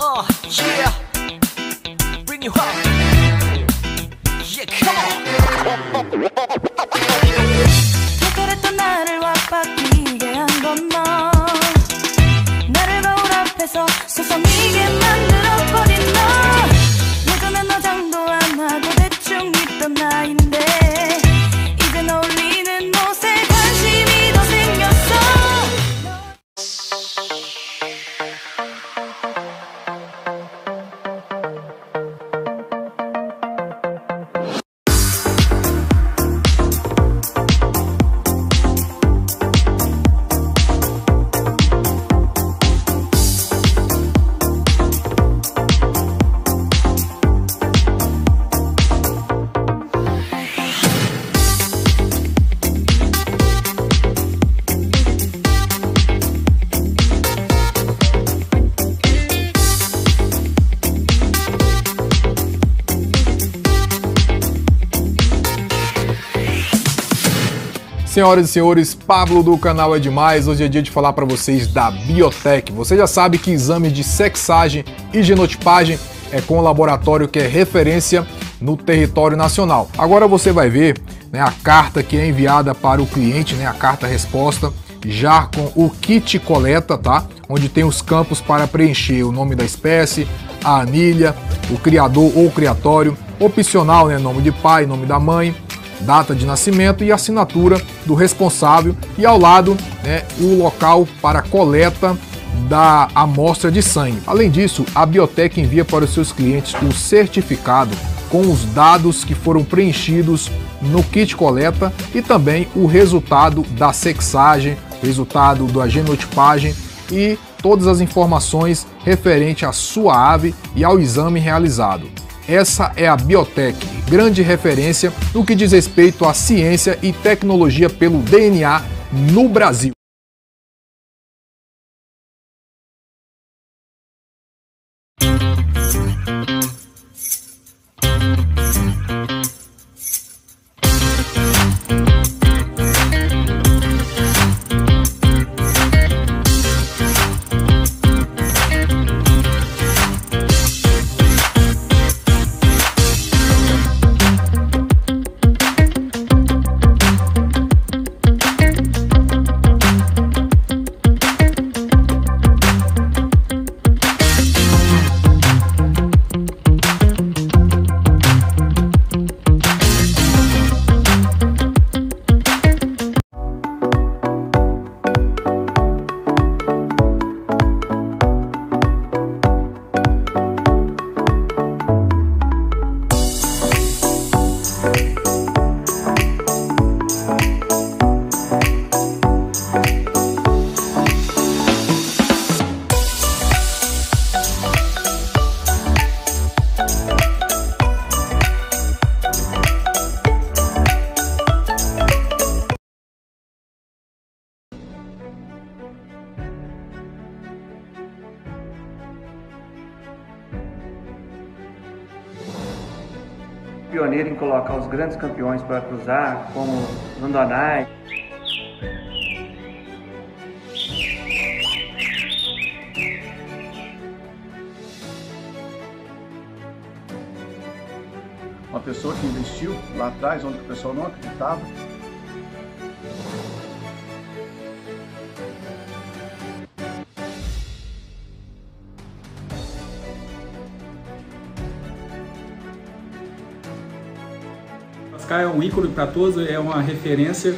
Yeah, bring you home. Yeah, come on. 그랬던 나를 와바뀌게 한 건 너. 나를 거울 앞에서 서성이게 만들어버린 너. 예전엔 화장도 안 하고 대충 입던 나인데 이젠 어울리는 옷에 관심이 더 생겼어. Senhoras e senhores, Pablo do canal É Demais. Hoje é dia de falar para vocês da Biotech. Você já sabe que exame de sexagem e genotipagem é com o laboratório que é referência no território nacional. Agora você vai ver, né, a carta que é enviada para o cliente, né, a carta resposta, já com o kit coleta, tá? Onde tem os campos para preencher o nome da espécie, a anilha, o criador ou criatório, opcional, né, nome de pai, nome da mãe, data de nascimento e assinatura do responsável e ao lado, né, o local para coleta da amostra de sangue. Além disso, a Biotech envia para os seus clientes o certificado com os dados que foram preenchidos no kit coleta e também o resultado da sexagem, resultado da genotipagem e todas as informações referentes à sua ave e ao exame realizado. Essa é a Biotech, grande referência no que diz respeito à ciência e tecnologia pelo DNA no Brasil. Pioneiro em colocar os grandes campeões para cruzar, como Rondonai. Uma pessoa que investiu lá atrás, onde o pessoal não acreditava. É um ícone para todos, é uma referência.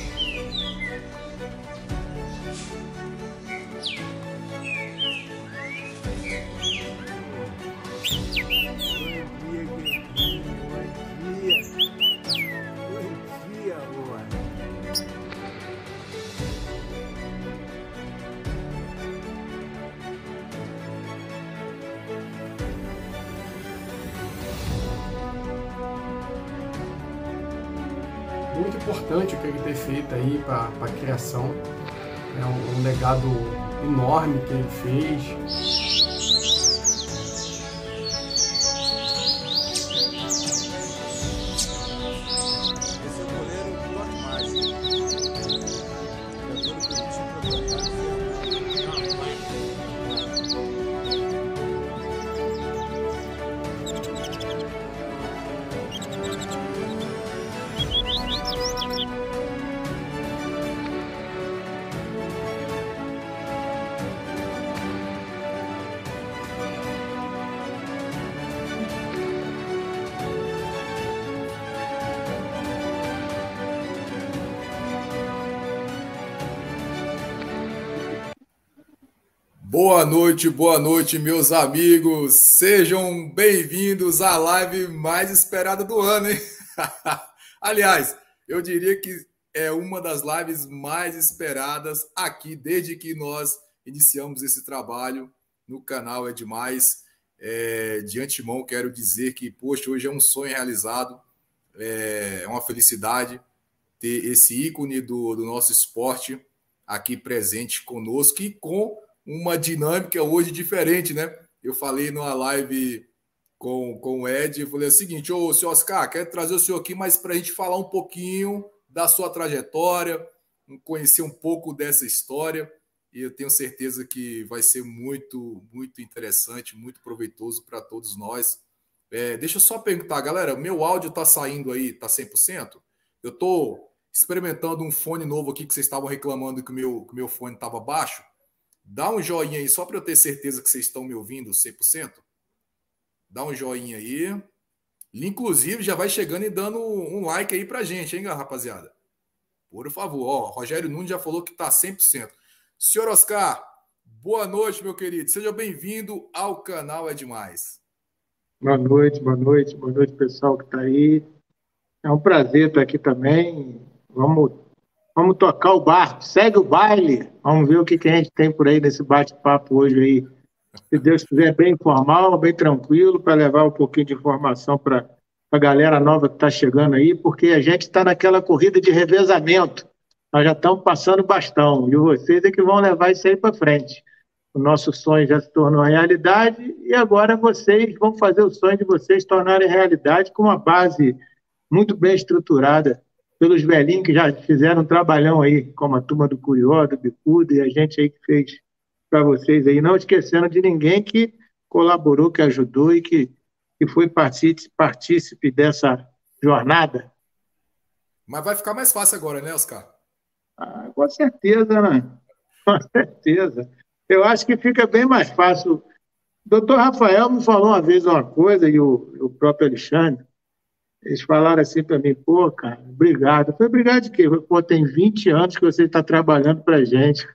Muito importante o que ele ter feito aí para a criação, é um legado enorme que ele fez. Boa noite, meus amigos. Sejam bem-vindos à live mais esperada do ano, hein? Aliás, eu diria que é uma das lives mais esperadas aqui desde que nós iniciamos esse trabalho no canal É Demais. De antemão, quero dizer que, poxa, hoje é um sonho realizado, é uma felicidade ter esse ícone do nosso esporte aqui presente conosco e com uma dinâmica hoje diferente, né? Eu falei numa live com o Ed, eu falei o seguinte: ô, senhor Oscar, quero trazer o senhor aqui, mas para a gente falar um pouquinho da sua trajetória, conhecer um pouco dessa história, e eu tenho certeza que vai ser muito, muito interessante, muito proveitoso para todos nós. Deixa eu só perguntar, galera, meu áudio está saindo aí, está 100%? Eu estou experimentando um fone novo aqui, que vocês estavam reclamando que o meu fone estava baixo. Dá um joinha aí, só para eu ter certeza que vocês estão me ouvindo 100%. Dá um joinha aí. Inclusive, já vai chegando e dando um like aí pra gente, hein, rapaziada? Por favor. Ó, Rogério Nunes já falou que tá 100%. Senhor Oscar, boa noite, meu querido. Seja bem-vindo ao canal É Demais. Boa noite, pessoal que tá aí. É um prazer estar aqui também. Vamos tocar o barco, segue o baile. Vamos ver o que a gente tem por aí nesse bate-papo hoje aí. Se Deus quiser, bem informal, bem tranquilo, para levar um pouquinho de informação para a galera nova que está chegando aí, porque a gente está naquela corrida de revezamento. Nós já estamos passando bastão, e vocês é que vão levar isso aí para frente. O nosso sonho já se tornou realidade, e agora vocês vão fazer o sonho de vocês tornarem realidade com uma base muito bem estruturada pelos velhinhos que já fizeram um trabalhão aí, como a turma do Curió, do Bicuda, e a gente aí que fez para vocês aí, não esquecendo de ninguém que colaborou, que ajudou e que foi partícipe dessa jornada. Mas vai ficar mais fácil agora, né, Oscar? Com certeza, né? Com certeza. Eu acho que fica bem mais fácil. O doutor Rafael me falou uma vez uma coisa, e o próprio Alexandre, eles falaram assim para mim: pô, cara, obrigado. Eu falei: obrigado de quê? Pô, tem 20 anos que você está trabalhando para a gente.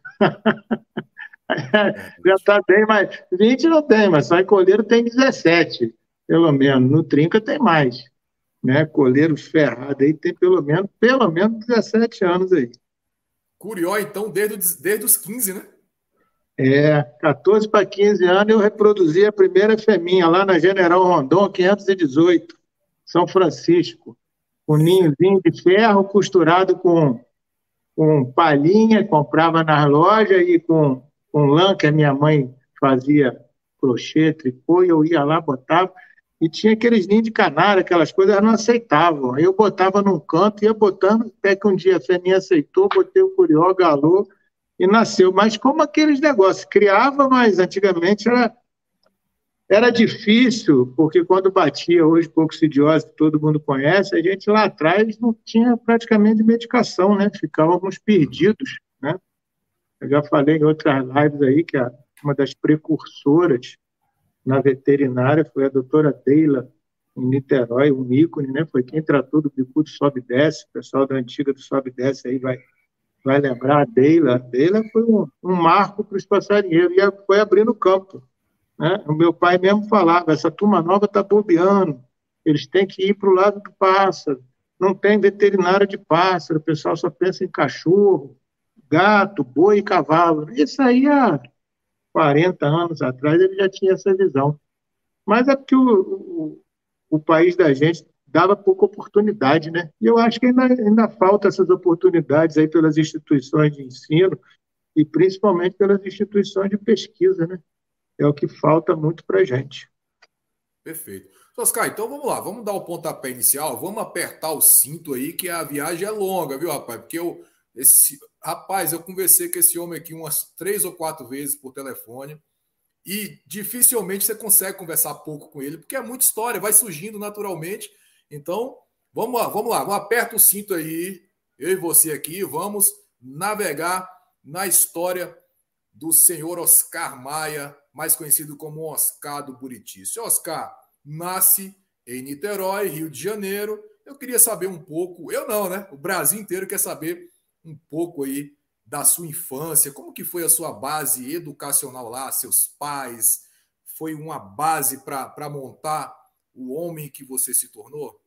Já está bem, mas 20 não tem, mas só em Coleiro tem 17, pelo menos. No Trinca tem mais, né? Coleiros ferrados aí tem pelo menos 17 anos aí. Curió, então, desde os 15, né? 14 para 15 anos eu reproduzi a primeira fêmea lá na General Rondon, 518, São Francisco. Um ninhozinho de ferro costurado com palhinha, comprava nas lojas, e com lã que a minha mãe fazia crochê, tricô, e eu ia lá, botava, e tinha aqueles ninhos de canária, aquelas coisas, elas não aceitavam. Aí eu botava num canto, ia botando, até que um dia a fêmea aceitou, botei o curió, galou, e nasceu. Mas como aqueles negócios, criava, mas antigamente era difícil, porque quando batia, hoje, coccidiose, que todo mundo conhece, a gente lá atrás não tinha praticamente medicação, né? Ficávamos perdidos, né? Eu já falei em outras lives aí que uma das precursoras na veterinária foi a doutora Deila, em Niterói, um ícone, né? Foi quem tratou do bicudo sobe e desce, o pessoal da antiga do sobe e desce aí vai lembrar a Deila. A Deila foi um marco para os passarinheiros, e foi abrindo campo, né? O meu pai mesmo falava: essa turma nova está bobeando, eles têm que ir para o lado do pássaro, não tem veterinário de pássaro, o pessoal só pensa em cachorro, gato, boi e cavalo. Isso aí há 40 anos atrás ele já tinha essa visão. Mas é porque o país da gente dava pouca oportunidade, né? E eu acho que ainda falta essas oportunidades aí pelas instituições de ensino e principalmente pelas instituições de pesquisa, né? É o que falta muito para a gente. Perfeito. Oscar, então vamos lá, vamos dar o pontapé inicial, vamos apertar o cinto aí, que a viagem é longa, viu, rapaz? Porque eu conversei com esse homem aqui umas 3 ou 4 vezes por telefone, e dificilmente você consegue conversar pouco com ele, porque é muita história, vai surgindo naturalmente. Então, vamos lá, aperta o cinto aí, eu e você aqui, vamos navegar na história do senhor Oscar Maia, mais conhecido como Oscar do Buriti. Senhor Oscar nasce em Niterói, Rio de Janeiro. Eu queria saber um pouco, eu não, né? O Brasil inteiro quer saber um pouco aí da sua infância? Como que foi a sua base educacional lá? Seus pais? Foi uma base para montar o homem que você se tornou?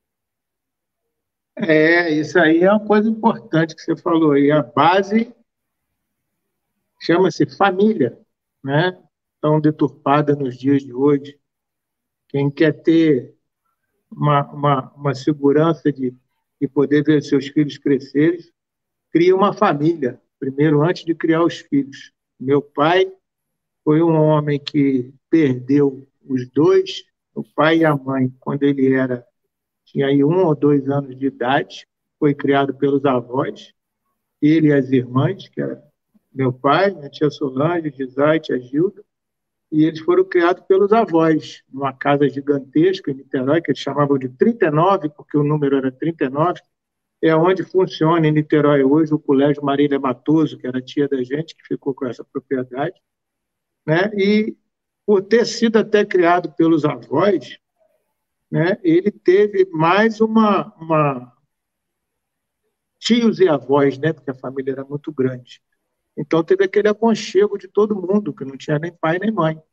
Isso aí é uma coisa importante que você falou aí. A base chama-se família, né? Tão deturpada nos dias de hoje. Quem quer ter uma segurança de poder ver seus filhos crescerem, cria uma família, primeiro, antes de criar os filhos. Meu pai foi um homem que perdeu os dois, o pai e a mãe, quando ele tinha aí 1 ou 2 anos de idade, foi criado pelos avós, ele e as irmãs, que era meu pai, minha tia Solange, Gisai, tia Gilda, e eles foram criados pelos avós, numa casa gigantesca em Niterói, que eles chamavam de 39, porque o número era 39, é onde funciona em Niterói hoje o Colégio Marília Matoso, que era tia da gente, que ficou com essa propriedade, né? E por ter sido até criado pelos avós, né, ele teve mais tios e avós, né, porque a família era muito grande. Então teve aquele aconchego de todo mundo, que não tinha nem pai nem mãe.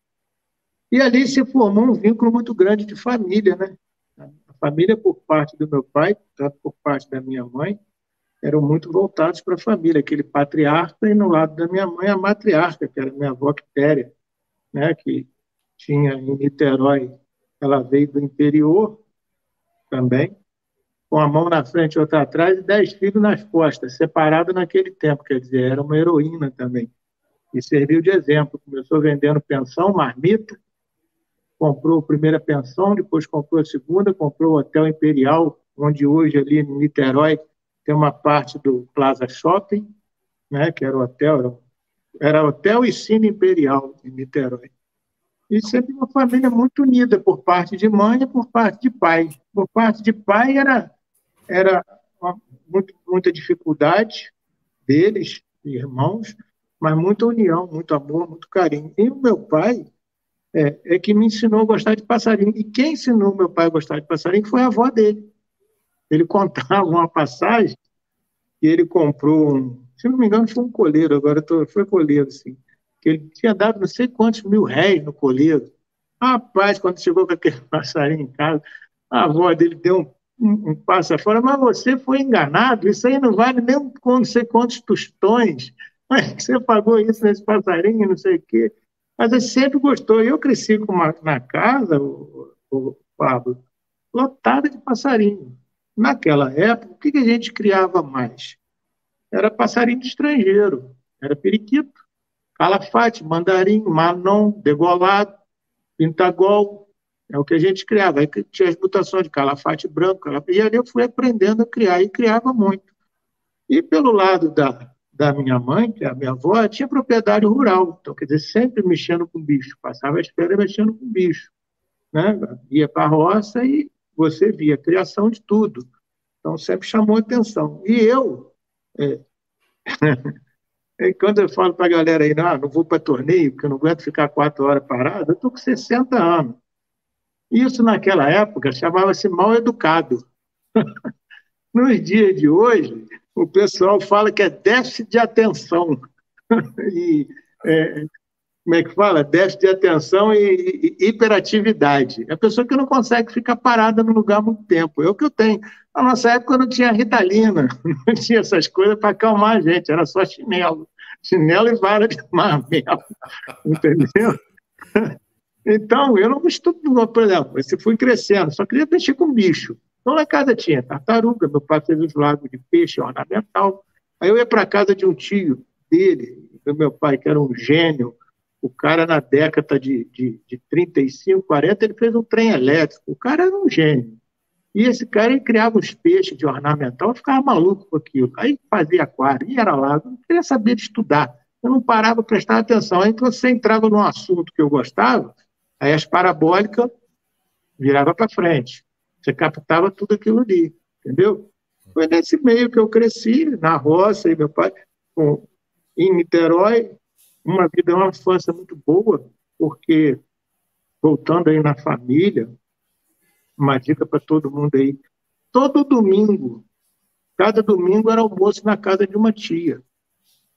E ali se formou um vínculo muito grande de família, né? A família, por parte do meu pai, tanto por parte da minha mãe, eram muito voltados para a família, aquele patriarca, e no lado da minha mãe, a matriarca, que era minha avó Quitéria, né, que tinha em Niterói, ela veio do interior também, com a mão na frente e outra atrás, e 10 filhos nas costas, separado naquele tempo, quer dizer, era uma heroína também. E serviu de exemplo. Começou vendendo pensão, marmita, comprou a primeira pensão, depois comprou a segunda, comprou o Hotel Imperial, onde hoje ali em Niterói tem uma parte do Plaza Shopping, né, que era o hotel, era hotel e Cine Imperial em Niterói. E sempre uma família muito unida, por parte de mãe e por parte de pai. Por parte de pai era muita dificuldade deles, irmãos, mas muita união, muito amor, muito carinho. E o meu pai é que me ensinou a gostar de passarinho. E quem ensinou meu pai a gostar de passarinho foi a avó dele. Ele contava uma passagem que ele comprou, se não me engano, foi um colheiro, agora foi colheiro, sim, que ele tinha dado não sei quantos mil-réis no colheiro. Rapaz, quando chegou com aquele passarinho em casa, a avó dele deu um passo fora, mas você foi enganado, isso aí não vale nem não sei quantos tostões, mas você pagou isso nesse passarinho, não sei o quê. Mas ele sempre gostou. Eu cresci na casa, o Pablo, lotada de passarinho. Naquela época, o que a gente criava mais? Era passarinho de estrangeiro, era periquito, calafate, mandarim, manon, degolado, pintagol, é o que a gente criava. Aí tinha as mutações de calafate branco, e ali eu fui aprendendo a criar, e criava muito. E pelo lado da minha mãe, que é a minha avó, tinha propriedade rural, então, quer dizer, sempre mexendo com bicho, passava as férias mexendo com bicho, né? Ia para a roça e você via a criação de tudo. Então, sempre chamou atenção. E eu, quando eu falo para a galera aí, não vou para torneio, porque eu não aguento ficar 4 horas parado, eu estou com 60 anos. Isso, naquela época, chamava-se mal educado. Nos dias de hoje, o pessoal fala que é déficit de atenção. E, como é que fala? Déficit de atenção e hiperatividade. É a pessoa que não consegue ficar parada no lugar muito tempo. É o que eu tenho. Na nossa época não tinha Ritalina, não tinha essas coisas para acalmar a gente, era só chinelo. Chinelo e vara de marmelo. Entendeu? Então, eu não estudo, por exemplo, eu fui crescendo, só queria mexer com bicho. Então, lá em casa tinha tartaruga, meu pai fez os lagos de peixe ornamental. Aí eu ia para a casa de um tio dele, do meu pai, que era um gênio. O cara, na década de 35, 40, ele fez um trem elétrico. O cara era um gênio. E esse cara, ele criava os peixes de ornamental, eu ficava maluco com aquilo. Aí fazia aquário, e era lá, eu não queria saber de estudar. Eu não parava para prestar atenção. Aí você entrava num assunto que eu gostava, aí as parabólicas virava para frente. Você captava tudo aquilo ali, entendeu? Foi nesse meio que eu cresci, na roça, e meu pai, em Niterói, uma infância muito boa, porque, voltando aí na família, uma dica para todo mundo aí, todo domingo, cada domingo era almoço na casa de uma tia.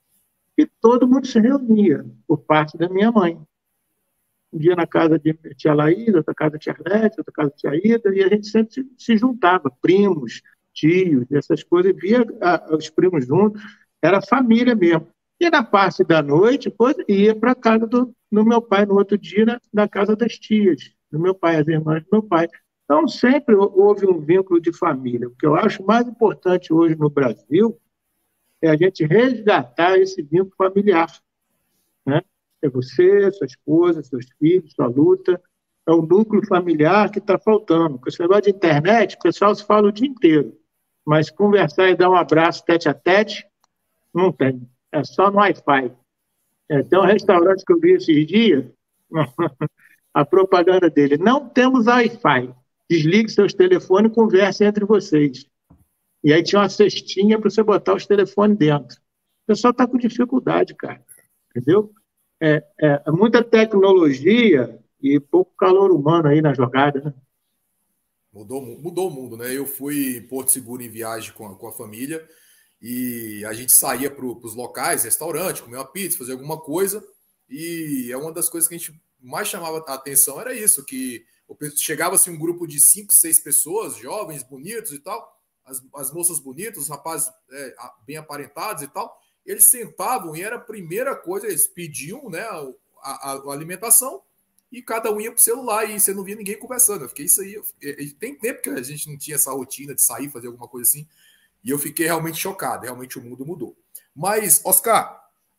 e todo mundo se reunia, por parte da minha mãe. Um dia na casa de tia Laís, outra casa de tia Arlete, outra casa de tia Ida, e a gente sempre se juntava, primos, tios, essas coisas, via os primos juntos, era família mesmo. E na parte da noite, depois ia para a casa do meu pai, no outro dia, na casa das tias, do meu pai, as irmãs do meu pai. Então, sempre houve um vínculo de família. O que eu acho mais importante hoje no Brasil é a gente resgatar esse vínculo familiar, né? É você, sua esposa, seus filhos, sua luta. É o núcleo familiar que está faltando. Com esse negócio de internet, o pessoal se fala o dia inteiro. Mas conversar e dar um abraço tete a tete, não tem. É só no Wi-Fi. Tem um restaurante que eu vi esses dias, a propaganda dele. Não temos Wi-Fi. Desligue seus telefones e converse entre vocês. E aí tinha uma cestinha para você botar os telefones dentro. O pessoal está com dificuldade, cara. Entendeu? É muita tecnologia e pouco calor humano aí na jogada, né? Mudou o mundo, né? Eu fui em Porto Seguro em viagem com a família e a gente saía para os locais, restaurante, comer uma pizza, fazer alguma coisa, e é uma das coisas que a gente mais chamava a atenção era isso, que chegava assim um grupo de 5, 6 pessoas, jovens, bonitos e tal, as moças bonitas, os rapazes bem aparentados e tal, eles sentavam e era a primeira coisa, eles pediam, né, a alimentação e cada um ia para o celular e você não via ninguém conversando. Eu fiquei isso aí. Tem tempo que a gente não tinha essa rotina de sair, fazer alguma coisa assim, e eu fiquei realmente chocado. Realmente o mundo mudou. Mas, Oscar,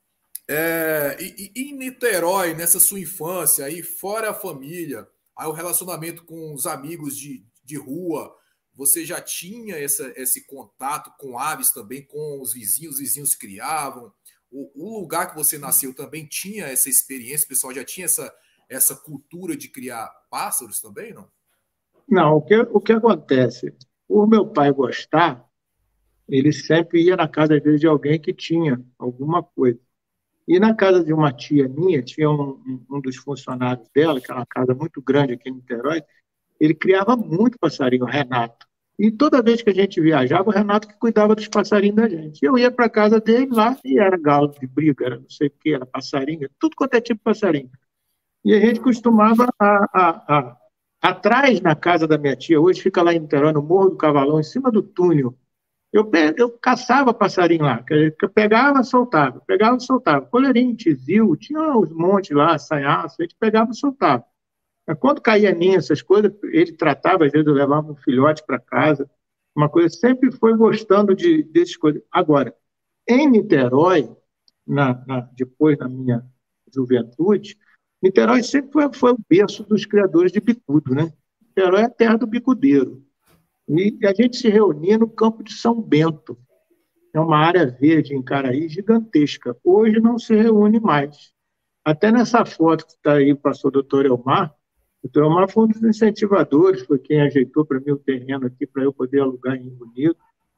em Niterói, nessa sua infância, aí fora a família, aí o relacionamento com os amigos de rua, você já tinha esse contato com aves também, com os vizinhos criavam? O lugar que você nasceu também tinha essa experiência? O pessoal já tinha essa cultura de criar pássaros também, não? Não, o que acontece? Por meu pai gostar, ele sempre ia na casa, às vezes, de alguém que tinha alguma coisa. E na casa de uma tia minha, tinha um dos funcionários dela, que era uma casa muito grande aqui em Niterói, ele criava muito passarinho, o Renato. E toda vez que a gente viajava, o Renato que cuidava dos passarinhos da gente. Eu ia para a casa dele lá, e era galo de briga, era não sei o que, era passarinho, tudo quanto é tipo de passarinho. E a gente costumava, atrás na casa da minha tia, hoje fica lá em Niterói, no Morro do Cavalão, em cima do túnel, eu caçava passarinho lá, eu pegava, soltava, coleirinho, tizil, tinha uns montes lá, sanhaço, a gente pegava e soltava. Mas quando caía ninho, essas coisas, ele tratava, às vezes eu levava um filhote para casa, uma coisa, sempre foi gostando dessas coisas. Agora, em Niterói, depois na minha juventude, Niterói sempre foi o berço dos criadores de bicudo, né? Niterói é a terra do bicudeiro. E a gente se reunia no campo de São Bento. É uma área verde em Caraí gigantesca. Hoje não se reúne mais. Até nessa foto que está aí, passou o doutor Elmar. O doutor Elmar foi um dos incentivadores, foi quem ajeitou para mim o terreno aqui para eu poder alugar em Rio Bonito.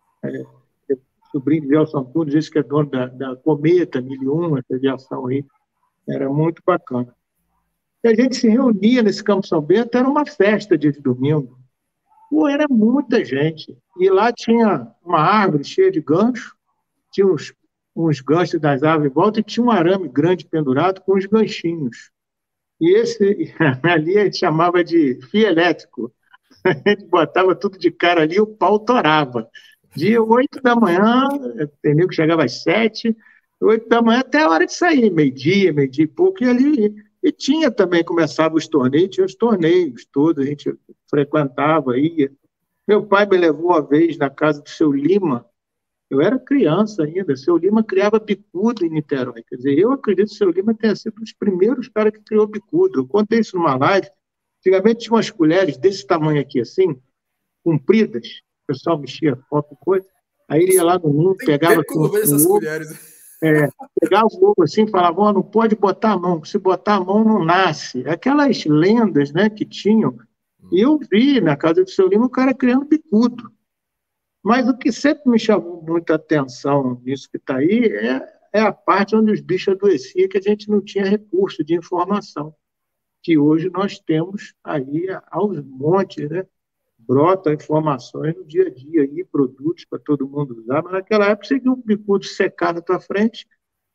Sobrinho de Gelson Antunes, esse que é dono da Cometa 1001, essa aviação aí. Era muito bacana. E a gente se reunia nesse Campo São Bento, era uma festa dia de domingo. Pô, era muita gente. E lá tinha uma árvore cheia de gancho, tinha uns ganchos das árvores em volta e tinha um arame grande pendurado com os ganchinhos. E esse ali a gente chamava de fio elétrico. A gente botava tudo de cara ali e o pau torava. De 8 da manhã, entendeu? Que chegava às 7, 8 da manhã até a hora de sair, meio-dia e pouco, e ali. E tinha também, começava os torneios, tinha os torneios todos, a gente frequentava, ia. Meu pai me levou uma vez na casa do seu Lima, eu era criança ainda, o seu Lima criava bicudo em Niterói, quer dizer, eu acredito que o seu Lima tenha sido um dos primeiros caras que criou bicudo. Eu contei isso numa live, antigamente tinha umas colheres desse tamanho aqui, assim, compridas, o pessoal mexia foto, coisa, aí ele ia lá no ninho, pegava... essas colheres... pegava o ovo assim e falava, oh, não pode botar a mão, se botar a mão não nasce. Aquelas lendas, né, que tinham. E eu vi na casa do seu Lima o cara criando bicudo. Mas o que sempre me chamou muita atenção nisso que está aí é a parte onde os bichos adoeciam, que a gente não tinha recurso de informação, que hoje nós temos aí aos montes, né? Brotam informações no dia a dia, aí, produtos para todo mundo usar, mas naquela época você viu um bicudo secar na tua frente,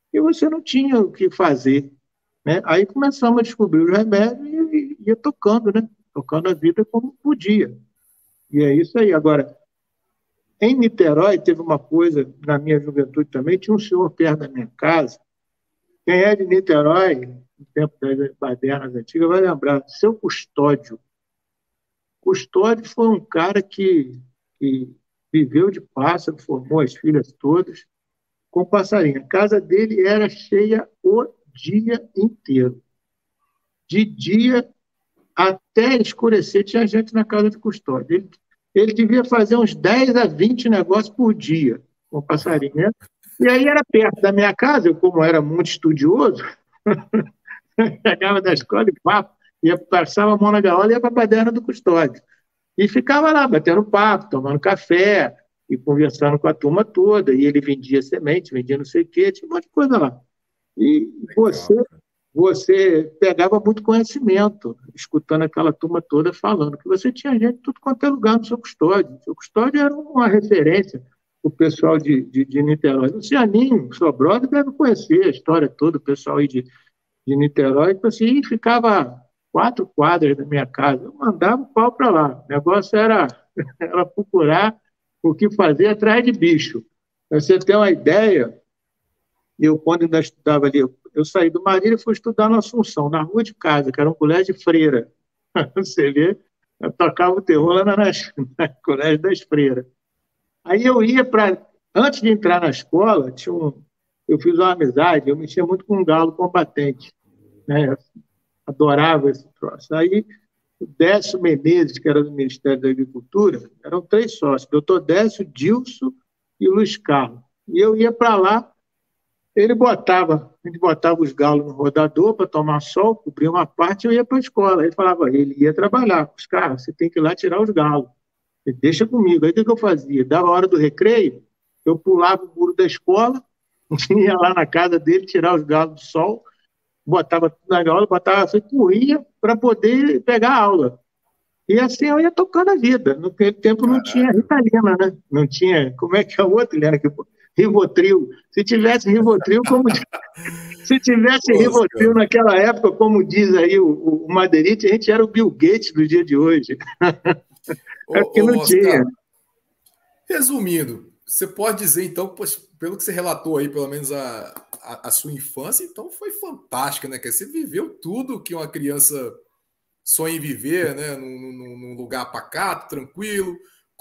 e você não tinha o que fazer, né? Aí começamos a descobrir os remédios e ia tocando, né? Tocando a vida como podia. E é isso aí. Agora, em Niterói, teve uma coisa, na minha juventude também, tinha um senhor perto da minha casa. Quem é de Niterói, no tempo das badernas antigas, vai lembrar, seu Custódio. Custódio foi um cara que viveu de pássaro, formou as filhas todas com passarinho. A casa dele era cheia o dia inteiro. De dia até escurecer, tinha gente na casa de Custódio. Ele devia fazer uns 10 a 20 negócios por dia com passarinho, né? E aí era perto da minha casa, eu, como era muito estudioso, chegava da escola e papo, passava a mão na gaiola e ia para a baderna do Custódio. E ficava lá, batendo papo, tomando café e conversando com a turma toda. E ele vendia semente, vendia não sei o quê, tinha um monte de coisa lá. E você pegava muito conhecimento, escutando aquela turma toda falando, que você tinha gente de tudo quanto é lugar no seu Custódio. O seu Custódio era uma referência, o pessoal de Niterói. O Cianinho, seu brother, deve conhecer a história toda, o pessoal aí de Niterói, tipo assim, ficava 4 quadras da minha casa, eu mandava o pau para lá. O negócio era procurar o que fazer atrás de bicho. Pra você ter uma ideia, eu, quando ainda estudava ali, eu saí do Marília e fui estudar na Assunção, na rua de casa, que era um colégio de freira. Você vê, eu tocava o terror lá na colégio das freiras. Aí eu ia para... Antes de entrar na escola, eu fiz uma amizade, eu mexia muito com um galo combatente, né? Adorava esse troço. Aí o Décio Menezes, que era do Ministério da Agricultura, eram 3 sócios, doutor Décio, Dilson e o Luiz Carlos. E eu ia para lá, a gente botava os galos no rodador para tomar sol, cobria uma parte e eu ia para a escola. Ele falava, ele ia trabalhar. Os caras, você tem que ir lá tirar os galos. Ele, deixa comigo. Aí o que eu fazia? Dava a hora do recreio, eu pulava o muro da escola, ia lá na casa dele tirar os galos do sol, botava tudo na gaiola, corria para poder pegar a aula. E assim eu ia tocando a vida. No tempo não tinha Ritalina, né? Não tinha... Como é que é o outro, Helena? Rivotril. Se tivesse Rivotril, Rivotril naquela época, como diz aí o Madeirite, a gente era o Bill Gates do dia de hoje. É porque não tinha. Resumindo, você pode dizer, então, pelo que você relatou aí, pelo menos a sua infância, então foi fantástica, né? Que você viveu tudo que uma criança sonha em viver, né? Num lugar pacato, tranquilo,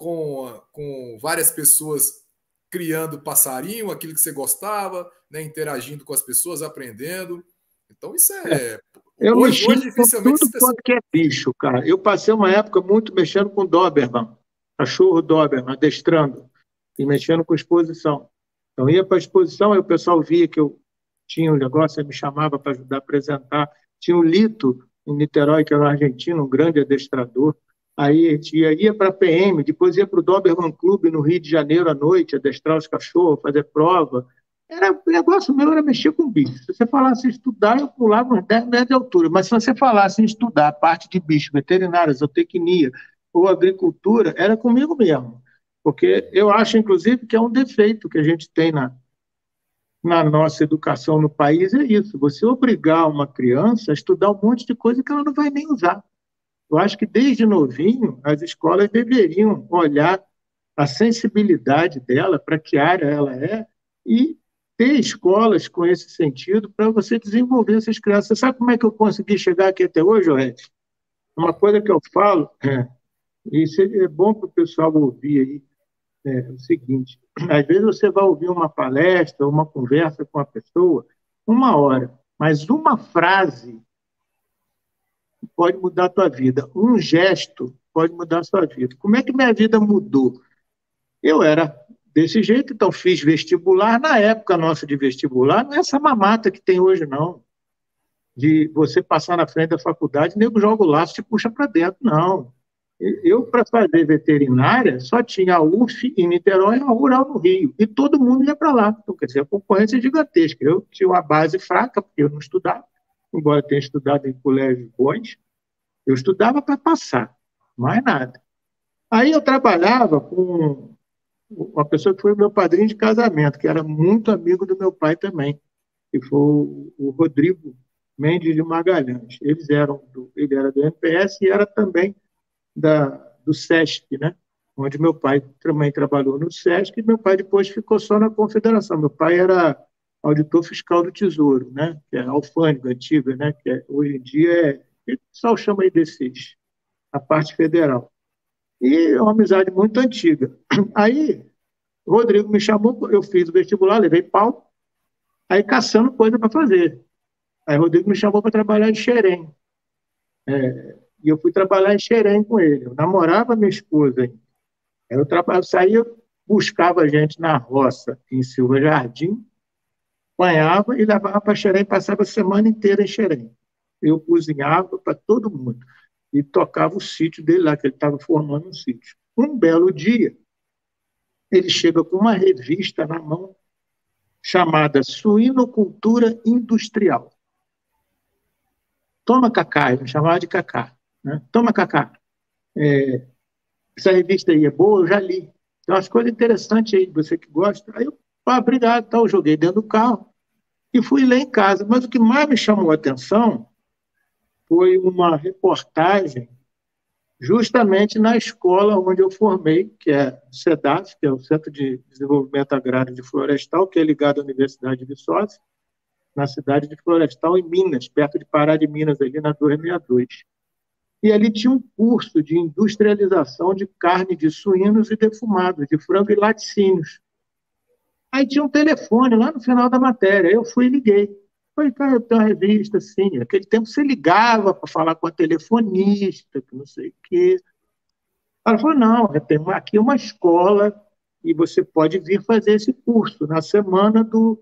com várias pessoas criando passarinho, aquilo que você gostava, né? Interagindo com as pessoas, aprendendo. Então isso eu mexi com tudo quanto que é bicho, cara. Eu passei uma época muito mexendo com Doberman, cachorro Doberman, adestrando, e mexendo com exposição. Então ia para a exposição, aí o pessoal via que eu tinha um negócio, aí me chamava para ajudar a apresentar. Tinha o Lito, em Niterói, que era um argentino, um grande adestrador. Aí a gente ia para a PM, depois ia para o Doberman Clube no Rio de Janeiro à noite, adestrar os cachorros, fazer prova. O negócio meu era mexer com bicho. Se você falasse em estudar, eu pulava uns 10 metros de altura. Mas se você falasse em estudar a parte de bicho, veterinária, zootecnia ou agricultura, era comigo mesmo. Porque eu acho, inclusive, que é um defeito que a gente tem na nossa educação no país, é isso. Você obrigar uma criança a estudar um monte de coisa que ela não vai nem usar. Eu acho que desde novinho as escolas deveriam olhar a sensibilidade dela, para que área ela é, e ter escolas com esse sentido para você desenvolver essas crianças. Você sabe como é que eu consegui chegar aqui até hoje, Ored? Uma coisa que eu falo, e isso é bom para o pessoal ouvir aí, é o seguinte, às vezes você vai ouvir uma palestra, uma conversa com a pessoa, 1 hora, mas uma frase pode mudar a tua vida. Um gesto pode mudar a sua vida. Como é que minha vida mudou? Eu era desse jeito, então fiz vestibular. Na época nossa de vestibular, não é essa mamata que tem hoje, não. De você passar na frente da faculdade, o nego joga o laço e te puxa para dentro. Não. Eu, para fazer veterinária, só tinha a UF em Niterói e a Rural no Rio. E todo mundo ia para lá. Então, quer dizer, a concorrência é gigantesca. Eu tinha uma base fraca, porque eu não estudava, embora tenha estudado em colégios bons. Eu estudava para passar, mais nada. Aí eu trabalhava com uma pessoa que foi meu padrinho de casamento, que era muito amigo do meu pai também. que foi o Rodrigo Mendes de Magalhães. Ele era do MPS e era também do SESC, né? Onde meu pai também trabalhou no SESC, e meu pai depois ficou só na Confederação. Meu pai era auditor fiscal do Tesouro, né? Que é a alfândega antiga, né? Hoje em dia o pessoal chama aí desses, a parte federal. E é uma amizade muito antiga. Aí, o Rodrigo me chamou, eu fiz o vestibular, levei pau, aí caçando coisa para fazer. Aí o Rodrigo me chamou para trabalhar em Xerém. E eu fui trabalhar em Xerém com ele. Eu namorava minha esposa. Eu saía, buscava gente na roça, em Silva Jardim, apanhava e levava para Xerém, passava a semana inteira em Xerém. Eu cozinhava para todo mundo e tocava o sítio dele lá, que ele estava formando um sítio. Um belo dia, ele chega com uma revista na mão chamada Suinocultura Industrial. Toma, Cacá, eu me chamava de Cacá. Né? Toma, Cacá. Essa revista aí é boa, eu já li. Tem umas coisas interessantes aí, você que gosta. Aí eu, obrigado, eu joguei dentro do carro e fui ler em casa. Mas o que mais me chamou a atenção foi uma reportagem justamente na escola onde eu formei, que é o CEDAF, que é o Centro de Desenvolvimento Agrário de Florestal, que é ligado à Universidade de Viçosa, na cidade de Florestal, em Minas, perto de Pará de Minas, ali na 262. E ali tinha um curso de industrialização de carne de suínos e defumados, de frango e laticínios. Aí tinha um telefone lá no final da matéria, eu fui e liguei. Falei, cara, eu tenho uma revista, assim. Naquele tempo você ligava para falar com a telefonista, que não sei o quê. Ela falou, não, tem aqui uma escola e você pode vir fazer esse curso na semana do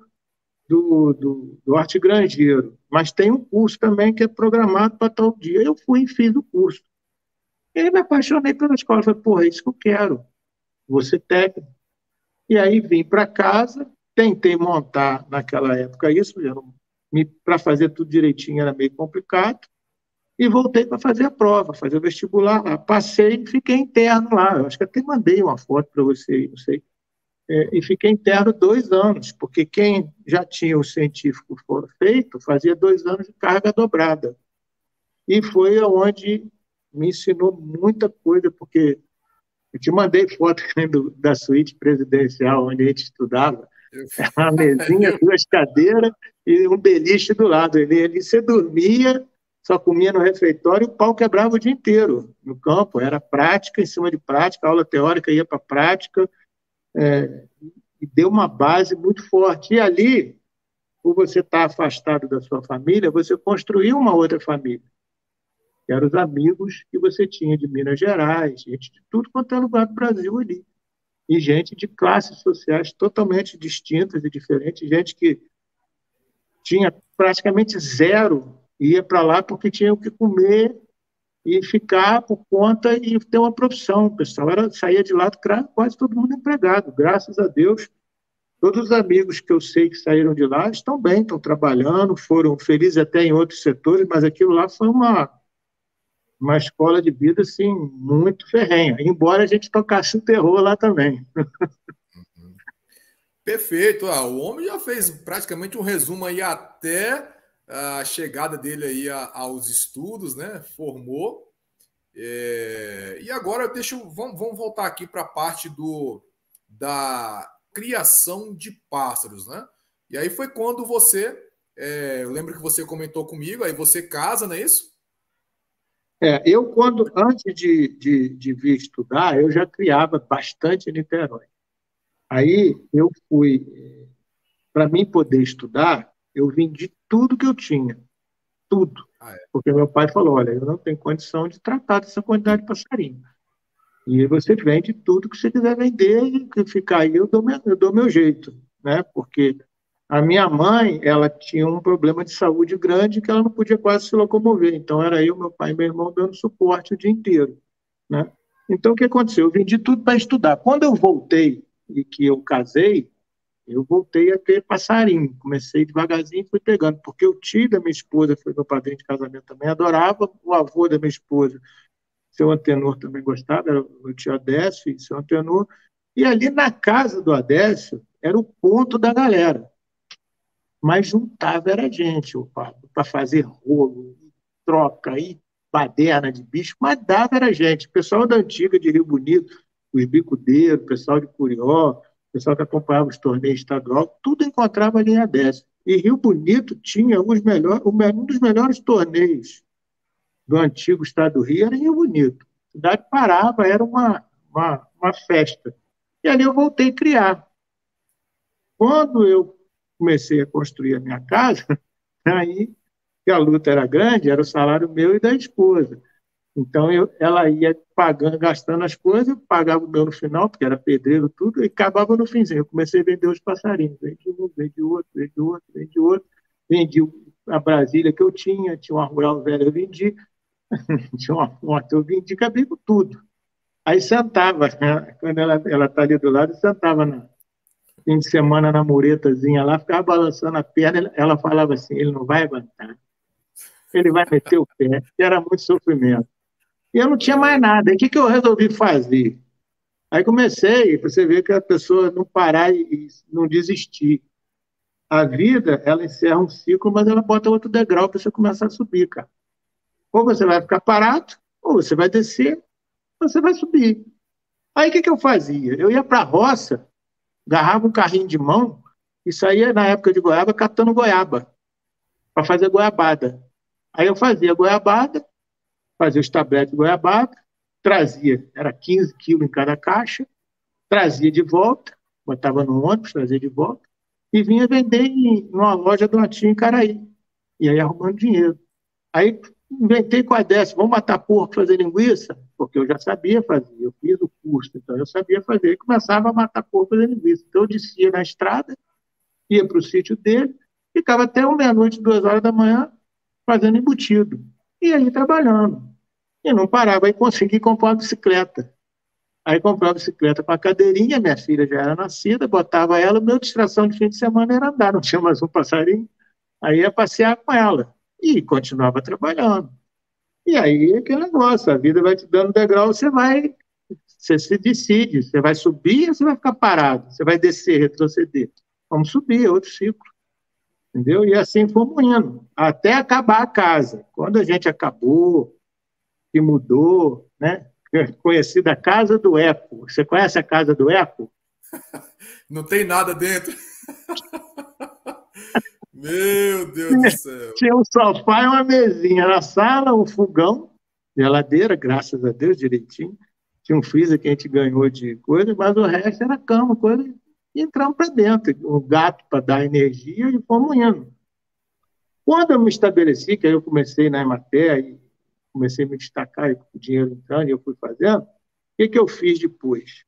hortigranjeiro. Mas tem um curso também que é programado para tal dia. Eu fui e fiz o curso. E aí me apaixonei pela escola. Falei, porra, é isso que eu quero. Vou ser técnico. E aí vim para casa, tentei montar naquela época isso, para fazer tudo direitinho era meio complicado, e voltei para fazer a prova, fazer o vestibular lá. Passei e fiquei interno lá. Eu acho que até mandei uma foto para você, não sei. E fiquei interno 2 anos, porque quem já tinha o científico feito fazia 2 anos de carga dobrada. E foi onde me ensinou muita coisa, porque eu te mandei foto da suíte presidencial onde a gente estudava. Era uma mesinha, 2 cadeiras e um beliche do lado. Ali você dormia, só comia no refeitório e o pau quebrava o dia inteiro no campo. Era prática em cima de prática, aula teórica ia para prática. E deu uma base muito forte. E ali, por você estar afastado da sua família, você construiu uma outra família, que eram os amigos que você tinha de Minas Gerais, gente de tudo quanto é lugar do Brasil ali. E gente de classes sociais totalmente distintas e diferentes, gente que tinha praticamente zero, ia para lá porque tinha o que comer e ficar por conta e ter uma profissão. O pessoal saía de lá quase todo mundo empregado. Graças a Deus, todos os amigos que eu sei que saíram de lá estão bem, estão trabalhando, foram felizes até em outros setores, mas aquilo lá foi uma escola de vida assim, muito ferrenha, embora a gente tocasse o terror lá também. Perfeito. O homem já fez praticamente um resumo aí até a chegada dele aí aos estudos, né? Formou. E agora vamos voltar aqui para a parte da criação de pássaros, né? E aí foi quando você, eu lembro que você comentou comigo, aí você casa, não é isso? Antes de vir estudar, eu já criava bastante em Niterói. Aí eu fui, para mim poder estudar, eu vendi tudo que eu tinha, tudo. Porque meu pai falou, olha, eu não tenho condição de tratar dessa quantidade de passarinho. E você vende tudo que você quiser vender e que ficar aí eu dou meu jeito, né? Porque a minha mãe, ela tinha um problema de saúde grande que ela não podia quase se locomover. Então, era eu, meu pai e meu irmão dando suporte o dia inteiro, né? Então, o que aconteceu? Eu vendi tudo para estudar. Quando eu voltei e que eu casei, eu voltei a ter passarinho. Comecei devagarzinho e fui pegando, porque o tio da minha esposa foi meu padrinho de casamento também, adorava. O avô da minha esposa, seu Antenor, também gostava, era o tio Adécio e seu Antenor. E ali na casa do Adécio era o ponto da galera. mas juntava era gente, para fazer rolo, troca, e baderna de bicho, mas dava era gente. O pessoal da antiga de Rio Bonito, os bicudeiros, o pessoal de Curió, o pessoal que acompanhava os torneios estaduais, tudo encontrava ali em Adécio. E Rio Bonito tinha um dos melhores torneios do antigo estado do Rio, era em Rio Bonito. A cidade parava, era uma festa. E ali eu voltei a criar. Quando eu comecei a construir a minha casa, aí que a luta era grande, era o salário meu e da esposa. Então ela ia pagando, gastando as coisas, eu pagava o meu no final, porque era pedreiro tudo, e acabava no finzinho. Eu comecei a vender os passarinhos. Vendi um, vendi outro, vendi outro, vendi outro. Vendi a Brasília que eu tinha uma rural velha, eu vendi. Tinha uma moto, eu vendi, acabei com tudo. Aí sentava, né? Quando ela está ali do lado, sentava no fim de semana na muretazinha lá, ficava balançando a perna, ela falava assim, ele não vai aguentar, ele vai meter o pé, e era muito sofrimento. E eu não tinha mais nada. Aí o que eu resolvi fazer? Aí comecei, você vê que a pessoa não parar e não desistir. A vida, ela encerra um ciclo, mas ela bota outro degrau para você começar a subir, cara. Ou você vai ficar parado, ou você vai descer, ou você vai subir. Aí o que eu fazia? Eu ia para a roça, agarrava um carrinho de mão e saía, na época de goiaba, catando goiaba, para fazer goiabada. Aí eu fazia goiabada, fazia os tabletes de goiabada, trazia, era 15 quilos em cada caixa, trazia de volta, botava no ônibus, trazia de volta, e vinha vender numa loja do Atinho em Caraí. E aí arrumando dinheiro. Aí inventei com a dessa, vamos matar porco, fazer linguiça? Porque eu já sabia fazer, eu fiz o curso, então eu sabia fazer. E começava a matar porco, fazer linguiça. Então eu descia na estrada, ia para o sítio dele, ficava até meia-noite, 2 horas da manhã, fazendo embutido. E aí trabalhando. E não parava, aí consegui comprar uma bicicleta. Aí comprei uma bicicleta com a cadeirinha, minha filha já era nascida, botava ela, minha distração de fim de semana era andar, não tinha mais um passarinho. Aí ia passear com ela. E continuava trabalhando. E aí é aquele negócio, a vida vai te dando degrau, você se decide, você vai subir ou você vai ficar parado? Você vai descer, retroceder? Vamos subir, é outro ciclo. Entendeu? E assim fomos indo, até acabar a casa. Quando a gente acabou, que mudou, né? Conhecida a Casa do Eco. Você conhece a Casa do Eco? Não tem nada dentro. Meu Deus do céu. Tinha um sofá e uma mesinha na sala, um fogão, geladeira, graças a Deus, direitinho. Tinha um freezer que a gente ganhou de coisa, mas o resto era cama, coisa, e entramos para dentro. Um gato para dar energia e fomos indo. Quando eu me estabeleci, que aí eu comecei na Emater e comecei a me destacar, e com o dinheiro entrando, e eu fui fazendo, o que eu fiz depois?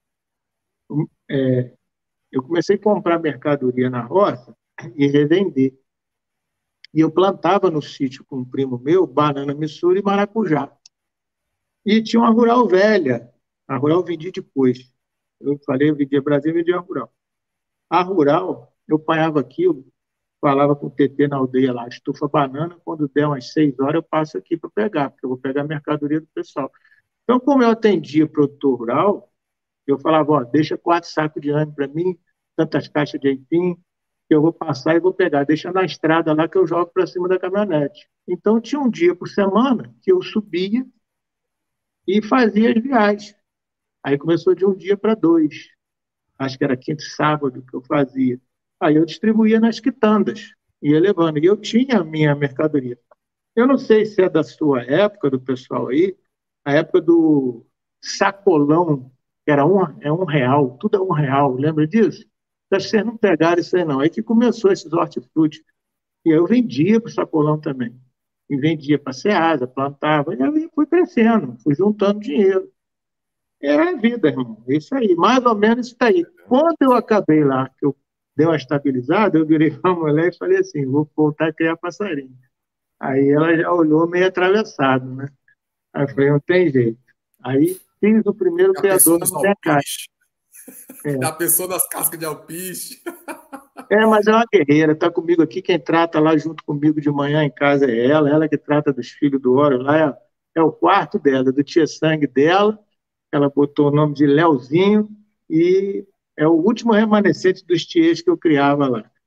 Eu comecei a comprar mercadoria na roça e revender. E eu plantava no sítio com um primo meu, banana, missura e maracujá. E tinha uma rural velha. A rural eu vendi depois. Eu falei, eu vendia Brasil, vendia a rural. A rural, eu apanhava aquilo, falava com o TT na aldeia lá, estufa banana, quando der umas 6 horas eu passo aqui para pegar, porque eu vou pegar a mercadoria do pessoal. Então, como eu atendia produtor rural, eu falava, ó, deixa 4 sacos de ame para mim, tantas caixas de aipim, que eu vou passar e vou pegar, deixa na estrada lá que eu jogo para cima da caminhonete. Então, tinha um dia por semana que eu subia e fazia as viagens. Aí começou de um dia para 2. Acho que era quinta e sábado que eu fazia. Aí eu distribuía nas quitandas, ia levando. E eu tinha a minha mercadoria. Eu não sei se é da sua época, do pessoal aí, a época do sacolão, que era R$1, tudo é R$1, lembra disso? Acho que vocês não pegaram isso aí, não. Aí que começou esses hortifruti. E eu vendia para o sacolão também. E vendia para a Ceasa, plantava. E aí fui crescendo, fui juntando dinheiro. É a vida, irmão. É isso aí. Mais ou menos isso aí. Quando eu acabei lá, que eu dei uma estabilizada, eu virei para a mulher e falei assim, vou voltar a criar passarinho. Aí ela já olhou meio atravessado, né? Aí eu falei, não tem jeito. Aí fiz o primeiro criador na minha caixa. A pessoa das cascas de alpiste. Mas é uma guerreira, está comigo aqui, quem trata lá junto comigo de manhã em casa é ela que trata dos filhos do Oro lá, é o quarto dela, do tia sangue dela, ela botou o nome de Leozinho e é o último remanescente dos tiês que eu criava lá.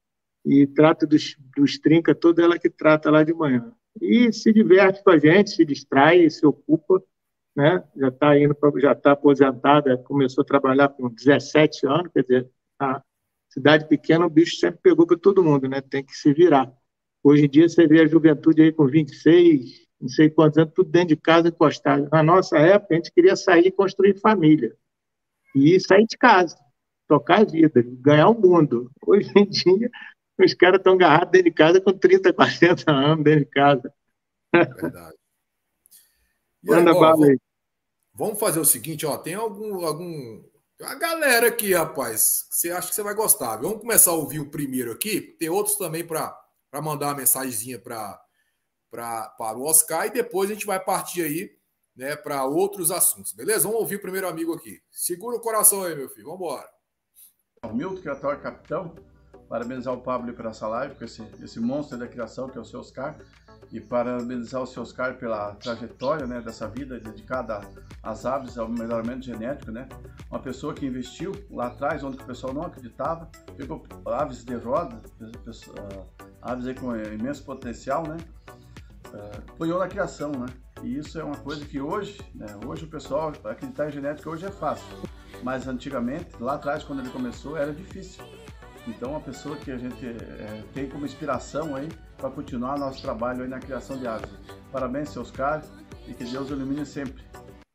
e trata dos trinca, toda ela que trata lá de manhã. E se diverte com a gente, se distrai, se ocupa, né? Já está aposentada, começou a trabalhar com 17 anos, quer dizer, a cidade pequena, o bicho sempre pegou para todo mundo, né? Tem que se virar. Hoje em dia você vê a juventude aí com 26, não sei quantos anos, tudo dentro de casa encostado. Na nossa época, a gente queria sair e construir família. E sair de casa, tocar a vida, ganhar o mundo. Hoje em dia, os caras estão agarrados dentro de casa com 30, 40 anos dentro de casa. Verdade. E aí, Manda bala aí. vamos fazer o seguinte, ó, tem a galera aqui, rapaz, que você acha que você vai gostar. Vamos começar a ouvir o primeiro aqui, tem outros também para mandar uma mensagenzinha para o Oscar, e depois a gente vai partir aí, né, para outros assuntos, beleza? Vamos ouvir o primeiro amigo aqui. Segura o coração aí, meu filho, vamos embora. O Milton, que é o atual capitão, parabenizar o Pablo por essa live, com esse monstro da criação que é o seu Oscar, e parabenizar o seu Oscar pela trajetória, né, dessa vida dedicada às aves, ao melhoramento genético, né? Uma pessoa que investiu lá atrás, onde o pessoal não acreditava, pegou aves de roda, aves aí com imenso potencial, né? Apoiou na criação, né? E isso é uma coisa que hoje, né, hoje o pessoal acreditar em genética hoje é fácil, mas antigamente, lá atrás, quando ele começou, era difícil. Então, uma pessoa que a gente tem como inspiração aí para continuar nosso trabalho aí na criação de aves. Parabéns, seu Oscar, e que Deus o ilumine sempre.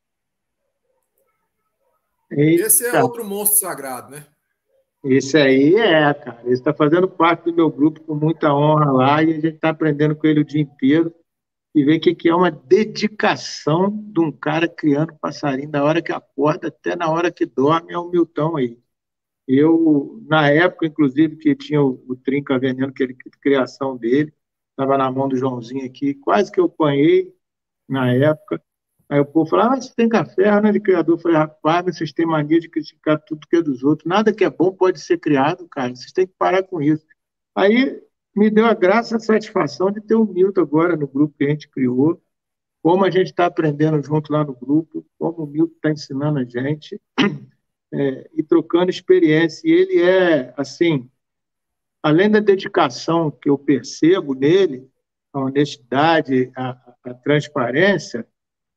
Esse é outro monstro sagrado, né? Esse aí cara. Ele está fazendo parte do meu grupo com muita honra lá, e a gente está aprendendo com ele o dia inteiro e ver o que é uma dedicação de um cara criando passarinho da hora que acorda até na hora que dorme. É o Milton aí. Eu, na época, inclusive, que tinha o Trinca Veneno, que criação dele, estava na mão do Joãozinho aqui, quase que eu apanhei na época. Aí o povo falava, você tem café, né, de criador? Eu falei, rapaz, vocês têm mania de criticar tudo que é dos outros. Nada que é bom pode ser criado, cara. Vocês têm que parar com isso. Aí me deu a graça, a satisfação de ter o Milton agora no grupo que a gente criou, como a gente está aprendendo junto lá no grupo, como o Milton está ensinando a gente, e trocando experiência. E ele assim, além da dedicação que eu percebo nele, a honestidade, a transparência,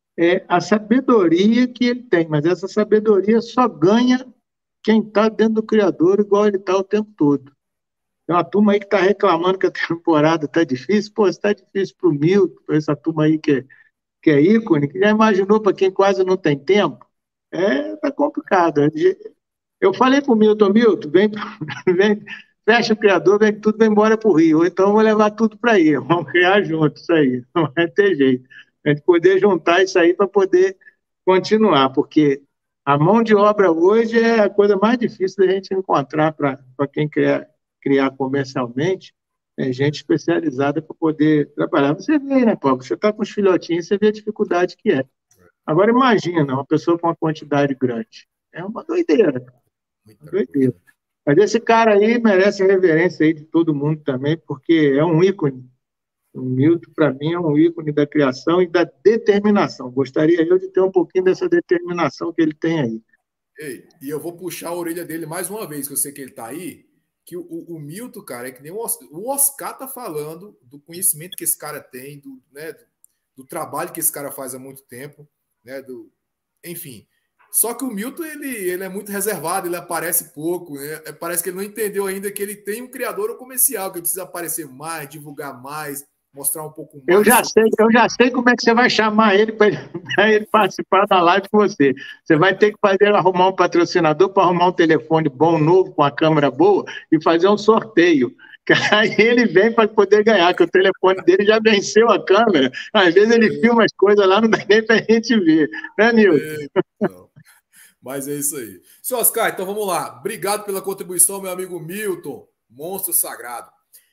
a sabedoria que ele tem, mas essa sabedoria só ganha quem está dentro do criador, igual ele está o tempo todo. Tem uma turma aí que está reclamando que a temporada está difícil. Pô, está difícil para o Milton, para essa turma aí que é ícone, que já imaginou para quem quase não tem tempo? Tá complicado. Eu falei para o Milton, vem, fecha o criador, vem tudo, vem embora para o Rio. Ou então vou levar tudo para aí, vamos criar junto isso aí, não vai ter jeito. A gente poder juntar isso aí para poder continuar, porque a mão de obra hoje é a coisa mais difícil da gente encontrar para quem quer criar comercialmente, gente especializada para poder trabalhar. Você vê, né, Paulo? Você está com os filhotinhos, você vê a dificuldade que é. Agora imagina, uma pessoa com uma quantidade grande. É uma doideira. Uma doideira. Mas esse cara aí merece reverência aí de todo mundo também, porque é um ícone. O Milton, para mim, é um ícone da criação e da determinação. Gostaria eu de ter um pouquinho dessa determinação que ele tem aí. Ei, e eu vou puxar a orelha dele mais uma vez, que eu sei que ele está aí, que o Milton, cara, é que nem o Oscar tá falando do conhecimento que esse cara tem, do trabalho que esse cara faz há muito tempo, né? Enfim. Só que o Milton, ele é muito reservado, ele aparece pouco, né? Parece que ele não entendeu ainda que ele tem um criador comercial, que ele precisa aparecer mais, divulgar mais, mostrar um pouco mais. Eu já sei como é que você vai chamar ele para ele participar da live com você. Você vai ter que arrumar um patrocinador para arrumar um telefone bom, novo, com a câmera boa, e fazer um sorteio. Aí ele vem para poder ganhar, que o telefone dele já venceu a câmera. Às vezes ele filma as coisas lá, não dá nem para a gente ver. Né, Nilton? Mas é isso aí. Seu Oscar, então vamos lá. Obrigado pela contribuição, meu amigo Milton, monstro sagrado.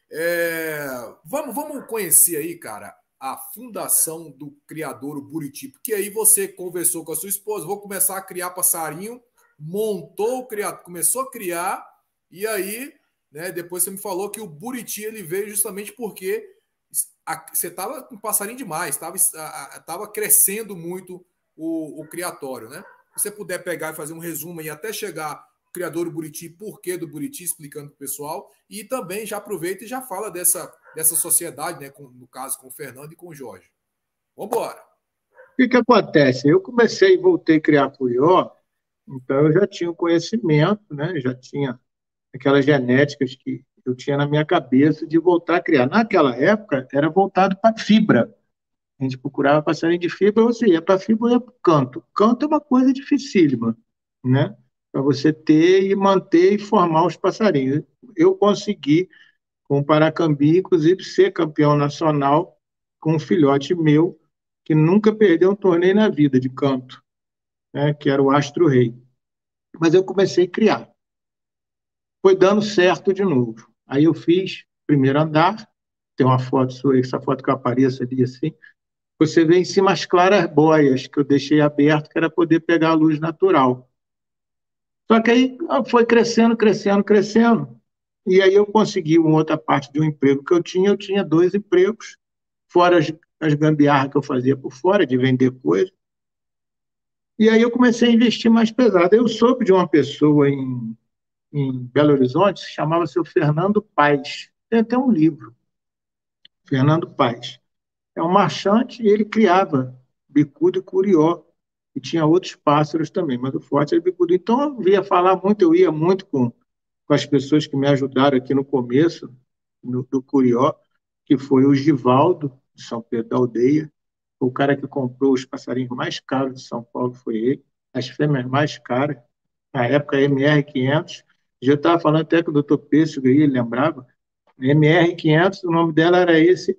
Vamos conhecer aí, cara, a fundação do criador, o Buriti, porque aí você conversou com a sua esposa, vou começar a criar passarinho, montou o criador, começou a criar, e aí, né, depois você me falou que o Buriti ele veio justamente porque você estava com passarinho demais, estava crescendo muito o criatório, né? Se você puder pegar e fazer um resumo e até chegar criador do Buriti, porquê do Buriti, explicando para o pessoal. E também já aproveita e já fala dessa sociedade, né, no caso com o Fernando e com o Jorge. Vamos embora. O que acontece? Eu comecei e voltei a criar Curió, então eu já tinha o conhecimento, né? Já tinha aquelas genéticas que eu tinha na minha cabeça de voltar a criar. Naquela época, era voltado para fibra. A gente procurava passarinho de fibra, você ia para fibra ou ia para o canto. Canto é uma coisa dificílima, né? Para você ter e manter e formar os passarinhos. Eu consegui, com o Paracambi, inclusive, ser campeão nacional com um filhote meu, que nunca perdeu um torneio na vida de canto, né? Que era o Astro Rei. Mas eu comecei a criar. Foi dando certo de novo. Aí eu fiz primeiro andar, tem uma foto sua, essa foto que eu apareço ali assim. Você vê em cima as claras-boias que eu deixei aberto, que era poder pegar a luz natural. Só que aí foi crescendo, crescendo, crescendo. E aí eu consegui uma outra parte de um emprego que eu tinha 2 empregos, fora as gambiarras que eu fazia por fora, de vender coisa. E aí eu comecei a investir mais pesado. Eu soube de uma pessoa em Belo Horizonte, se chamava seu Fernando Paes. Tem até um livro, Fernando Paes. É um marchante e ele criava bicudo e curió. E tinha outros pássaros também, mas o forte era bicudo. Então eu via falar muito, eu ia muito com as pessoas que me ajudaram aqui no começo do curió, que foi o Givaldo, de São Pedro da Aldeia. O cara que comprou os passarinhos mais caros de São Paulo foi ele, as fêmeas mais caras, na época MR500. Já estava falando até com o doutor Pêssego aí, ele lembrava. MR500, o nome dela era esse,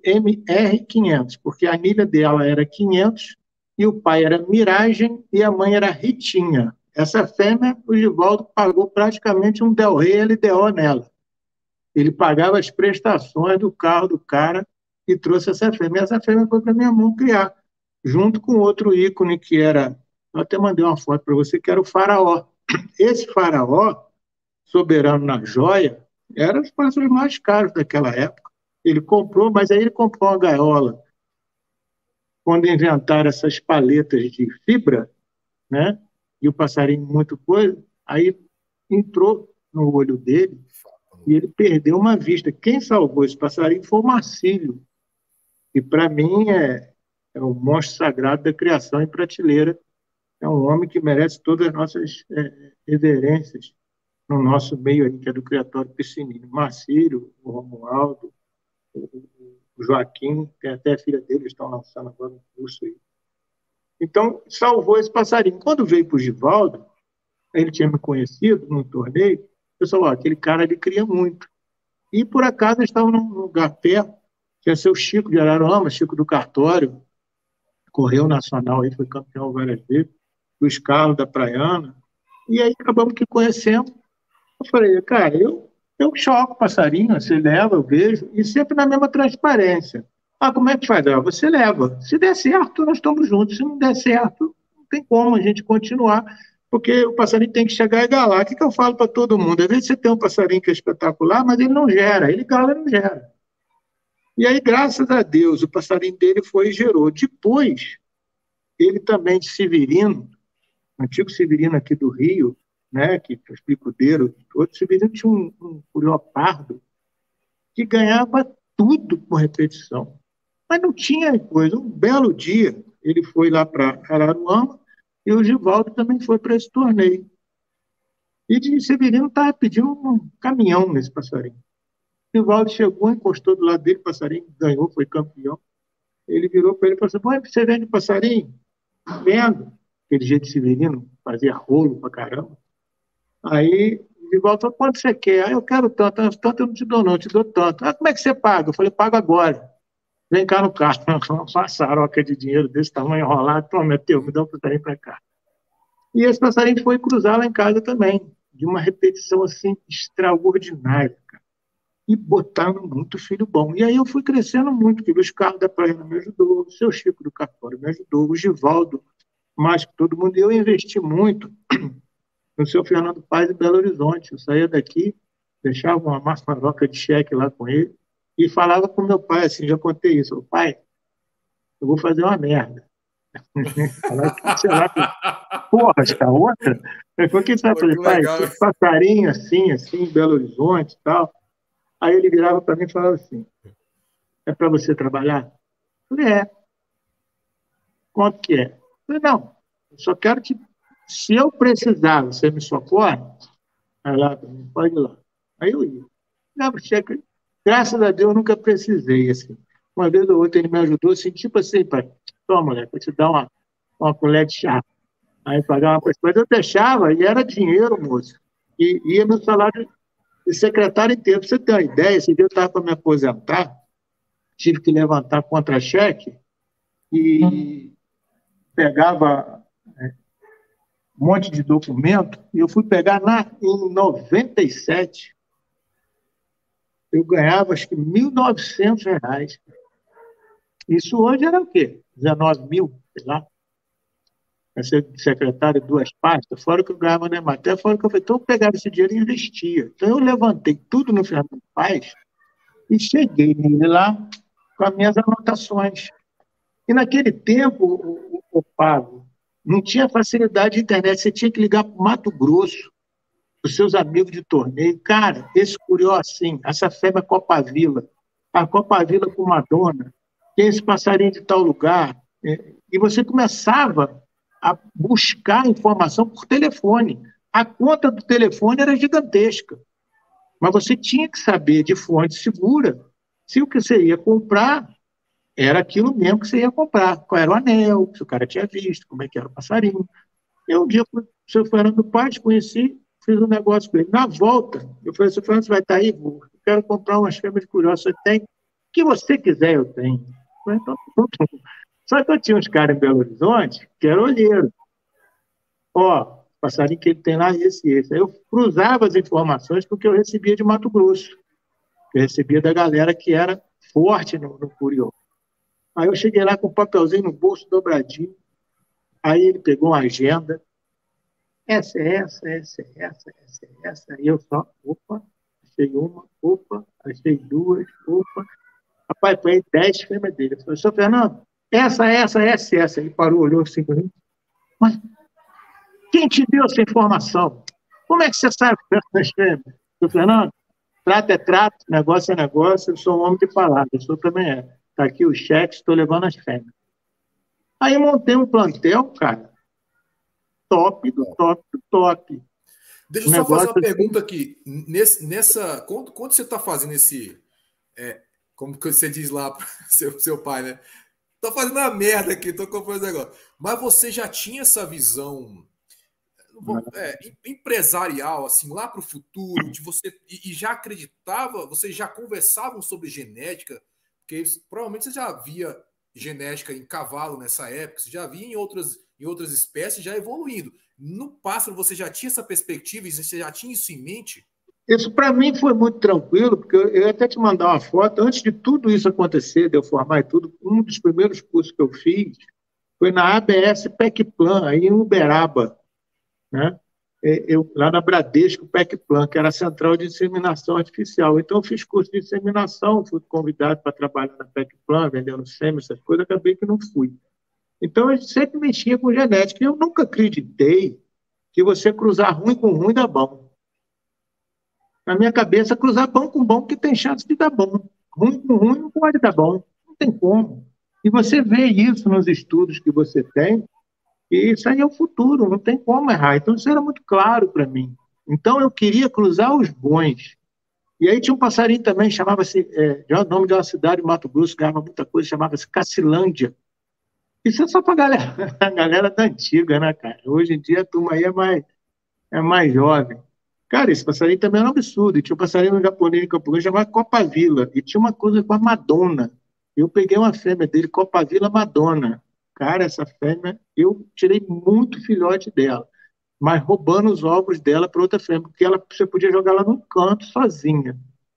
MR500, porque a anilha dela era 500 e o pai era Miragem e a mãe era Ritinha. Essa fêmea, o Givaldo pagou praticamente um Del Rey LDO nela. Ele pagava as prestações do carro do cara e trouxe essa fêmea. Essa fêmea foi para minha mão criar, junto com outro ícone que era, eu até mandei uma foto para você, que era o Faraó. Esse Faraó, soberano na joia, era os pássaros mais caros daquela época. Ele comprou, mas aí ele comprou uma gaiola. Quando inventaram essas paletas de fibra, né? E o passarinho muito coisa, aí entrou no olho dele e ele perdeu uma vista. Quem salvou esse passarinho foi o Marcílio, que para mim é o monstro sagrado da criação em prateleira. É um homem que merece todas as nossas reverências no nosso meio aí, que é do Criatório Piscinini. Marcílio, o Romualdo, o Joaquim, tem até a filha dele, estão lançando agora um curso aí. Então, salvou esse passarinho. Quando veio para o Givaldo, ele tinha me conhecido num torneio, eu falei, aquele cara ele cria muito. E, por acaso, eles estavam num lugar perto, que ia ser o Chico de Araruama, Chico do Cartório, correu nacional, aí foi campeão várias vezes, Luiz Carlos da Praiana, e aí acabamos que conhecemos. Eu falei, cara, eu choco o passarinho, você leva, eu vejo, e sempre na mesma transparência. Como é que faz? Você leva. Se der certo, nós estamos juntos. Se não der certo, não tem como a gente continuar, porque o passarinho tem que chegar e galar. O que eu falo para todo mundo? Às vezes você tem um passarinho que é espetacular, mas ele não gera. Ele gala e não gera. E aí, graças a Deus, o passarinho dele foi e gerou. Depois, ele também de Severino, antigo Severino aqui do Rio, né, que os picudeiros, outro Severino tinha um curió pardo que ganhava tudo com repetição. Mas não tinha coisa. Um belo dia, ele foi lá para Araruama e o Givaldo também foi para esse torneio. E de Severino estava pedindo um caminhão nesse passarinho. O Givaldo chegou, encostou do lado dele, o passarinho ganhou, foi campeão. Ele virou para ele e falou assim, você vende passarinho? Vendo. Aquele jeito de Severino, fazia rolo para caramba. Aí o Givaldo falou, quanto você quer? Eu quero tanto eu não te dou não, eu te dou tanto. Como é que você paga? Eu falei, pago agora. Vem cá no carro, uma passaroca de dinheiro desse tamanho enrolado, toma, é teu, me dá um passarinho para cá. E esse passarinho foi cruzar lá em casa também, de uma repetição assim extraordinária, cara. E botaram muito filho bom. E aí eu fui crescendo muito, que o Luiz Carlos da Praia me ajudou, o seu Chico do Cartório me ajudou, o Givaldo, mais que todo mundo. E eu investi muito no seu Fernando Paes em Belo Horizonte. Eu saía daqui, deixava uma maçaroca de cheque lá com ele, e falava com meu pai, assim, já contei isso, pai, eu vou fazer uma merda. Sei lá, porra, essa outra, Ele falou, quem sabe? Eu Pô, que falei, pai, legal. tem passarinho assim, assim, em Belo Horizonte e tal. Aí ele virava para mim e falava assim, é para você trabalhar? Eu falei, é. Quanto que é? Eu falei, não, eu só quero que, se eu precisar, você me socorre? Aí lá, pode ir lá. Aí eu ia. Não, cheque. Graças a Deus, eu nunca precisei, assim. Uma vez ou outra ele me ajudou, assim, tipo assim, pai, toma, moleque, vou te dar uma colher de chá. Aí pagava uma coisa, mas eu deixava e era dinheiro, moço. E ia meu salário de secretário inteiro. Pra você ter uma ideia, esse dia eu estava para me aposentar, tive que levantar contra-cheque e pegava um monte de documento, e eu fui pegar em 97, eu ganhava acho que R$ 1.900. Isso hoje era o quê? 19 mil, sei lá. Para ser secretário de 2 pastas, fora o que eu ganhava na Emater, fora o que eu falei, então eu pegava esse dinheiro e investia. Então eu levantei tudo no Fernando Paes e cheguei nele lá com as minhas anotações. E naquele tempo, o Pablo, não tinha facilidade de internet, você tinha que ligar para o Mato Grosso, para os seus amigos de torneio. Cara, esse curió assim, essa fêmea Copavila, a Copavila com Madonna, tem esse passarinho de tal lugar. E você começava a buscar informação por telefone. A conta do telefone era gigantesca, mas você tinha que saber de fonte segura se o que você ia comprar era aquilo mesmo que você ia comprar. Qual era o anel, se o cara tinha visto, como é que era o passarinho. Eu um dia fui para o seu Fernando Paes, conheci, fiz um negócio com ele. Na volta, eu falei, seu Fernando, você vai estar aí? Eu quero comprar umas fêmeas de curiosas. Você tem? O que você quiser, eu tenho. Eu falei, então, só que eu tinha uns caras em Belo Horizonte que eram olheiros. Ó, o passarinho que ele tem lá, esse e esse. Aí eu cruzava as informações porque eu recebia de Mato Grosso. Eu recebia da galera que era forte no curió. Aí eu cheguei lá com um papelzinho no bolso dobradinho. Aí ele pegou uma agenda. Essa é essa, essa é essa, essa é essa. Aí eu só, opa, achei uma, opa, achei duas, opa. Rapaz, foi 10 fêmeas dele. Eu falei, senhor Fernando, essa. Ele parou, olhou assim para mim. Mas quem te deu essa informação? Como é que você sabe dessas fêmeas? Senhor Fernando, trato é trato, negócio é negócio, eu sou um homem de palavra, o senhor também é. Está aqui o cheque, estou levando as fêmeas. Aí montei um plantel, cara, top do top do top. Deixa eu só fazer uma pergunta aqui. Quando você está fazendo esse... como que você diz lá para seu pai, né? Tô fazendo uma merda aqui, tô comprando negócio. Mas você já tinha essa visão empresarial, assim, lá para o futuro, de você, e já acreditava, vocês já conversavam sobre genética, porque provavelmente você já via genética em cavalo nessa época, você já via em outras espécies já evoluindo. No pássaro você já tinha essa perspectiva, e você já tinha isso em mente? Isso para mim foi muito tranquilo, porque eu ia até te mandar uma foto, antes de tudo isso acontecer, de eu formar e tudo, um dos primeiros cursos que eu fiz foi na ABS PECPlan, aí em Uberaba, né? Lá na Bradesco PECPlan, que era a Central de Inseminação Artificial. Então eu fiz curso de inseminação, fui convidado para trabalhar na PECPlan, vendendo sêmen, essas coisas, acabei que não fui. Então eu sempre mexia com genética, e eu nunca acreditei que você cruzar ruim com ruim dá bom. Na minha cabeça, cruzar bom com bom, que tem chance de dar bom. Ruim com ruim não pode dar bom. Não tem como. E você vê isso nos estudos que você tem, e isso aí é o futuro, não tem como errar. Então, isso era muito claro para mim. Então, eu queria cruzar os bons. E aí tinha um passarinho também, chamava-se, já o nome de uma cidade, Mato Grosso, ganhava muita coisa, chamava-se Cacilândia. Isso é só para a galera da antiga, né, cara? Hoje em dia, a turma aí é mais jovem. Cara, esse passarinho também era um absurdo. E tinha um passarinho japonês em Campo Grande chamado Copavila. E tinha uma coisa com a Madonna. Eu peguei uma fêmea dele, Copavila Madonna. Cara, essa fêmea, eu tirei muito filhote dela, mas roubando os ovos dela para outra fêmea, porque você podia jogar ela num canto sozinha.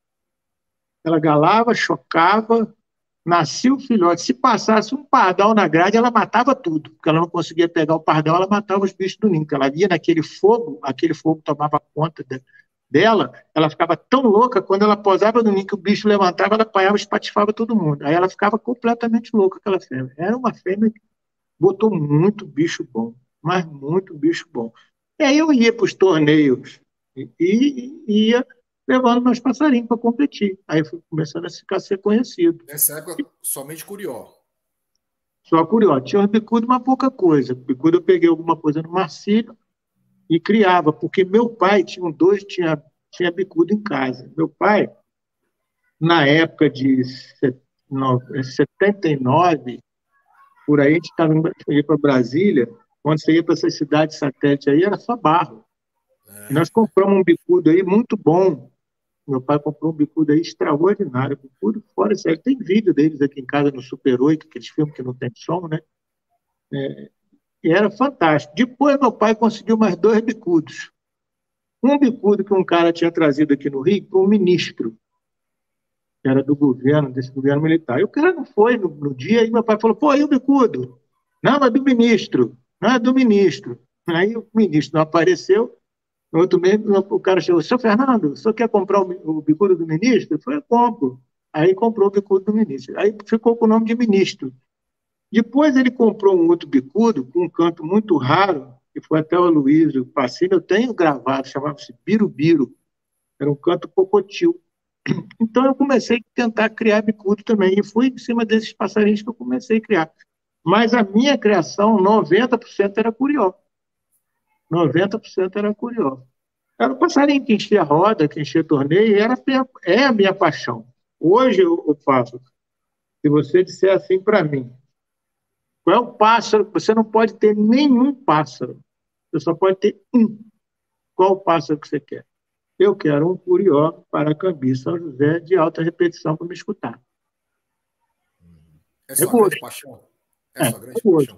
Ela galava, chocava, nascia o filhote. Se passasse um pardal na grade, ela matava tudo, porque ela não conseguia pegar o pardal, ela matava os bichos do ninho. Ela via naquele fogo, aquele fogo tomava conta dela, ela ficava tão louca, quando ela posava no ninho, que o bicho levantava, ela apanhava e espatifava todo mundo. Aí ela ficava completamente louca, aquela fêmea. Era uma fêmea que botou muito bicho bom, mas muito bicho bom. E aí eu ia para os torneios e ia levando meus passarinhos para competir. Aí fui começando a ficar ser conhecido. Nessa época, somente Curió. Só Curió. Tinha os bicudos, mas pouca coisa. Bicudo eu peguei alguma coisa no Marcílio e criava, porque meu pai tinha bicudo em casa. Meu pai, na época de 79, por aí, a gente estava indo para Brasília, quando você ia para essas cidades satélites aí, era só barro. E nós compramos um bicudo aí muito bom. Meu pai comprou um bicudo aí extraordinário, bicudo fora sério. Tem vídeo deles aqui em casa no Super 8, aqueles filmes que não tem som, né? E era fantástico. Depois meu pai conseguiu mais 2 bicudos. Um bicudo que um cara tinha trazido aqui no Rio para um ministro, que era do governo, desse governo militar. E o cara não foi no dia, e meu pai falou, pô, e o bicudo? Não, é do ministro. Não, é do ministro. Aí o ministro não apareceu. No outro mês, o cara chegou, seu Fernando, o senhor quer comprar o bicudo do ministro? Eu falei, eu compro. Aí comprou o bicudo do ministro. Aí ficou com o nome de ministro. Depois ele comprou um outro bicudo, com um canto muito raro, que foi até o Aloysio Pacini, eu tenho gravado, chamava-se Birubiru. Era um canto cocotil. Então eu comecei a tentar criar bicudo também, e fui em cima desses passarinhos que eu comecei a criar. Mas a minha criação, 90% era curió. 90% era curió. Era o passarinho que enchia roda, que enchia torneio, é a minha paixão. Hoje, eu faço, se você disser assim para mim, qual é o pássaro? Você não pode ter nenhum pássaro. Você só pode ter um. Qual o pássaro que você quer? Eu quero um curió para Cambi, São José, de alta repetição para me escutar. É sua grande paixão? É sua grande paixão?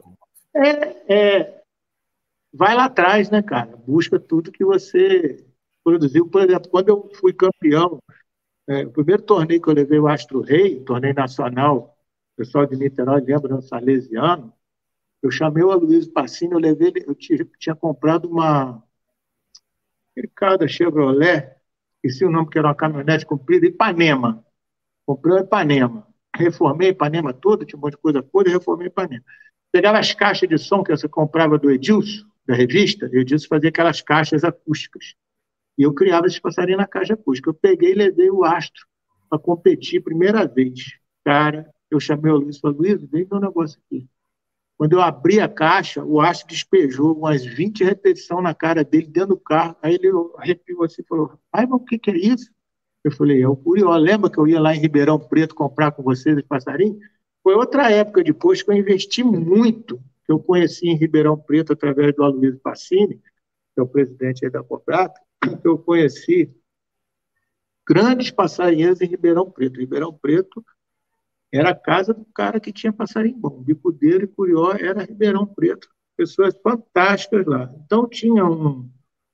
Vai lá atrás, né, cara? Busca tudo que você produziu. Por exemplo, quando eu fui campeão, o primeiro torneio que eu levei o Astro Rei, torneio nacional, o pessoal de Niterói lembra, no Salesiano, eu chamei o Aloysio Pacini, eu tinha comprado aquele carro da Chevrolet, esqueci o nome, que era uma caminhonete comprida, Ipanema. Comprei o Ipanema. Reformei Ipanema todo, tinha um monte de coisa podre, reformei Ipanema. Pegava as caixas de som que você comprava do Edilson, da revista, o Edilson fazia aquelas caixas acústicas. E eu criava esses passarinhos na caixa acústica. Eu peguei e levei o Astro para competir primeira vez. Cara, eu chamei o Luiz e falei, Luiz, vem ver um negócio aqui. Quando eu abri a caixa, o Astro despejou umas 20 repetições na cara dele dentro do carro. Aí ele arrepiou assim e falou, pai, mas o que é isso? Eu falei, é o curió. Lembra que eu ia lá em Ribeirão Preto comprar com vocês os passarinhos? Foi outra época depois que eu investi muito, que eu conheci em Ribeirão Preto através do Aloysio Pacini, que é o presidente aí da Coprata, que eu conheci grandes passarinheiros em Ribeirão Preto. Ribeirão Preto era a casa do cara que tinha passarinho bom. Bicudeiro e curió era Ribeirão Preto. Pessoas fantásticas lá. Então tinha um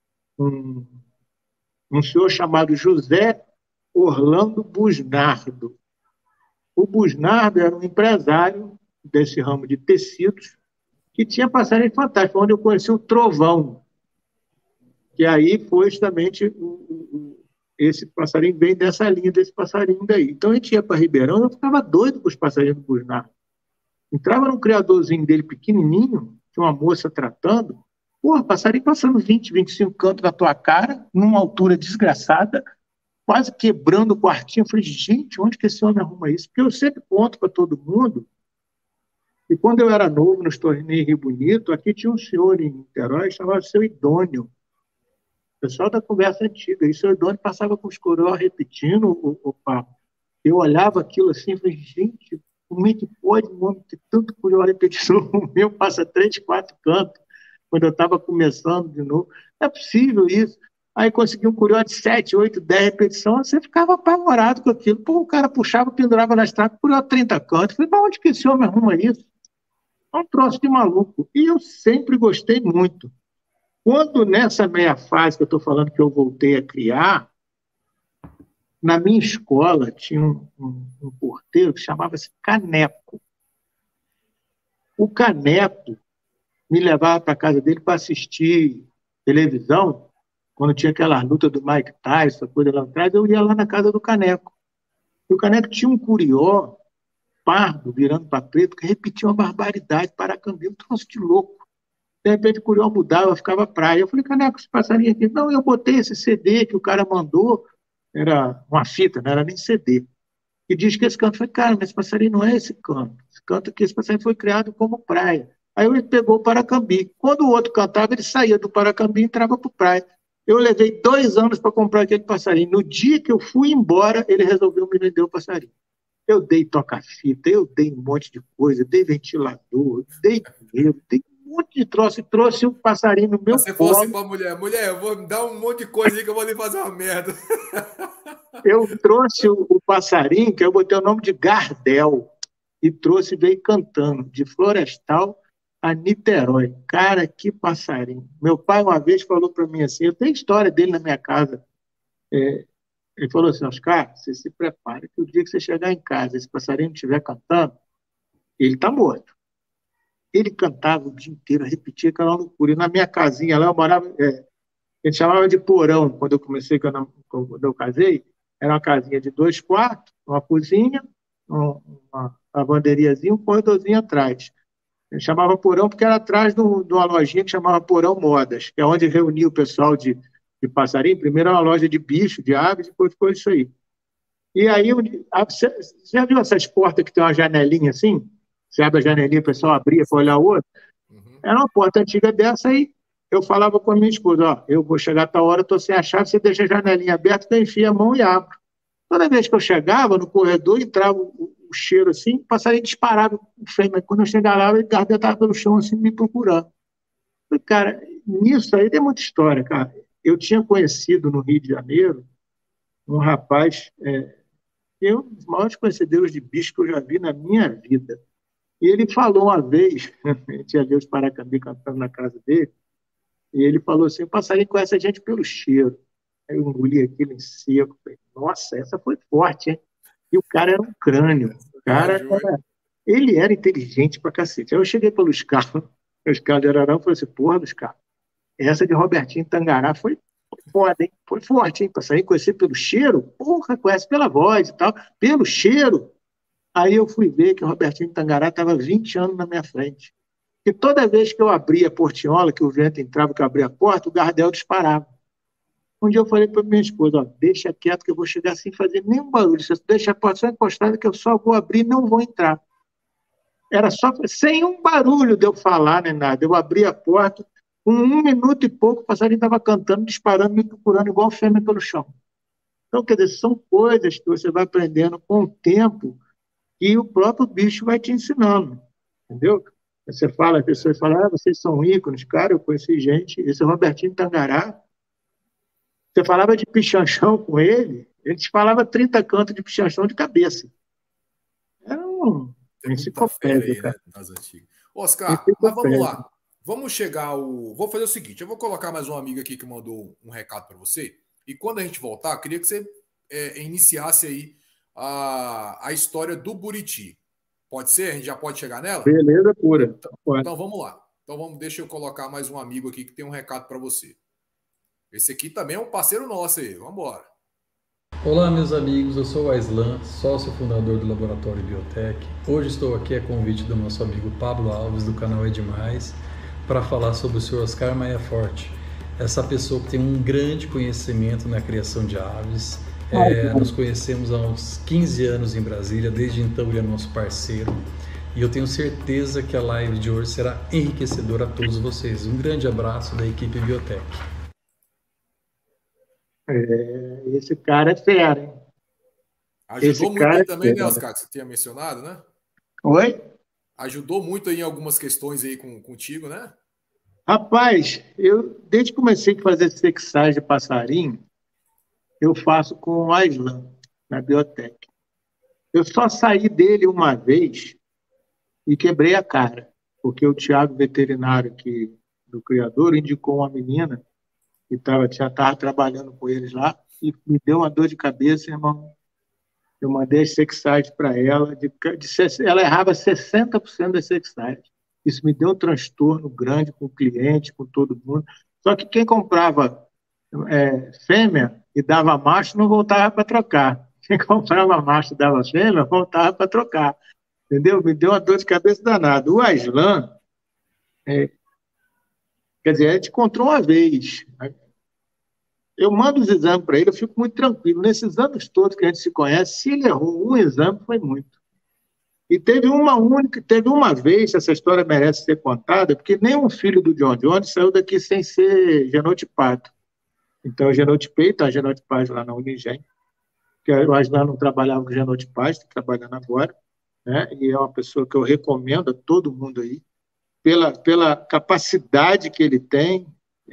senhor chamado José Orlando Busnardo. O Busnardo era um empresário desse ramo de tecidos que tinha passarinho fantástico, onde eu conheci o Trovão, que aí foi justamente esse passarinho vem dessa linha, desse passarinho daí. Então a gente ia para Ribeirão e eu ficava doido com os passarinhos do Busnardo. Entrava num criadorzinho dele pequenininho, tinha uma moça tratando, porra, passarinho passando 20, 25 cantos na tua cara, numa altura desgraçada, quase quebrando o quartinho. Eu falei, gente, onde que esse homem arruma isso? Porque eu sempre conto para todo mundo. E quando eu era novo, nos torneios Rio Bonito, aqui tinha um senhor em Niterói, chamava Seu Idôneo. O pessoal da conversa antiga. E Seu Idôneo passava com os coroas repetindo o papo. Eu olhava aquilo assim e falei, gente, como é que pode um homem ter tanto coroa repetindo? O meu passa 3, 4 cantos, quando eu estava começando de novo. Não é possível isso. Aí consegui um curió de 7, 8, 10 repetições, você ficava apavorado com aquilo. Pô, o cara puxava, pendurava na estrada, curió 30 cantos. Falei, mas onde que esse homem arruma isso? É um troço de maluco. E eu sempre gostei muito. Quando nessa meia fase que eu estou falando que eu voltei a criar, na minha escola tinha um porteiro que chamava-se Caneco. O Caneco me levava para a casa dele para assistir televisão. Quando tinha aquela luta do Mike Tyson, coisa lá atrás, eu ia lá na casa do Caneco. E o Caneco tinha um curió pardo, virando para preto, que repetia uma barbaridade, Paracambi, um troço de louco. De repente o curió mudava, ficava praia. Eu falei, caneco, esse passarinho aqui. Não, eu botei esse CD que o cara mandou, era uma fita, não era nem CD. E diz que esse canto. Eu falei, cara, mas esse passarinho não é esse canto. Esse canto aqui, esse passarinho foi criado como praia. Aí ele pegou o Paracambi. Quando o outro cantava, ele saía do Paracambi e entrava para praia. Eu levei 2 anos para comprar aquele passarinho. No dia que eu fui embora, ele resolveu me vender o passarinho. Eu dei toca-fita, eu dei um monte de coisa, dei ventilador, dei dinheiro, dei um monte de troço e trouxe um passarinho no meu Você falou assim colo. pra mulher, eu vou me dar um monte de coisa aí que eu vou ali fazer uma merda. Eu trouxe o passarinho, que eu botei o nome de Gardel, e trouxe, veio cantando, de Florestal a Niterói. Cara, que passarinho. Meu pai uma vez falou para mim assim, eu tenho história dele na minha casa. Ele falou assim, Oscar, você se prepara que o dia que você chegar em casa, esse passarinho estiver cantando, ele está morto. Ele cantava o dia inteiro, repetia aquela loucura. E na minha casinha lá, eu morava, a gente chamava de porão, quando eu comecei, quando eu casei, era uma casinha de 2 quartos, uma cozinha, uma lavanderiazinha, um corredorzinho atrás. A gente chamava porão porque era atrás de uma lojinha que chamava Porão Modas, que é onde reunia o pessoal de passarinho. Primeiro era uma loja de bicho, de aves, depois foi isso aí. E aí, você já viu essas portas que tem uma janelinha assim? Você abre a janelinha, o pessoal abria para olhar o outro. Era uma porta antiga dessa aí. Eu falava com a minha esposa, ó, eu vou chegar a tal hora, estou sem a chave, você deixa a janelinha aberta, eu enfio a mão e abro. Toda vez que eu chegava no corredor, entrava o cheiro assim, o passarinho disparava o fêmea. Quando eu chegava lá, ele estava pelo chão assim, me procurando. Falei, cara, nisso aí tem muita história, cara. Eu tinha conhecido no Rio de Janeiro um rapaz, um dos maiores conhecedores de bicho que eu já vi na minha vida. E ele falou uma vez, a gente ia ver os Paracambi cantando na casa dele, e ele falou assim, o passarinho conhece a gente pelo cheiro. Aí eu engoli aquilo em seco. Falei, nossa, essa foi forte, hein? E o cara era um crânio. O cara ele era inteligente pra cacete. Aí eu cheguei para o Luiz Carlos de Ararão, e falei assim, porra, Luiz Carlos, essa de Robertinho Tangará foi foda, hein? Foi forte, hein? Passarinho conhecer pelo cheiro? Porra, conhece pela voz e tal. Pelo cheiro? Aí eu fui ver que o Robertinho Tangará estava 20 anos na minha frente. E toda vez que eu abria a portinhola, que o vento entrava, que eu abria a porta, o Gardel disparava. Um dia eu falei para minha esposa, ó, deixa quieto que eu vou chegar sem fazer nenhum barulho. Você deixa a porta só encostada que eu só vou abrir e não vou entrar. Era só sem um barulho de eu falar nem nada. Eu abri a porta, com 1 minuto e pouco, o passarinho estava cantando, disparando, me procurando igual fêmea pelo chão. Então, quer dizer, são coisas que você vai aprendendo com o tempo e o próprio bicho vai te ensinando, entendeu? Você fala, as pessoas falam, vocês são ícones. Cara, eu conheci gente, esse Robertinho Tangará, você falava de pichanchão com ele te falava 30 cantos de pichanchão de cabeça. Era um enciclopédia, cara. Né, das antigas. Oscar, mas vamos lá. Vamos chegar ao... Vou fazer o seguinte, eu vou colocar mais um amigo aqui que mandou um recado para você, e quando a gente voltar, eu queria que você iniciasse aí a história do Buriti. Pode ser? A gente já pode chegar nela? Beleza pura. Então vamos lá. Então deixa eu colocar mais um amigo aqui que tem um recado para você. Esse aqui também é um parceiro nosso aí. Vamos embora. Olá, meus amigos. Eu sou o Aislan, sócio fundador do Laboratório Biotech. Hoje estou aqui a convite do nosso amigo Pablo Alves, do canal É Demais, para falar sobre o Sr. Oscar Maia Forte. Essa pessoa que tem um grande conhecimento na criação de aves. Nos conhecemos há uns 15 anos em Brasília, desde então ele é nosso parceiro. E eu tenho certeza que a live de hoje será enriquecedora a todos vocês. Um grande abraço da equipe Biotech. Esse cara é fera, hein? Ajudou muito aí também, né, Oscar, que você tinha mencionado, né? Oi? Ajudou muito aí em algumas questões aí contigo, né? Rapaz, eu desde que comecei a fazer sexagem de passarinho, eu faço com o Aislan, na Biotech. Eu só saí dele uma vez e quebrei a cara, porque o Thiago, veterinário do criador, indicou uma menina que já estava trabalhando com eles lá e me deu uma dor de cabeça, irmão. Eu mandei as sexagens para ela, ela errava 60% das sexagens. Isso me deu um transtorno grande com o cliente, com todo mundo. Só que quem comprava fêmea e dava macho não voltava para trocar. Quem comprava macho e dava fêmea voltava para trocar. Entendeu? Me deu uma dor de cabeça danada. O Aislan, Quer dizer, a gente encontrou uma vez. Eu mando os exames para ele, eu fico muito tranquilo. Nesses anos todos que a gente se conhece, se ele errou um exame, foi muito. E teve uma vez, essa história merece ser contada, porque nenhum filho do John Jones saiu daqui sem ser genotipado. Então, eu genotipei, tá genotipagem lá na Unigem, que eu acho que lá não trabalhava com genotipagem, está trabalhando agora, né? E é uma pessoa que eu recomendo a todo mundo aí, pela capacidade que ele tem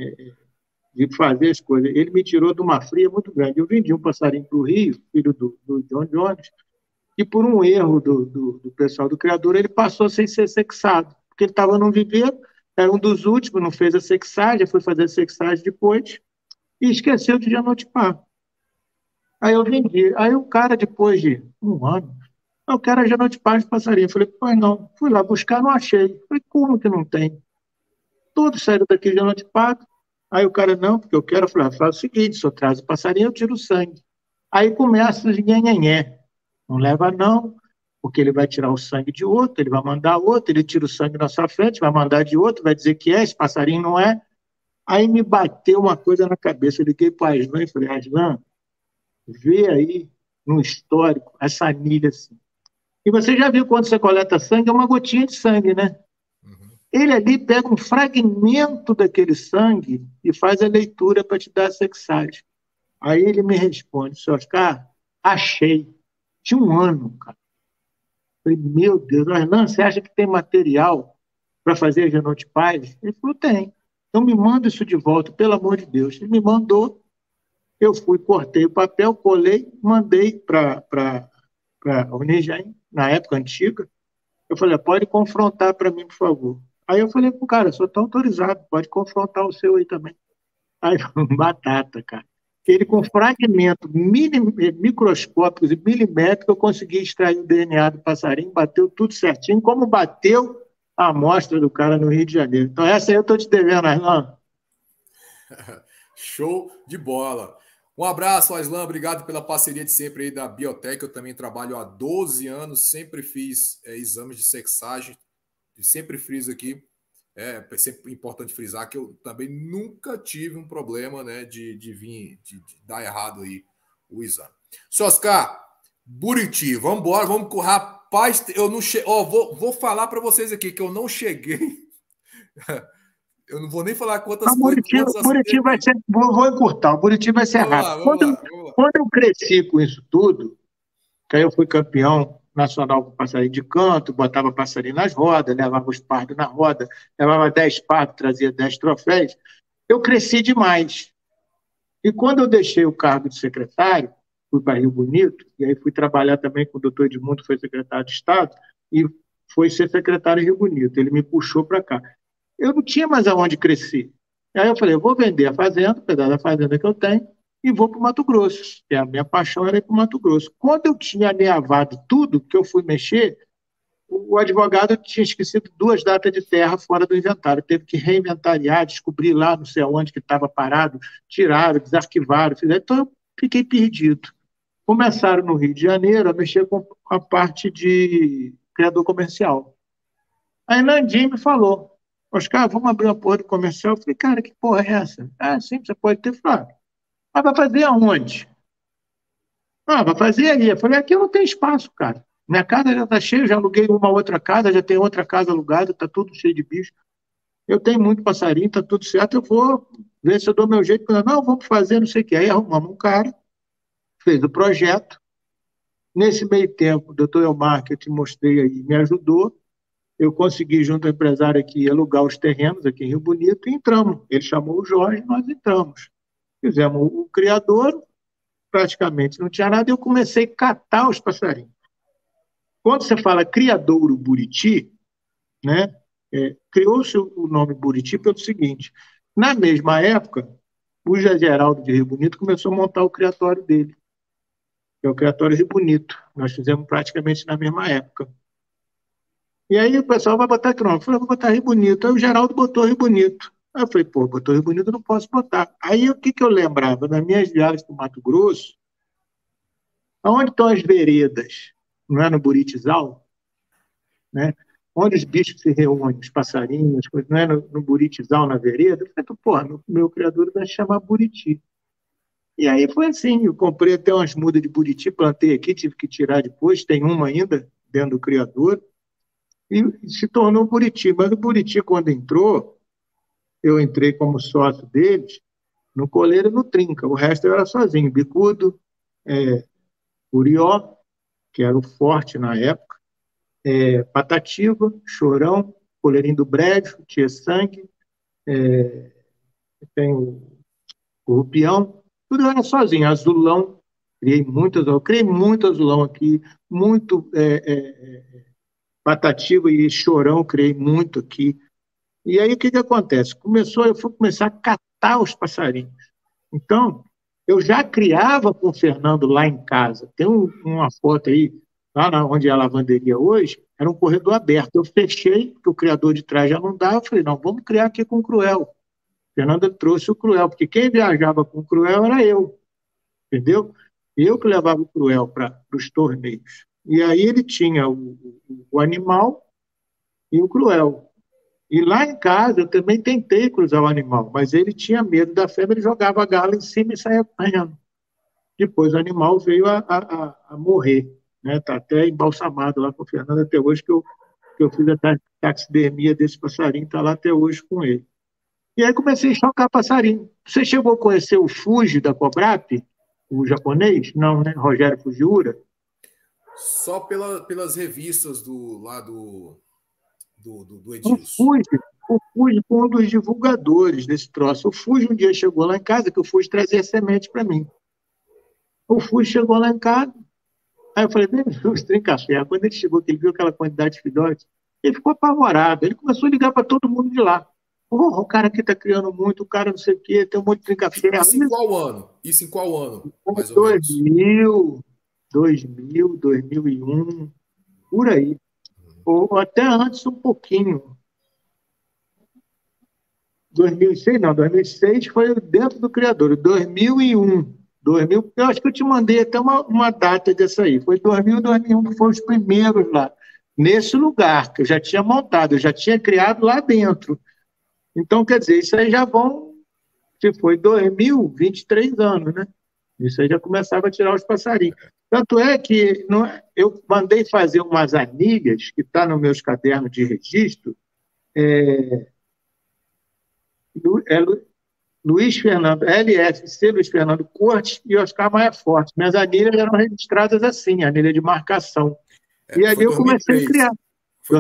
de fazer as coisas. Ele me tirou de uma fria muito grande. Eu vendi um passarinho para o Rio, filho do John Jones, e por um erro do pessoal do criador, ele passou sem ser sexado, porque ele estava num viveiro, era um dos últimos, não fez a sexagem, foi fazer a sexagem depois, e esqueceu de genotipar. Aí eu vendi. Aí o cara, depois de um ano, eu quero genotipagem de passarinho. Eu falei, pois não. Fui lá buscar, não achei. Eu falei, como que não tem? Todos saíram daqui genotipado. Aí o cara, não, porque eu quero. Eu falei, faz o seguinte, se eu traz o passarinho, eu tiro o sangue. Aí começa os nhenhenhé. Não leva não, porque ele vai tirar o sangue de outro, ele vai mandar outro, ele tira o sangue na sua frente, vai mandar de outro, vai dizer que é, esse passarinho não é. Aí me bateu uma coisa na cabeça. Eu liguei para a Aslan e falei, Aslan, vê aí no histórico essa anilha assim. E você já viu quando você coleta sangue, é uma gotinha de sangue, né? Ele ali pega um fragmento daquele sangue e faz a leitura para te dar a sexagem. Aí ele me responde, senhor Oscar, achei. Tinha um ano, cara. Eu falei, meu Deus, Arlan, você acha que tem material para fazer a genotipagem? Ele falou, tem. Então me manda isso de volta, pelo amor de Deus. Ele me mandou, eu fui, cortei o papel, colei, mandei para a Unigem, na época antiga. Eu falei, pode confrontar para mim, por favor. Aí eu falei, cara, só está autorizado, pode confrontar o seu aí também. Aí, batata, cara. Ele, com fragmentos microscópicos e milimétricos, eu consegui extrair o DNA do passarinho, bateu tudo certinho, como bateu a amostra do cara no Rio de Janeiro. Então, essa aí eu estou te devendo, Arlan. Show de bola. Um abraço, Aslan, obrigado pela parceria de sempre aí da Biotech. Eu também trabalho há 12 anos, sempre fiz exames de sexagem, e sempre friso aqui. É sempre importante frisar que eu também nunca tive um problema, né, de dar errado aí o exame. Sr. Oscar, Buriti, vamos embora, vamos com rapaz, eu não vou falar para vocês aqui que eu não cheguei. Eu não vou nem falar quantas coisas. Buriti vai ser, vou encurtar, o Buriti vai ser rápido. Quando eu cresci com isso tudo, que aí eu fui campeão nacional com passarinho de canto, botava passarinho nas rodas, levava os pardos na roda, levava 10 pardos, trazia 10 troféus. Eu cresci demais. E quando eu deixei o cargo de secretário, fui para Rio Bonito, e aí fui trabalhar também com o doutor Edmundo, foi secretário de Estado, e foi ser secretário em Rio Bonito. Ele me puxou para cá. Eu não tinha mais aonde crescer. Aí eu falei, eu vou vender a fazenda, o pedaço da fazenda que eu tenho, e vou para o Mato Grosso. E a minha paixão era ir para o Mato Grosso. Quando eu tinha alinhavado tudo, que eu fui mexer, o advogado tinha esquecido 2 datas de terra fora do inventário. Teve que reinventariar, descobrir lá não sei onde que estava parado, tiraram, desarquivaram. Fizeram. Então eu fiquei perdido. Começaram no Rio de Janeiro a mexer com a parte de criador comercial. Aí Nandim me falou, Oscar, vamos abrir uma porra de comercial? Eu falei, cara, que porra é essa? Ah, sim, você pode ter falado. Ah, vai fazer aonde? Ah, vai fazer aí. Eu falei, aqui não tem espaço, cara. Minha casa já está cheia, já aluguei uma outra casa, já tem outra casa alugada, está tudo cheio de bicho. Eu tenho muito passarinho, está tudo certo, eu vou ver se eu dou meu jeito. Não, vamos fazer, não sei o quê. Aí arrumamos um cara, fez o projeto. Nesse meio tempo, o doutor Elmar, que eu te mostrei aí, me ajudou. Eu consegui, junto ao empresário aqui, alugar os terrenos aqui em Rio Bonito e entramos. Ele chamou o Jorge, nós entramos. Fizemos o criador, praticamente não tinha nada, e eu comecei a catar os passarinhos. Quando você fala criadouro Buriti, né, criou-se o nome Buriti pelo seguinte, na mesma época, o José Geraldo de Rio Bonito começou a montar o criatório dele, que é o criatório Rio Bonito. Nós fizemos praticamente na mesma época. E aí o pessoal vai botar que nome? Eu falei, vou botar Rio Bonito. Aí o Geraldo botou Rio Bonito. Aí eu falei, pô, botou Rio Bonito, eu não posso botar. Aí o que eu lembrava? Nas minhas viagens para o Mato Grosso, onde estão as veredas? Não é no Buritizal? Né? onde os bichos se reúnem, os passarinhos, não é no buritizal, na vereda. Eu falei, porra, meu criador vai se chamar Buriti. E aí foi assim, eu comprei até umas mudas de buriti, plantei aqui, tive que tirar depois, tem uma ainda dentro do criador, e se tornou Buriti. Mas o Buriti, quando entrou, eu entrei como sócio deles, no coleiro e no trinca, o resto eu era sozinho, bicudo, urió, que era o forte na época, patativa, chorão, coleirinho do brejo, tia sangue, tem o rupião, tudo eu era sozinho, azulão, criei muito azulão aqui, muito patativa e chorão, criei muito aqui. E aí o que acontece? Eu fui começar a catar os passarinhos. Então, eu já criava com o Fernando lá em casa. Tem uma foto aí, lá onde é a lavanderia hoje, era um corredor aberto. Eu fechei, porque o criador de trás já não dava. Eu falei, não, vamos criar aqui com o Cruel. O Fernando trouxe o Cruel, porque quem viajava com o Cruel era eu, entendeu? Eu que levava o Cruel para os torneios. E aí ele tinha o animal e o Cruel. E lá em casa eu também tentei cruzar o animal, mas ele tinha medo da febre, ele jogava a gala em cima e saía correndo. Depois o animal veio a morrer, né? Está até embalsamado lá com o Fernando até hoje, que eu fiz a taxidermia desse passarinho, está lá até hoje com ele. E aí comecei a chocar passarinho. Você chegou a conhecer o Fuji da Cobrap, o japonês? Não, né? Rogério Fujiura? Só pelas revistas do Edilson. O Fuji foi um dos divulgadores desse troço. O Fuji um dia chegou lá em casa, que o Fuji trazia semente para mim. O Fuji chegou lá em casa, aí eu falei, os trinca-ferro. Quando ele chegou, que ele viu aquela quantidade de filhotes, ele ficou apavorado. Ele começou a ligar para todo mundo de lá. O cara aqui está criando muito, o cara não sei o quê, tem um monte de trinca-ferro. Isso em qual ano? Mais ou 2000, 2001, por aí. Ou até antes um pouquinho. 2006 foi dentro do criador. 2001. Eu acho que eu te mandei até uma data dessa aí. Foi 2000, 2001 que foram os primeiros lá. Nesse lugar que eu já tinha montado, eu já tinha criado lá dentro. Então, quer dizer, isso aí já vão... Se foi 2000, 23 anos, né? Isso aí já começava a tirar os passarinhos. Tanto é que eu mandei fazer umas anilhas, que está nos meus cadernos de registro, Luiz Fernando, LFC, Luiz Fernando Cortes e Oscar Maia Forte. Minhas anilhas eram registradas assim, anilha de marcação. E ali eu comecei a criar. Foi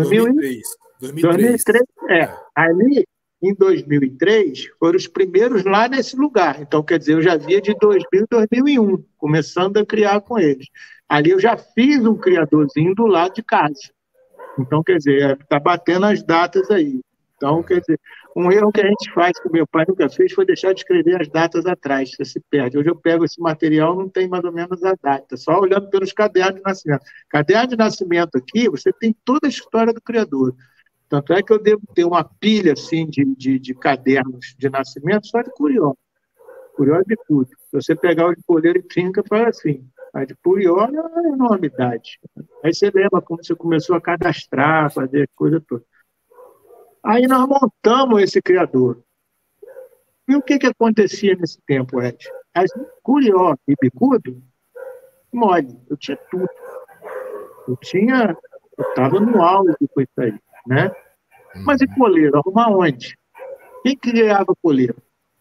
2003. Ali, em 2003, foram os primeiros lá nesse lugar. Então, quer dizer, eu já via de 2000 e 2001, começando a criar com eles. Ali eu já fiz um criadorzinho do lado de casa. Então, quer dizer, está batendo as datas aí. Então, quer dizer, um erro que a gente faz, que o meu pai nunca fez, foi deixar de escrever as datas atrás, você se perde. Hoje eu pego esse material, não tem mais ou menos a data, só olhando pelos cadernos de nascimento. Caderno de nascimento aqui, você tem toda a história do criador. Tanto é que eu devo ter uma pilha assim, de cadernos de nascimento só de Curió. Curió é bicudo. Se você pegar o de coleiro e trinca, fala assim. A de Curió é uma enormidade. Aí você lembra como você começou a cadastrar, fazer coisa toda. Aí nós montamos esse criador. E o que acontecia nesse tempo, Ed? As Curió e bicudo, mole. Eu tinha tudo. Eu estava no auge com isso aí. Né? Mas e coleiro? Arrumar onde? Quem criava coleiro?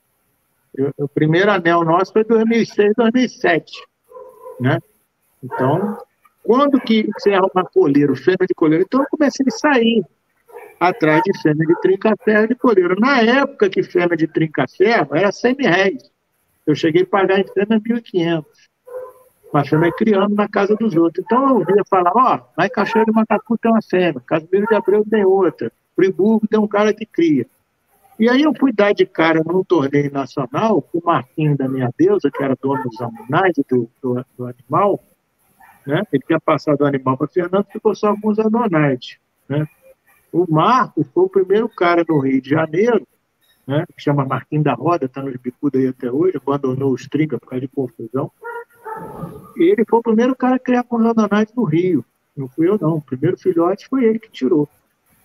O primeiro anel nosso foi 2006, 2007. Né? Então, quando que você arruma coleiro, fêmea de coleiro? Então eu comecei a sair atrás de fêmea de trinca-ferro de coleiro. Na época que fêmea de trinca-ferro era R$100. Eu cheguei a pagar em fêmea 1.500. Uma fêmea criando na casa dos outros. Então eu ouvia falar, lá em Cachoeira de Macacu tem uma fêmea, Casimiro de Abreu tem outra, Friburgo tem um cara que cria. E aí eu fui dar de cara num torneio nacional com o Marquinhos da Minha Deusa, que era dono dos Amunais, do animal, né? Ele tinha passado o animal para Fernando, ficou só com os Adonais, né? O Marcos foi o primeiro cara no Rio de Janeiro, né? Que chama Marquinhos da Roda, está nos bicudos aí até hoje, abandonou os trinca por causa de confusão. E ele foi o primeiro cara a criar com os Adonais no Rio. Não fui eu, não. O primeiro filhote foi ele que tirou.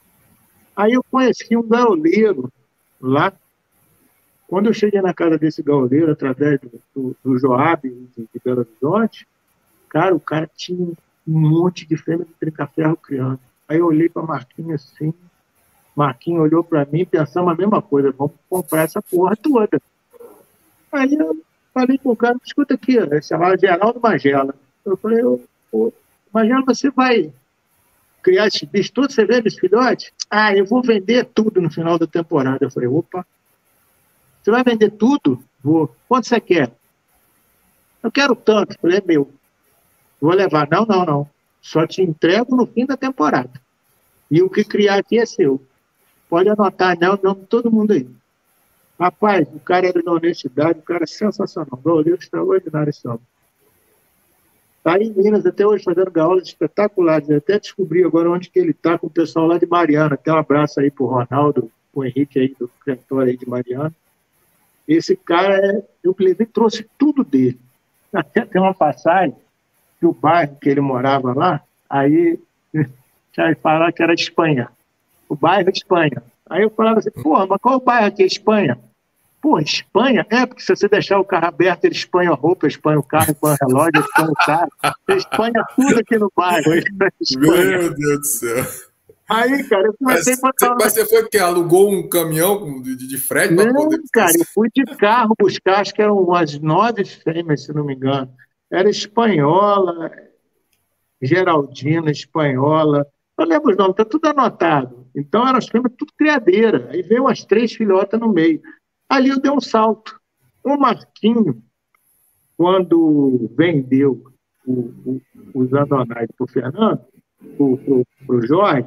Aí eu conheci um gaioleiro lá. Quando eu cheguei na casa desse gaioleiro, através do Joab de Belo Horizonte, cara, o cara tinha um monte de fêmea de trinca-ferro criando. Aí eu olhei para Marquinhos assim, Marquinhos olhou para mim, pensamos a mesma coisa, vamos comprar essa porra toda. Aí eu falei com o cara, escuta aqui, ele chamava Geraldo Magela. Eu falei, ô, Magela, você vai criar esses bichos todos, você vende os filhotes? Ah, eu vou vender tudo no final da temporada. Eu falei, opa, você vai vender tudo? Vou. Quanto você quer? Eu quero tanto. Eu falei, é meu. Vou levar. Não, não, não. Só te entrego no fim da temporada. E o que criar aqui é seu. Pode anotar, né, o nome de todo mundo aí. Rapaz, o cara era da honestidade, o cara é sensacional. Gaúcho extraordinário esse homem. Está em Minas até hoje fazendo gaiolas espetaculares. Eu até descobri agora onde que ele está com o pessoal lá de Mariana. Até um abraço aí pro Ronaldo, pro Henrique aí, do criatório aí de Mariana. Esse cara, eu levei, trouxe tudo dele. Até tem uma passagem que o bairro que ele morava lá, aí já falar que era de Espanha. O bairro de Espanha. Aí eu falava assim, porra, mas qual o bairro aqui? Espanha? Pô, Espanha? É, porque se você deixar o carro aberto, ele espanha a roupa, espanha o carro, espanha o relógio, espanha o carro. Ele espanha tudo aqui no bairro. Meu Deus do céu. Aí, cara, eu comecei a botar... Mas você foi que alugou um caminhão de frete para poder... Cara, eu fui de carro buscar, acho que eram umas 9 fêmeas, se não me engano. Era espanhola, Geraldina, espanhola. Eu lembro os nomes, tá tudo anotado. Então eram as fêmeas tudo criadeira. Aí veio umas 3 filhotas no meio. Ali eu dei um salto. O Marquinho, quando vendeu os Adonais para o Fernando, para o Jorge,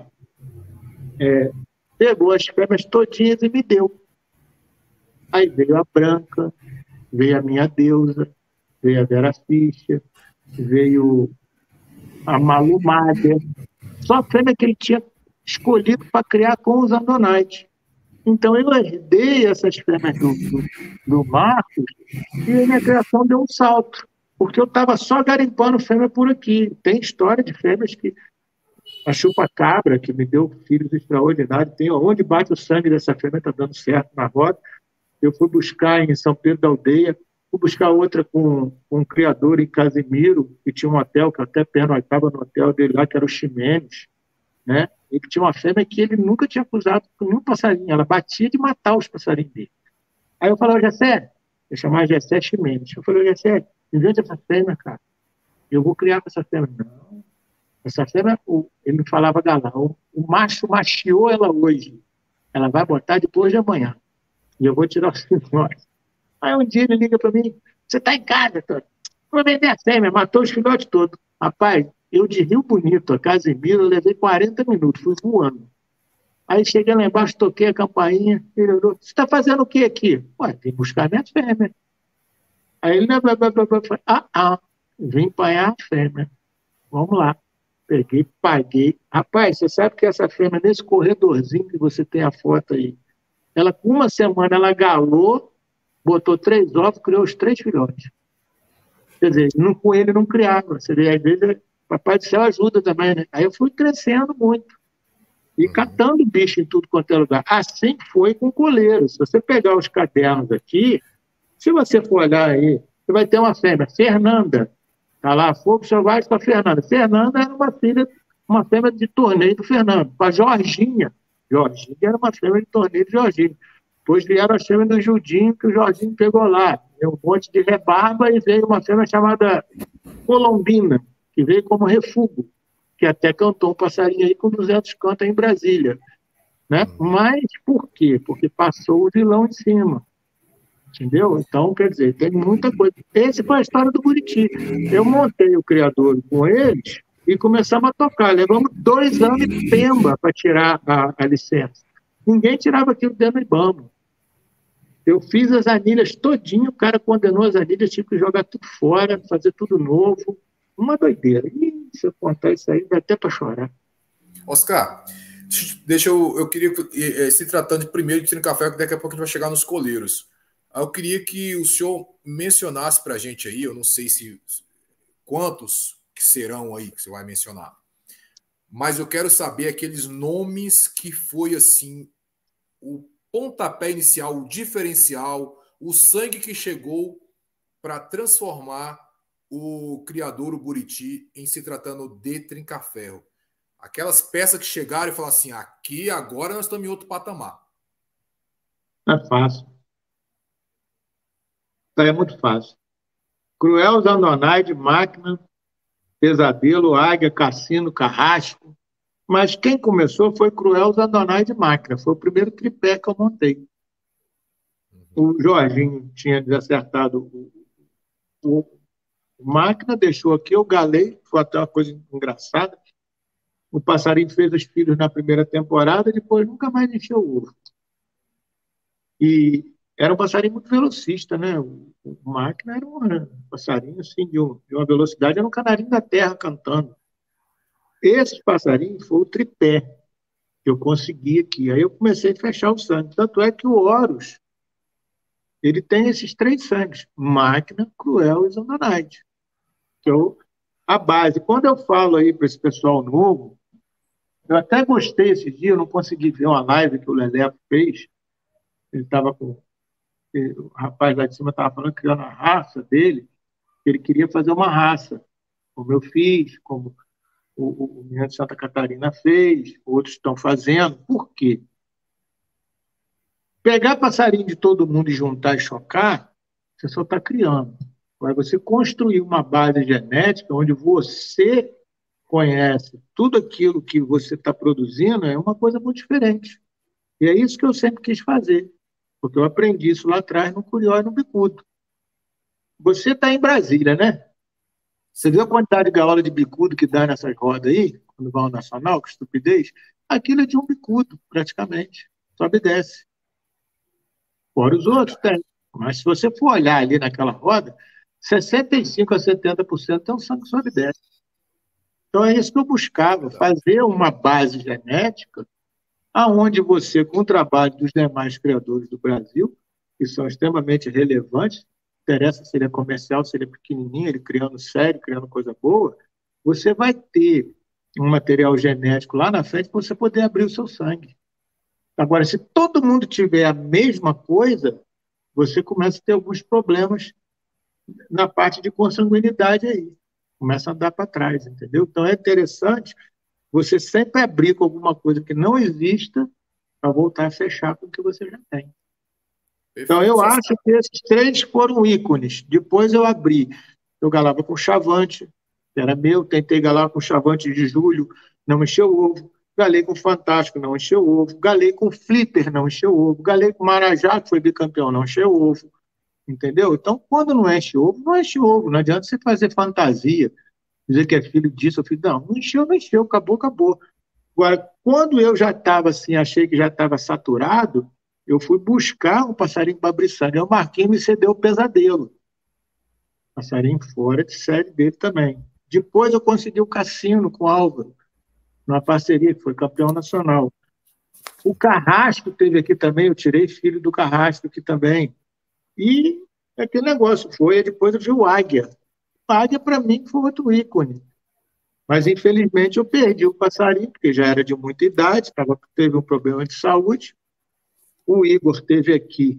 pegou as fêmeas todinhas e me deu. Aí veio a Branca, veio a Minha Deusa, veio a Vera Fischer, veio a Malu Mader. Só a fêmea que ele tinha escolhido para criar com os Adonais. Então eu herdei essas fêmeas do Marcos e a minha criação deu um salto. Porque eu estava só garimpando fêmea por aqui. Tem história de fêmeas que... A chupa-cabra, que me deu filhos extraordinários, tem onde bate o sangue dessa fêmea, está dando certo na roda. Eu fui buscar em São Pedro da Aldeia, fui buscar outra com um criador em Casimiro, que tinha um hotel, que eu até pernoitava no hotel dele lá, que era o Ximenes, né? Ele tinha uma fêmea que ele nunca tinha cruzado com nenhum passarinho, ela batia de matar os passarinhos dele. Aí eu falei, Gessé, eu chamava Gessé Ximenes, eu falei, Gessé, invente essa fêmea, cara, eu vou criar com essa fêmea. Não, essa fêmea, ele me falava galão, o macho machiou ela hoje, ela vai botar depois de amanhã, e eu vou tirar os filhotes. Aí um dia ele liga para mim, você está em casa, Tony? Vou vender a fêmea, matou os filhotes todos. Rapaz, eu de Rio Bonito a Casimiro, eu levei 40 minutos, fui voando. Aí cheguei lá embaixo, toquei a campainha, ele olhou, você está fazendo o que aqui? Ué, vim buscar minha fêmea. Aí ele, vim apanhar a fêmea. Vamos lá. Peguei, paguei. Rapaz, você sabe que essa fêmea, nesse corredorzinho que você tem a foto aí, ela, com uma semana, ela galou, botou 3 ovos, criou os 3 filhotes. Quer dizer, com ele não criava. Você vê, às vezes, Papai do Céu ajuda também, né? Aí eu fui crescendo muito. E catando bicho em tudo quanto é lugar. Assim foi com coleiro. Se você pegar os cadernos aqui, se você for olhar aí, você vai ter uma fêmea, Fernanda. Está lá, Fogo Selvagem com a Fernanda. Fernanda era uma fêmea de torneio do Fernando. Com a Jorginha. Jorginha era uma fêmea de torneio do Jorginho. Depois vieram as fêmeas do Judinho, que o Jorginho pegou lá. Veio um monte de rebarba e veio uma fêmea chamada Colombina, que veio como refúgio, que até cantou um passarinho aí com 200 cantos em Brasília. Né? Mas por quê? Porque passou o vilão em cima. Entendeu? Então, quer dizer, tem muita coisa. Essa foi a história do Buriti. Eu montei o criador com eles e começamos a tocar. Levamos 2 anos de pemba para tirar a licença. Ninguém tirava aquilo dentro do Ibama. Eu fiz as anilhas todinho, o cara condenou as anilhas, tive que jogar tudo fora, fazer tudo novo. Uma doideira. E se eu contar isso aí, dá até para chorar. Oscar, eu queria, se tratando primeiro de Trinca Café, que daqui a pouco a gente vai chegar nos coleiros. Eu queria que o senhor mencionasse para a gente aí, eu não sei se quantos que serão aí que você vai mencionar, mas eu quero saber aqueles nomes que foi assim o pontapé inicial, o diferencial, o sangue que chegou para transformar o criador, o Buriti, em se tratando de trinca-ferro. Aquelas peças que chegaram e falaram assim, aqui agora nós estamos em outro patamar. É fácil. É muito fácil. Cruel, Zandonaide, Máquina, Pesadelo, Águia, Cassino, Carrasco. Mas quem começou foi Cruel, Zandonaide e Máquina. Foi o primeiro tripé que eu montei. O Jorginho tinha desacertado o Máquina, deixou aqui, eu galei, foi até uma coisa engraçada. O passarinho fez os filhos na primeira temporada, depois nunca mais encheu o ovo. E era um passarinho muito velocista, né? O Máquina era um passarinho assim, de uma velocidade, era um canarinho da terra cantando. Esse passarinho foi o tripé que eu consegui aqui. Aí eu comecei a fechar o sangue. Tanto é que o Horus, ele tem esses 3 sangues: Máquina, Cruel e Zandonaide, que é a base. Quando eu falo aí para esse pessoal novo, eu até gostei esse dia, eu não consegui ver uma live que o Leleco fez. Ele estava com... O rapaz lá de cima estava falando, criando a raça dele, ele queria fazer uma raça, como eu fiz, como o menino de Santa Catarina fez, outros estão fazendo. Por quê? Pegar passarinho de todo mundo e juntar e chocar, você só está criando. Agora, você construir uma base genética onde você conhece tudo aquilo que você está produzindo é uma coisa muito diferente. E é isso que eu sempre quis fazer, porque eu aprendi isso lá atrás no Curió e no Bicudo. Você está em Brasília, né? Você viu a quantidade de gaiola de bicudo que dá nessas rodas aí, quando vai ao Nacional, que estupidez? Aquilo é de um bicudo, praticamente. Sobe e desce. Fora os outros, tem. Mas se você for olhar ali naquela roda, 65% a 70% é um sangue sobe e desce. Então é isso que eu buscava, fazer uma base genética aonde você, com o trabalho dos demais criadores do Brasil, que são extremamente relevantes, interessa se ele é comercial, se ele é pequenininho, ele criando sério, criando coisa boa, você vai ter um material genético lá na frente para você poder abrir o seu sangue. Agora, se todo mundo tiver a mesma coisa, você começa a ter alguns problemas na parte de consanguinidade aí. Começa a andar para trás, entendeu? Então é interessante você sempre abrir com alguma coisa que não exista para voltar a fechar com o que você já tem. Então, eu acho que esses 3 foram ícones. Depois eu abri. Eu galava com Chavante, que era meu. Tentei galar com Chavante de Julho, não encheu o ovo. Galei com Fantástico, não encheu o ovo. Galei com Flipper, não encheu o ovo. Galei com Marajá, que foi bicampeão, não encheu o ovo. Entendeu? Então, quando não enche ovo, não enche ovo. Não adianta você fazer fantasia, dizer que é filho disso, ou filho... Não encheu, não encheu. Acabou, acabou. Agora, quando eu já estava assim, achei que já estava saturado, eu fui buscar um passarinho babriçando. O Marquinhos me cedeu o Pesadelo. Passarinho fora de série dele também. Depois eu consegui o Cassino com o Álvaro, numa parceria, que foi campeão nacional. O Carrasco teve aqui também, eu tirei filho do Carrasco aqui também. E aquele negócio foi, depois eu vi o Águia. O Águia, para mim, foi outro ícone. Mas, infelizmente, eu perdi o passarinho, porque já era de muita idade, teve um problema de saúde. O Igor teve aqui,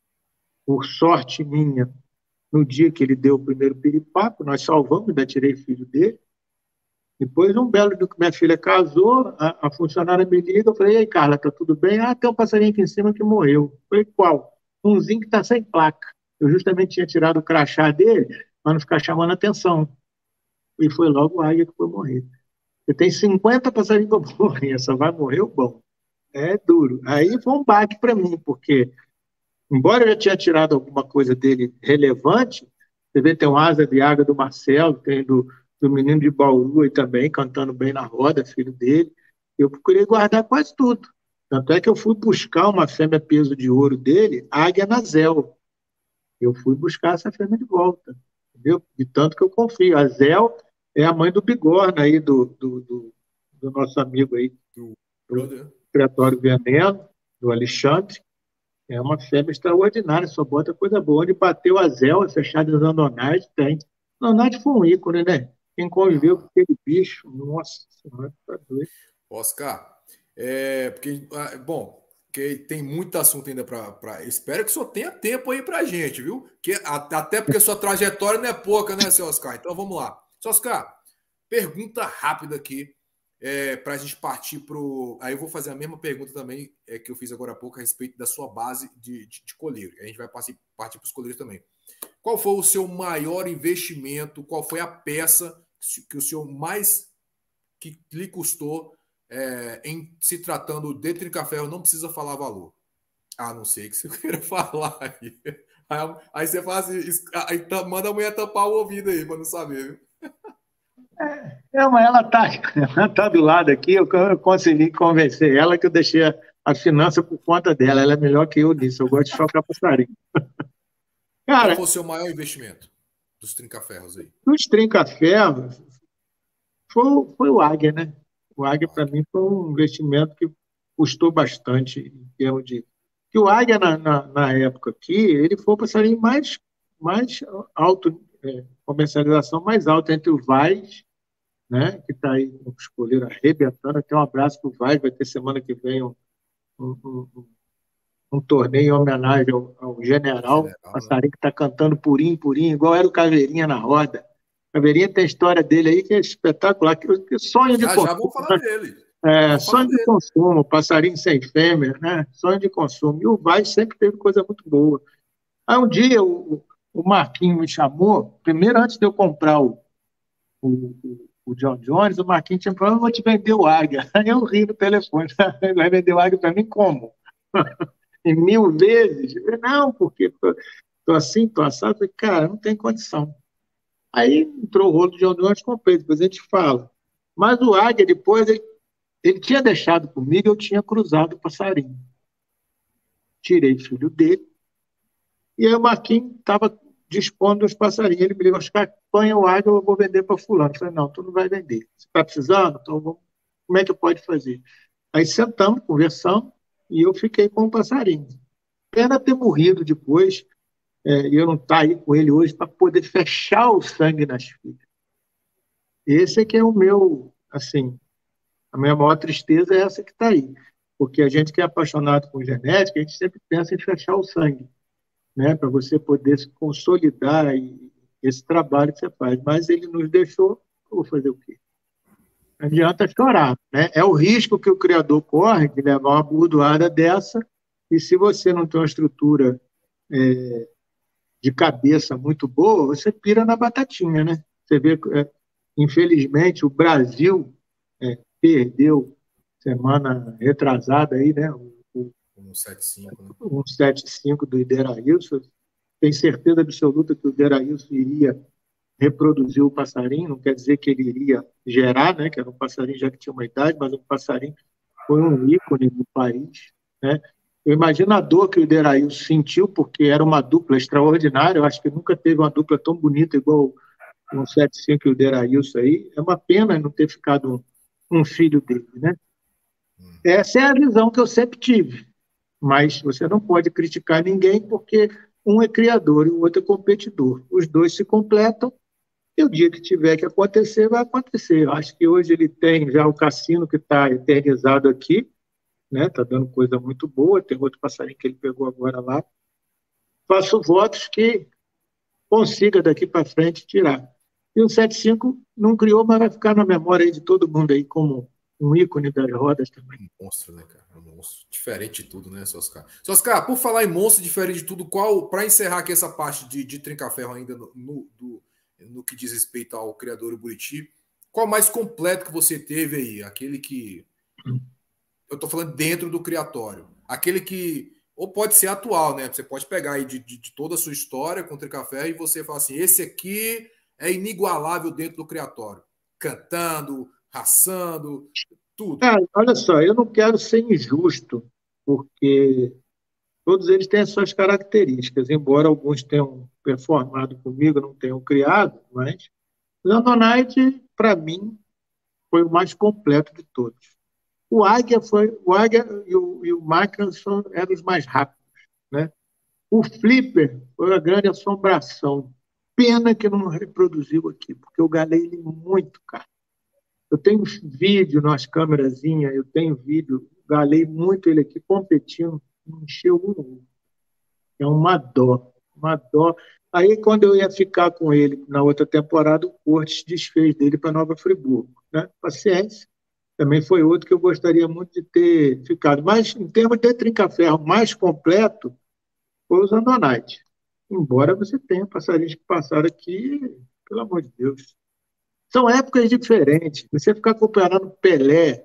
por sorte minha, no dia que ele deu o primeiro piripapo, nós salvamos, ainda tirei filho dele. Depois, um belo dia que minha filha casou, a funcionária me liga, eu falei, e aí, Carla, tá tudo bem? Ah, tem um passarinho aqui em cima que morreu. Eu falei, qual? Umzinho que está sem placa. Eu justamente tinha tirado o crachá dele, para não ficar chamando atenção. E foi logo o Águia que foi morrer. Eu tenho 50 passarinhos que vão morrer, só vai morrer o bom. É duro. Aí foi um baque para mim, porque, embora eu já tinha tirado alguma coisa dele relevante, você vê, tem um Asa de Águia do Marcelo, tem do menino de Bauru aí também, cantando bem na roda, filho dele. Eu procurei guardar quase tudo. Tanto é que eu fui buscar uma fêmea peso de ouro dele, Águia Nazel. Eu fui buscar essa fêmea de volta, entendeu? De tanto que eu confio. A Zel é a mãe do Bigorna aí, do nosso amigo aí, do Criatório Veneno, do Alexandre. É uma fêmea extraordinária, só bota coisa boa. Onde bateu a Zel, a fechada de Zandonaide, tem. Zandonaide foi um ícone, né? Quem conviveu com aquele bicho, nossa senhora, tá doido. Oscar, porque, bom, que tem muito assunto ainda para. Espero que só tenha tempo aí pra gente, viu? Até porque sua trajetória não é pouca, né, seu Oscar? Então vamos lá. Seu Oscar, pergunta rápida aqui, para a gente partir pro. Aí eu vou fazer a mesma pergunta também que eu fiz agora há pouco a respeito da sua base de coleiro. A gente vai partir para os coleiros também. Qual foi o seu maior investimento? Qual foi a peça que o senhor mais que lhe custou em se tratando de trinca-ferro? Não precisa falar valor. A não ser que você queira falar aí. Aí você faz aí manda a mulher tampar o ouvido aí para não saber, viu? Mas ela tá do lado aqui, eu consegui convencer ela que eu deixei a finança por conta dela. Ela é melhor que eu nisso, eu gosto de chocar passarinho. Cara, qual foi o seu maior investimento dos trinca-ferros aí? Dos trinca-ferros, foi o Águia, né? O Águia, para mim, foi um investimento que custou bastante em termos de... Que o Águia, na época aqui, ele foi o passarinho mais alto, comercialização mais alta entre o Vaz, né? Que está aí com os coleiros arrebentando. Até um abraço para o Vaz, vai ter semana que vem um torneio em homenagem ao general, passarinho que está cantando purinho, purinho, igual era o Caveirinha na roda. Caveirinha tem a história dele aí que é espetacular, que sonho de consumo. Já vou falar dele. Sonho de consumo, passarinho sem fêmea, né? Sonho de consumo. E o Vaz sempre teve coisa muito boa. Aí um dia o Marquinhos me chamou, primeiro antes de eu comprar o John Jones, o Marquinhos tinha falado, eu vou te vender o Águia. Aí eu ri no telefone, vai vender o Águia para mim como? Em 1000 vezes? Eu falei, não, porque tô assim, tô assado. Eu falei, cara, não tem condição. Aí entrou o rolo do John Jones, comprei, depois a gente fala. Mas o Águia, depois, ele tinha deixado comigo, eu tinha cruzado o passarinho. Tirei filho dele, e aí o Marquinhos estava dispondo dos passarinhos. Ele me ligou, Oscar, põe o Águia, eu vou vender para fulano. Eu falei, não, tu não vai vender. Você está precisando? Então como é que pode fazer? Aí sentamos, conversamos, e eu fiquei com o passarinho. Pena ter morrido depois, e eu não estar aí com ele hoje para poder fechar o sangue nas filhas. Esse é que é o meu, assim, a minha maior tristeza é essa que está aí. Porque a gente que é apaixonado por genética, a gente sempre pensa em fechar o sangue, né, para você poder se consolidar esse trabalho que você faz. Mas ele nos deixou, eu vou fazer o quê? Não adianta chorar, né? É o risco que o criador corre de levar uma burdoada dessa, e se você não tem uma estrutura de cabeça muito boa, você pira na batatinha, né? Você vê, infelizmente, o Brasil perdeu semana retrasada aí, né? O 175, né? 175 do Iderailson. Tenho certeza absoluta que o Iderailson iria reproduzir o passarinho, não quer dizer que ele iria gerar, né? Que era um passarinho já que tinha uma idade, mas um passarinho foi um ícone do país, né? Eu imagino a dor que o Iderailson sentiu, porque era uma dupla extraordinária. Eu acho que nunca teve uma dupla tão bonita igual o 175 e o Iderailson aí. É uma pena não ter ficado um filho dele, né? Essa é a visão que eu sempre tive. Mas você não pode criticar ninguém, porque um é criador e o outro é competidor. Os dois se completam, e o dia que tiver que acontecer, vai acontecer. Eu acho que hoje ele tem já o Cassino, que está eternizado aqui, né? Está dando coisa muito boa. Tem outro passarinho que ele pegou agora lá. Faço votos que consiga daqui para frente tirar. E o 75 não criou, mas vai ficar na memória aí de todo mundo aí como um ícone das rodas também. Um monstro, né, cara? Um monstro. Diferente de tudo, né, seu Oscar? Seu Oscar, por falar em monstro diferente de tudo, para encerrar aqui essa parte de trinca-ferro ainda no que diz respeito ao criador Buriti, qual mais completo que você teve aí? Aquele que... Eu tô falando dentro do criatório. Aquele que... Ou pode ser atual, né? Você pode pegar aí de toda a sua história com trinca-ferro e você falar assim, esse aqui é inigualável dentro do criatório. Cantando, raçando, tudo. Olha só, eu não quero ser injusto, porque todos eles têm as suas características, embora alguns tenham performado comigo, não tenham criado, mas o Zandonite, para mim, foi o mais completo de todos. O Águia e o Máquina eram os mais rápidos, né? O Flipper foi a grande assombração. pena que não reproduziu aqui, porque eu galei ele muito, cara. Eu tenho vídeo nas câmerazinhas, eu tenho vídeo, galei muito ele aqui competindo, não encheu um. É uma dó, uma dó. Aí, quando eu ia ficar com ele na outra temporada, o Cortes desfez dele para Nova Friburgo, né? Paciência. Também foi outro que eu gostaria muito de ter ficado. Mas, em termos de trinca-ferro mais completo, foi o Zandonite. Embora você tenha passarinhos que passaram aqui, pelo amor de Deus. São épocas diferentes. Você ficar comparando Pelé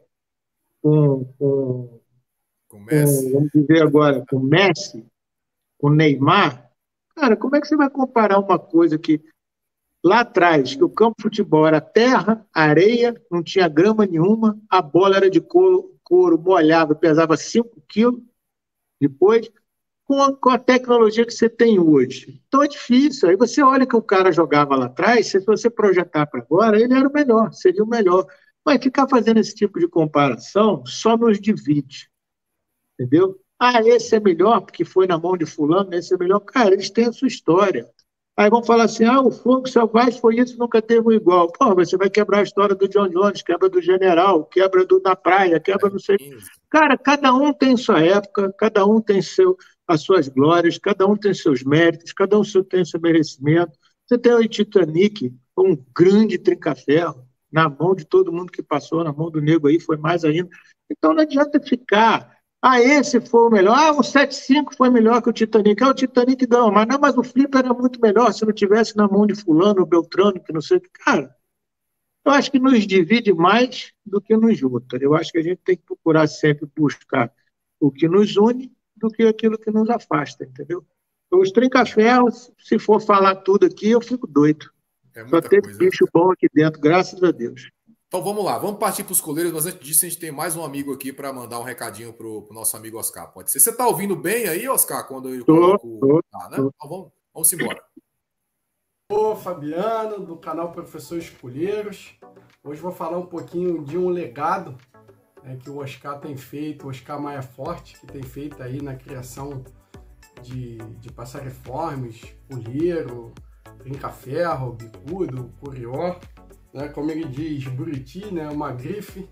com Messi. vamos dizer agora, com Messi, com Neymar, cara, como é que você vai comparar uma coisa que lá atrás, que o campo de futebol era terra, areia, não tinha grama nenhuma, a bola era de couro molhado, pesava 5 quilos, depois, com a tecnologia que você tem hoje. Então é difícil. Aí você olha que o cara jogava lá atrás, se você projetar para agora, ele era o melhor, seria o melhor. Mas ficar fazendo esse tipo de comparação só nos divide. Entendeu? Ah, esse é melhor porque foi na mão de fulano, esse é melhor. Cara, eles têm a sua história. Aí vão falar assim, o Fogo Selvagem foi isso, nunca teve um igual. Pô, você vai quebrar a história do John Jones, quebra do General, quebra do Na Praia, quebra não sei... Cara, cada um tem sua época, cada um tem as suas glórias, cada um tem seus méritos, cada um tem seu merecimento. Você tem o Titanic, um grande trinca-ferro, na mão de todo mundo que passou, na mão do nego aí, foi mais ainda. Então não adianta ficar... esse foi o melhor. O 7.5 foi melhor que o Titanic. O Titanic ganhou, mas o Flipper era muito melhor se não tivesse na mão de fulano, Beltrano, que não sei o que. Cara, eu acho que nos divide mais do que nos junta. Eu acho que a gente tem que procurar sempre buscar o que nos une do que aquilo que nos afasta, entendeu? Então, os trinca-ferros, se for falar tudo aqui, eu fico doido. Só teve bicho bom aqui dentro, graças a Deus. Então vamos lá, vamos partir para os coleiros, mas antes disso a gente tem mais um amigo aqui para mandar um recadinho para o nosso amigo Oscar. Pode ser? Você está ouvindo bem aí, Oscar, quando eu coloco... né? Então vamos embora. Sou Fabiano, do canal Professores Coleiros. Hoje vou falar um pouquinho de um legado que o Oscar tem feito, o Oscar Maia Forte, que tem feito aí na criação de passariformes, coleiro, trinca-ferro, bicudo, curió. Como ele diz, Buriti, né, uma grife.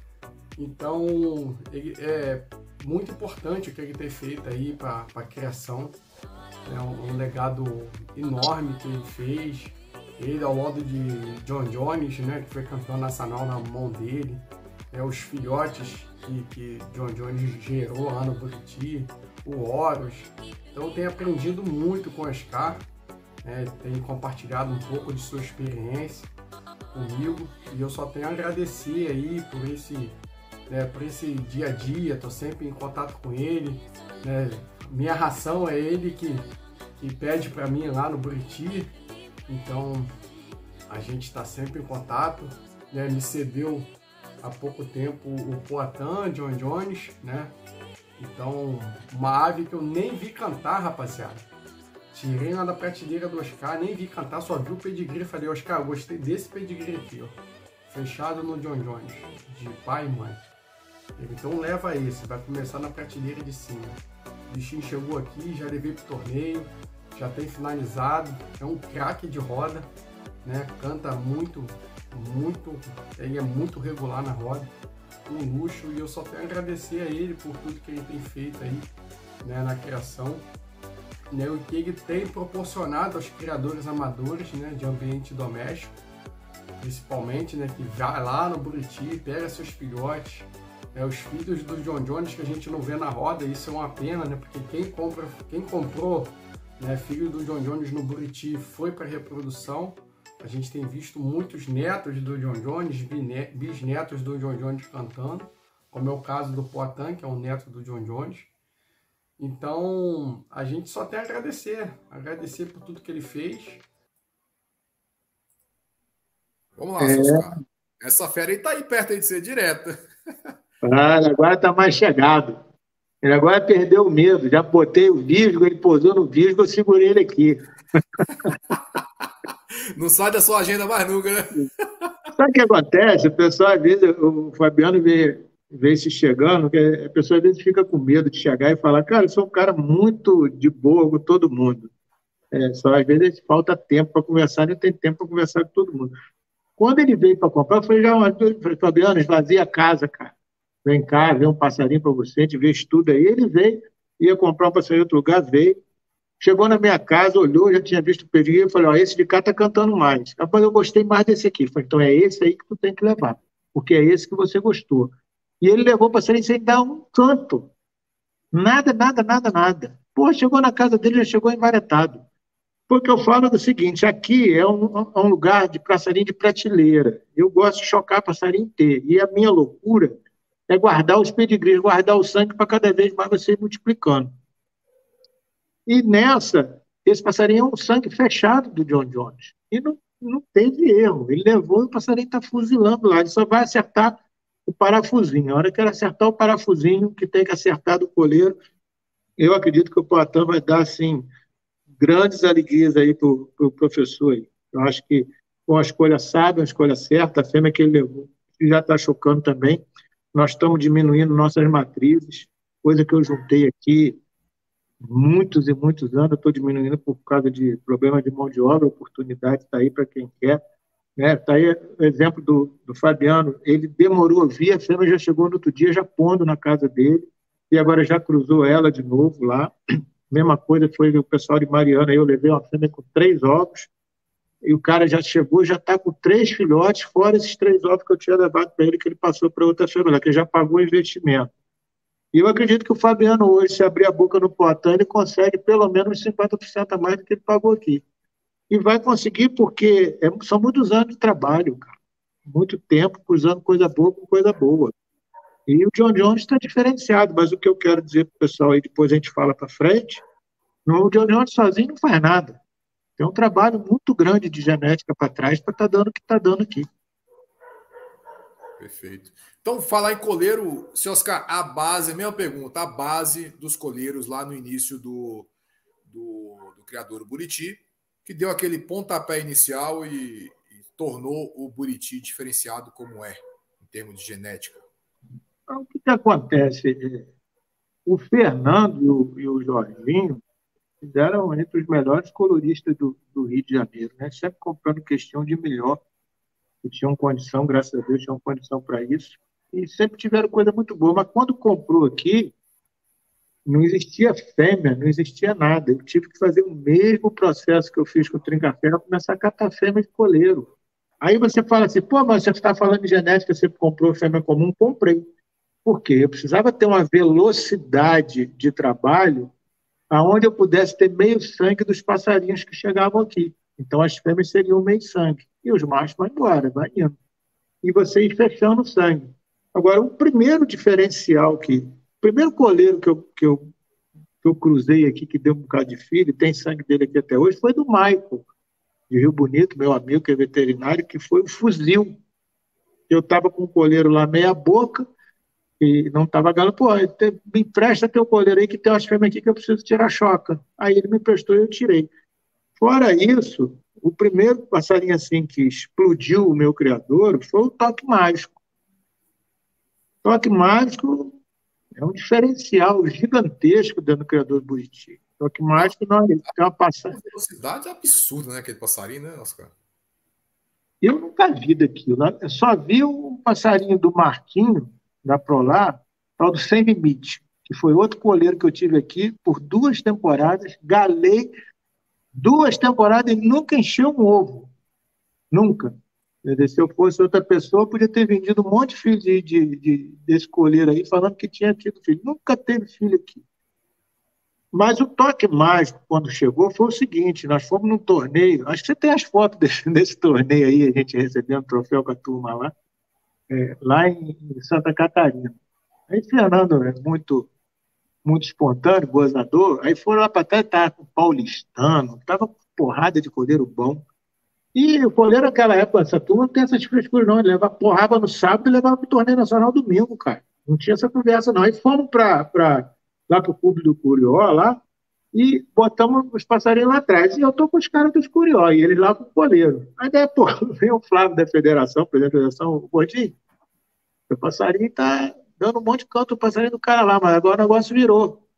Então, é muito importante o que ele tem feito aí para a criação. É um legado enorme que ele fez. Ele, ao lado de John Jones, né, que foi campeão nacional na mão dele. Os filhotes que John Jones gerou lá no Buriti, o Horus. Então, eu tenho aprendido muito com o Oscar. Tenho compartilhado um pouco de sua experiência comigo, e eu só tenho a agradecer aí por esse dia a dia. Estou sempre em contato com ele, né? Minha ração é ele que pede para mim lá no Buriti, então a gente está sempre em contato, né? Me cedeu há pouco tempo o Poatan, John Jones, né? Então, uma ave que eu nem vi cantar, rapaziada. Tirei lá da prateleira do Oscar, nem vi cantar, só vi o pedigree. Falei, Oscar, gostei desse pedigree aqui, ó. Fechado no John Jones, de pai e mãe. Então leva esse, vai começar na prateleira de cima. O bichinho chegou aqui, já levei pro torneio, já tem finalizado. É um craque de roda, né? Canta muito, ele é muito regular na roda. Um luxo, e eu só tenho a agradecer a ele por tudo que ele tem feito aí, né, na criação. O que ele tem proporcionado aos criadores amadores, né, de ambiente doméstico, principalmente, né, que vai lá no Buriti, pega seus filhotes, os filhos do John Jones que a gente não vê na roda. Isso é uma pena, né, porque quem comprou, né, filho do John Jones no Buriti foi para reprodução. A gente tem visto muitos netos do John Jones, bisnetos do John Jones cantando, como é o caso do Poatan, que é um neto do John Jones. Então, a gente só tem a agradecer por tudo que ele fez. Vamos lá, Oscar. Essa fera aí tá aí perto aí de ser direta. Agora tá mais chegado. Ele agora perdeu o medo. Já botei o visgo, ele pousou no visgo, eu segurei ele aqui. Não sai da sua agenda mais nunca, né? Sabe o que acontece? O pessoal, às vezes, o Fabiano vê se chegando, que a pessoa às vezes fica com medo de chegar e falar, cara, eu sou um cara muito de boa com todo mundo. Só às vezes falta tempo para conversar, não tem tempo para conversar com todo mundo. Quando ele veio para comprar, eu falei, Fabiano, esvazia a casa, cara. Vem cá, vê um passarinho para você, a gente vê estudo aí. Ele veio, ia comprar um passarinho em outro lugar, veio. Chegou na minha casa, olhou, já tinha visto o pedido, eu falei, ó, esse de cá tá cantando mais. Rapaz, eu gostei mais desse aqui. Eu falei, então é esse aí que tu tem que levar, porque é esse que você gostou. E ele levou o passarinho sem dar um canto. Nada, nada, nada, nada. Pô, chegou na casa dele, já chegou envaretado. Porque eu falo do seguinte, aqui é um lugar de passarinho de prateleira. Eu gosto de chocar passarinho inteiro. E a minha loucura é guardar os pedigrees, guardar o sangue para cada vez mais você ir multiplicando. E nessa, esse passarinho é um sangue fechado do John Jones. E não teve erro. Ele levou e o passarinho está fuzilando lá. Ele só vai acertar o parafusinho. A hora que ele acertar o parafusinho, que tem que acertar do coleiro, eu acredito que o Poitin vai dar, assim, grandes alegrias aí para o professor aí. Eu acho que foi uma escolha sábia, uma escolha certa, a fêmea que ele levou, que já está chocando também. Nós estamos diminuindo nossas matrizes, coisa que eu juntei aqui muitos e muitos anos, eu estou diminuindo por causa de problema de mão de obra, oportunidade está aí para quem quer. Está aí o exemplo do Fabiano, ele demorou a vir, a fêmea já chegou no outro dia, já pondo na casa dele, e agora já cruzou ela de novo lá. Mesma coisa foi o pessoal de Mariana, eu levei uma fêmea com 3 ovos, e o cara já chegou, já está com 3 filhotes, fora esses 3 ovos que eu tinha levado para ele, que ele passou para outra fêmea, que já pagou o investimento. E eu acredito que o Fabiano hoje, se abrir a boca no Poitin, ele consegue pelo menos 50% a mais do que ele pagou aqui. E vai conseguir porque são muitos anos de trabalho, cara. Muito tempo cruzando coisa boa com coisa boa. E o John Jones está diferenciado, mas o que eu quero dizer para o pessoal aí, depois a gente fala para frente, o John Jones sozinho não faz nada. Tem um trabalho muito grande de genética para trás para estar dando o que está dando aqui. Perfeito. Então, falar em coleiro, seu Oscar, a base, a mesma pergunta, a base dos coleiros lá no início do criador Buriti, que deu aquele pontapé inicial e tornou o Buriti diferenciado como é, em termos de genética. Então, o que acontece? O Fernando e o Jorginho fizeram entre os melhores coloristas do Rio de Janeiro, né? Sempre comprando questão de melhor, que tinham condição, graças a Deus, tinham condição para isso, e sempre tiveram coisa muito boa. Mas quando comprou aqui, não existia fêmea, não existia nada. Eu tive que fazer o mesmo processo que eu fiz com o Trinca-Ferro, começar a catar fêmea de coleiro. Aí você fala assim, pô, mas você está falando de genética, você comprou fêmea comum? Comprei. Por quê? Eu precisava ter uma velocidade de trabalho aonde eu pudesse ter meio sangue dos passarinhos que chegavam aqui. Então as fêmeas seriam meio sangue. E os machos vão embora, vai indo. E você ir fechando o sangue. Agora, o primeiro diferencial o primeiro coleiro que eu cruzei aqui, que deu um bocado de filho, e tem sangue dele aqui até hoje, foi do Michael, de Rio Bonito, meu amigo, que é veterinário, que foi um fuzil. Eu estava com o coleiro lá meia boca, e não estava galando, pô, me empresta teu coleiro aí, que tem umas fêmeas aqui que eu preciso tirar choca. Aí ele me emprestou e eu tirei. Fora isso, o primeiro passarinho assim que explodiu o meu criador foi o Toque Mágico. Toque Mágico é um diferencial gigantesco dentro do criador do Buriti. Toque Mágico não é uma passagem. Uma velocidade absurda, né? Aquele passarinho, né, Oscar? Eu nunca vi daquilo. Eu só vi o passarinho do Marquinho, da Prolar, tal do Sem Limite, que foi outro coleiro que eu tive aqui por 2 temporadas, galei 2 temporadas e nunca encheu um ovo. Nunca. Se eu fosse outra pessoa, eu podia ter vendido um monte de filho desse coleiro aí, falando que tinha tido filho. Nunca teve filho aqui. Mas o Toque Mágico, quando chegou, foi o seguinte, nós fomos num torneio, acho que você tem as fotos desse torneio aí, a gente recebendo troféu com a turma lá em Santa Catarina. Aí Fernando é muito espontâneo, gozador, aí foram lá para trás, estava com paulistano, estava com porrada de coleiro bom. E o coleiro naquela época, essa turma não tem essas frescuras não, ele porrava no sábado e levava para o torneio nacional domingo, cara. Não tinha essa conversa não. Aí fomos lá para o clube do Curió, lá, e botamos os passarinhos lá atrás. E eu tô com os caras dos Curió, e eles lá com o coleiro. Aí daí, pô, veio o Flávio da federação, presidente da federação, o Gordinho, o passarinho tá dando um monte de canto o passarinho do cara lá, mas agora o negócio virou.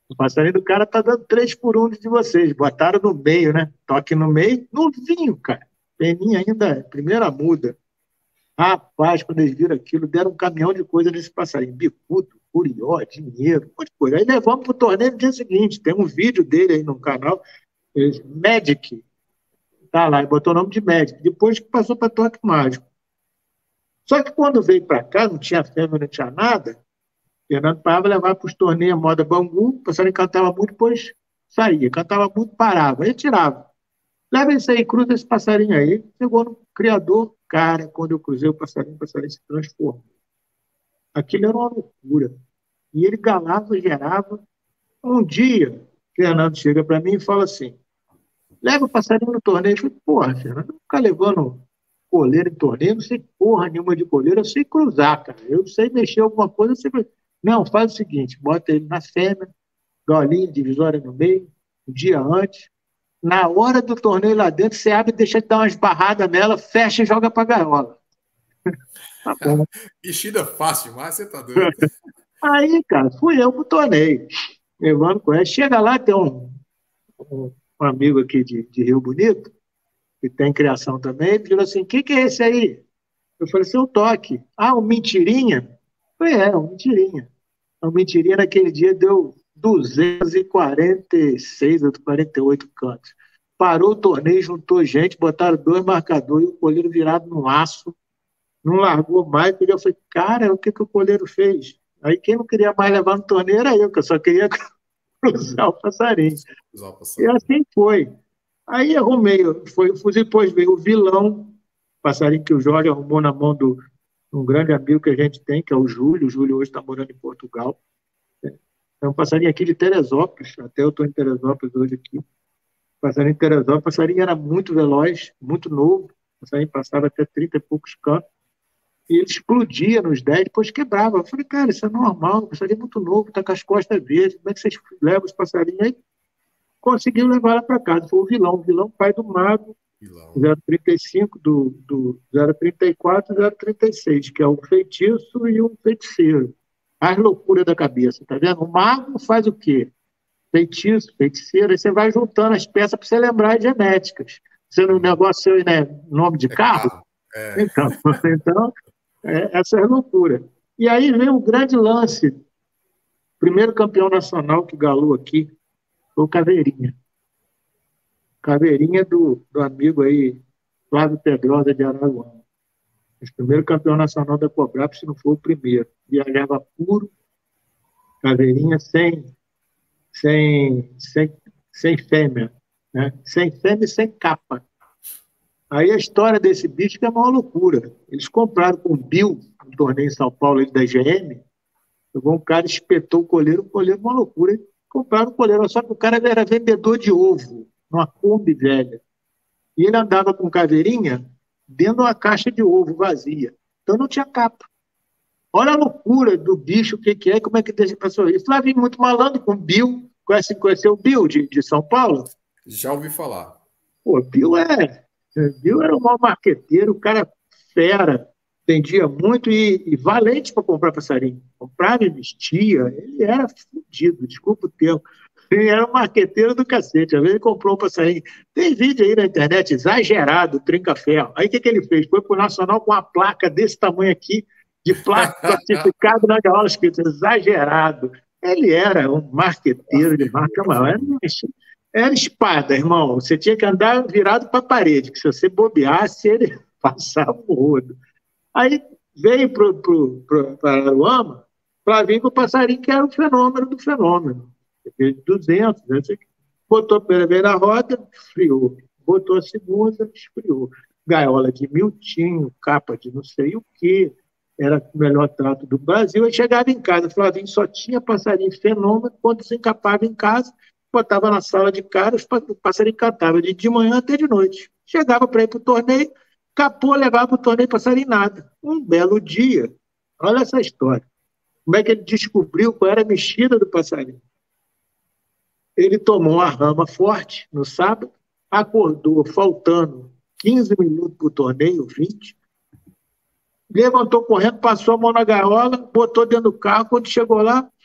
O passarinho do cara tá dando 3 por 1 de vocês. Botaram no meio, né? Toque no meio, novinho, cara. Peninha ainda, primeira muda. Rapaz, quando eles viram aquilo, deram um caminhão de coisa nesse passarinho. Bicudo, curió, dinheiro, um monte de coisa. Aí levamos pro torneio no dia seguinte. Tem um vídeo dele aí no canal. Magic. Tá lá, e botou o nome de Magic. Depois que passou para Toque Mágico. Só que quando veio para cá, não tinha fêmea, não tinha nada. Fernando parava, levava para os torneios moda Bangu, o passarinho cantava muito, depois saía. Cantava muito, parava. Aí tirava. Leva isso aí, cruza esse passarinho aí. Chegou no criador. Cara, quando eu cruzei o passarinho se transformou. Aquilo era uma loucura. E ele galava, gerava. Um dia, Fernando chega para mim e fala assim, leva o passarinho no torneio. Eu falei, porra, Fernando, não ficar levando coleira em torneio, não sei porra nenhuma de coleira, eu sei cruzar, cara. Eu sei mexer alguma coisa, eu sei... Não, faz o seguinte, bota ele na fêmea, galinha, divisória no meio, um dia antes. Na hora do torneio lá dentro, você abre e deixa de dar umas barradas nela, fecha e joga pra gaiola. Tá bom. Mexida fácil demais, você tá doido. Aí, cara, fui eu pro torneio, levando com ela. Chega lá, tem um amigo aqui de Rio Bonito, que tem criação também, ele falou assim, o que é esse aí? Eu falei, seu Toque. Ah, um mentirinha? Eu falei, um mentirinha. O mentirinha naquele dia deu 246 ou 48 cantos. Parou o torneio, juntou gente, botaram 2 marcadores e o coleiro virado no aço, não largou mais. Eu falei, cara, o que o coleiro fez? Aí quem não queria mais levar no torneio era eu, que eu só queria cruzar o passarinho. E assim foi. Aí arrumei, depois veio o vilão, passarinho que o Jorge arrumou na mão de um grande amigo que a gente tem, que é o Júlio. O Júlio hoje está morando em Portugal. É um passarinho aqui de Teresópolis, até eu estou em Teresópolis hoje aqui. Passarinho de Teresópolis, o passarinho era muito veloz, muito novo, o passarinho passava até 30 e poucos cantos, e ele explodia nos 10, depois quebrava. Eu falei, cara, isso é normal, o passarinho é muito novo, está com as costas verdes, como é que vocês levam os passarinhos aí? Conseguiu levar ela para casa. Foi o vilão pai do Mago, 035, do 034 e 036, que é o feitiço e o feiticeiro. As loucuras da cabeça, tá vendo? O Mago faz o quê? Feitiço, feiticeiro, aí você vai juntando as peças para você lembrar as genéticas. Você no negócio, né, nome de carro? Então essa é a loucura. E aí vem um grande lance. Primeiro campeão nacional que galou aqui foi o Caveirinha. Caveirinha do amigo aí, Flávio Pedrosa de Araguaia. O primeiro campeão nacional da Cobrap, se não for o primeiro. Viajava puro, Caveirinha sem fêmea, né? Sem fêmea e sem capa. Aí a história desse bicho que é uma loucura. Eles compraram com o Bill, um torneio em São Paulo ele da GM, um cara espetou o coleiro uma loucura. Eles compraram o coleiro, só que o cara era vendedor de ovo, numa Kombi velha. E ele andava com Caveirinha dentro de uma caixa de ovo vazia. Então não tinha capa. Olha a loucura do bicho, o que é, como é que deixa para sorrir. Flavinho muito malandro com o Bill. Conheceu o Bill de São Paulo? Já ouvi falar. Pô, Bill era um mau marqueteiro, o cara fera, vendia muito e valente para comprar passarinho. Comprava e vestia, ele era fudido, desculpa o termo. Ele era um marqueteiro do cacete. Às vezes ele comprou um passarinho. Tem vídeo aí na internet, exagerado, trinca-ferro. Aí o que ele fez? Foi pro Nacional com uma placa desse tamanho aqui, de placa classificado na gaiola, escrito exagerado. Ele era um marqueteiro de marca maior. Era espada, irmão. Você tinha que andar virado para a parede, que se você bobeasse, ele passava o rodo. Aí veio para Aruama para vir com o passarinho, que era o fenômeno do fenômeno. 200, né? Botou a primeira vez na roda, esfriou. Botou a segunda, esfriou. Gaiola de miltinho, capa de não sei o quê. Era o melhor trato do Brasil. Aí chegava em casa, Flavinho só tinha passarinho fenômeno. Quando se encapava em casa, botava na sala de cara, o passarinho cantava de manhã até de noite. Chegava para ir para o torneio, capou, levava para o torneio passarinho nada. Um belo dia, olha essa história. Como é que ele descobriu qual era a mexida do passarinho? Ele tomou uma rama forte no sábado, acordou faltando 15 minutos para o torneio, 20, levantou correndo, passou a mão na gaiola, botou dentro do carro, quando chegou lá,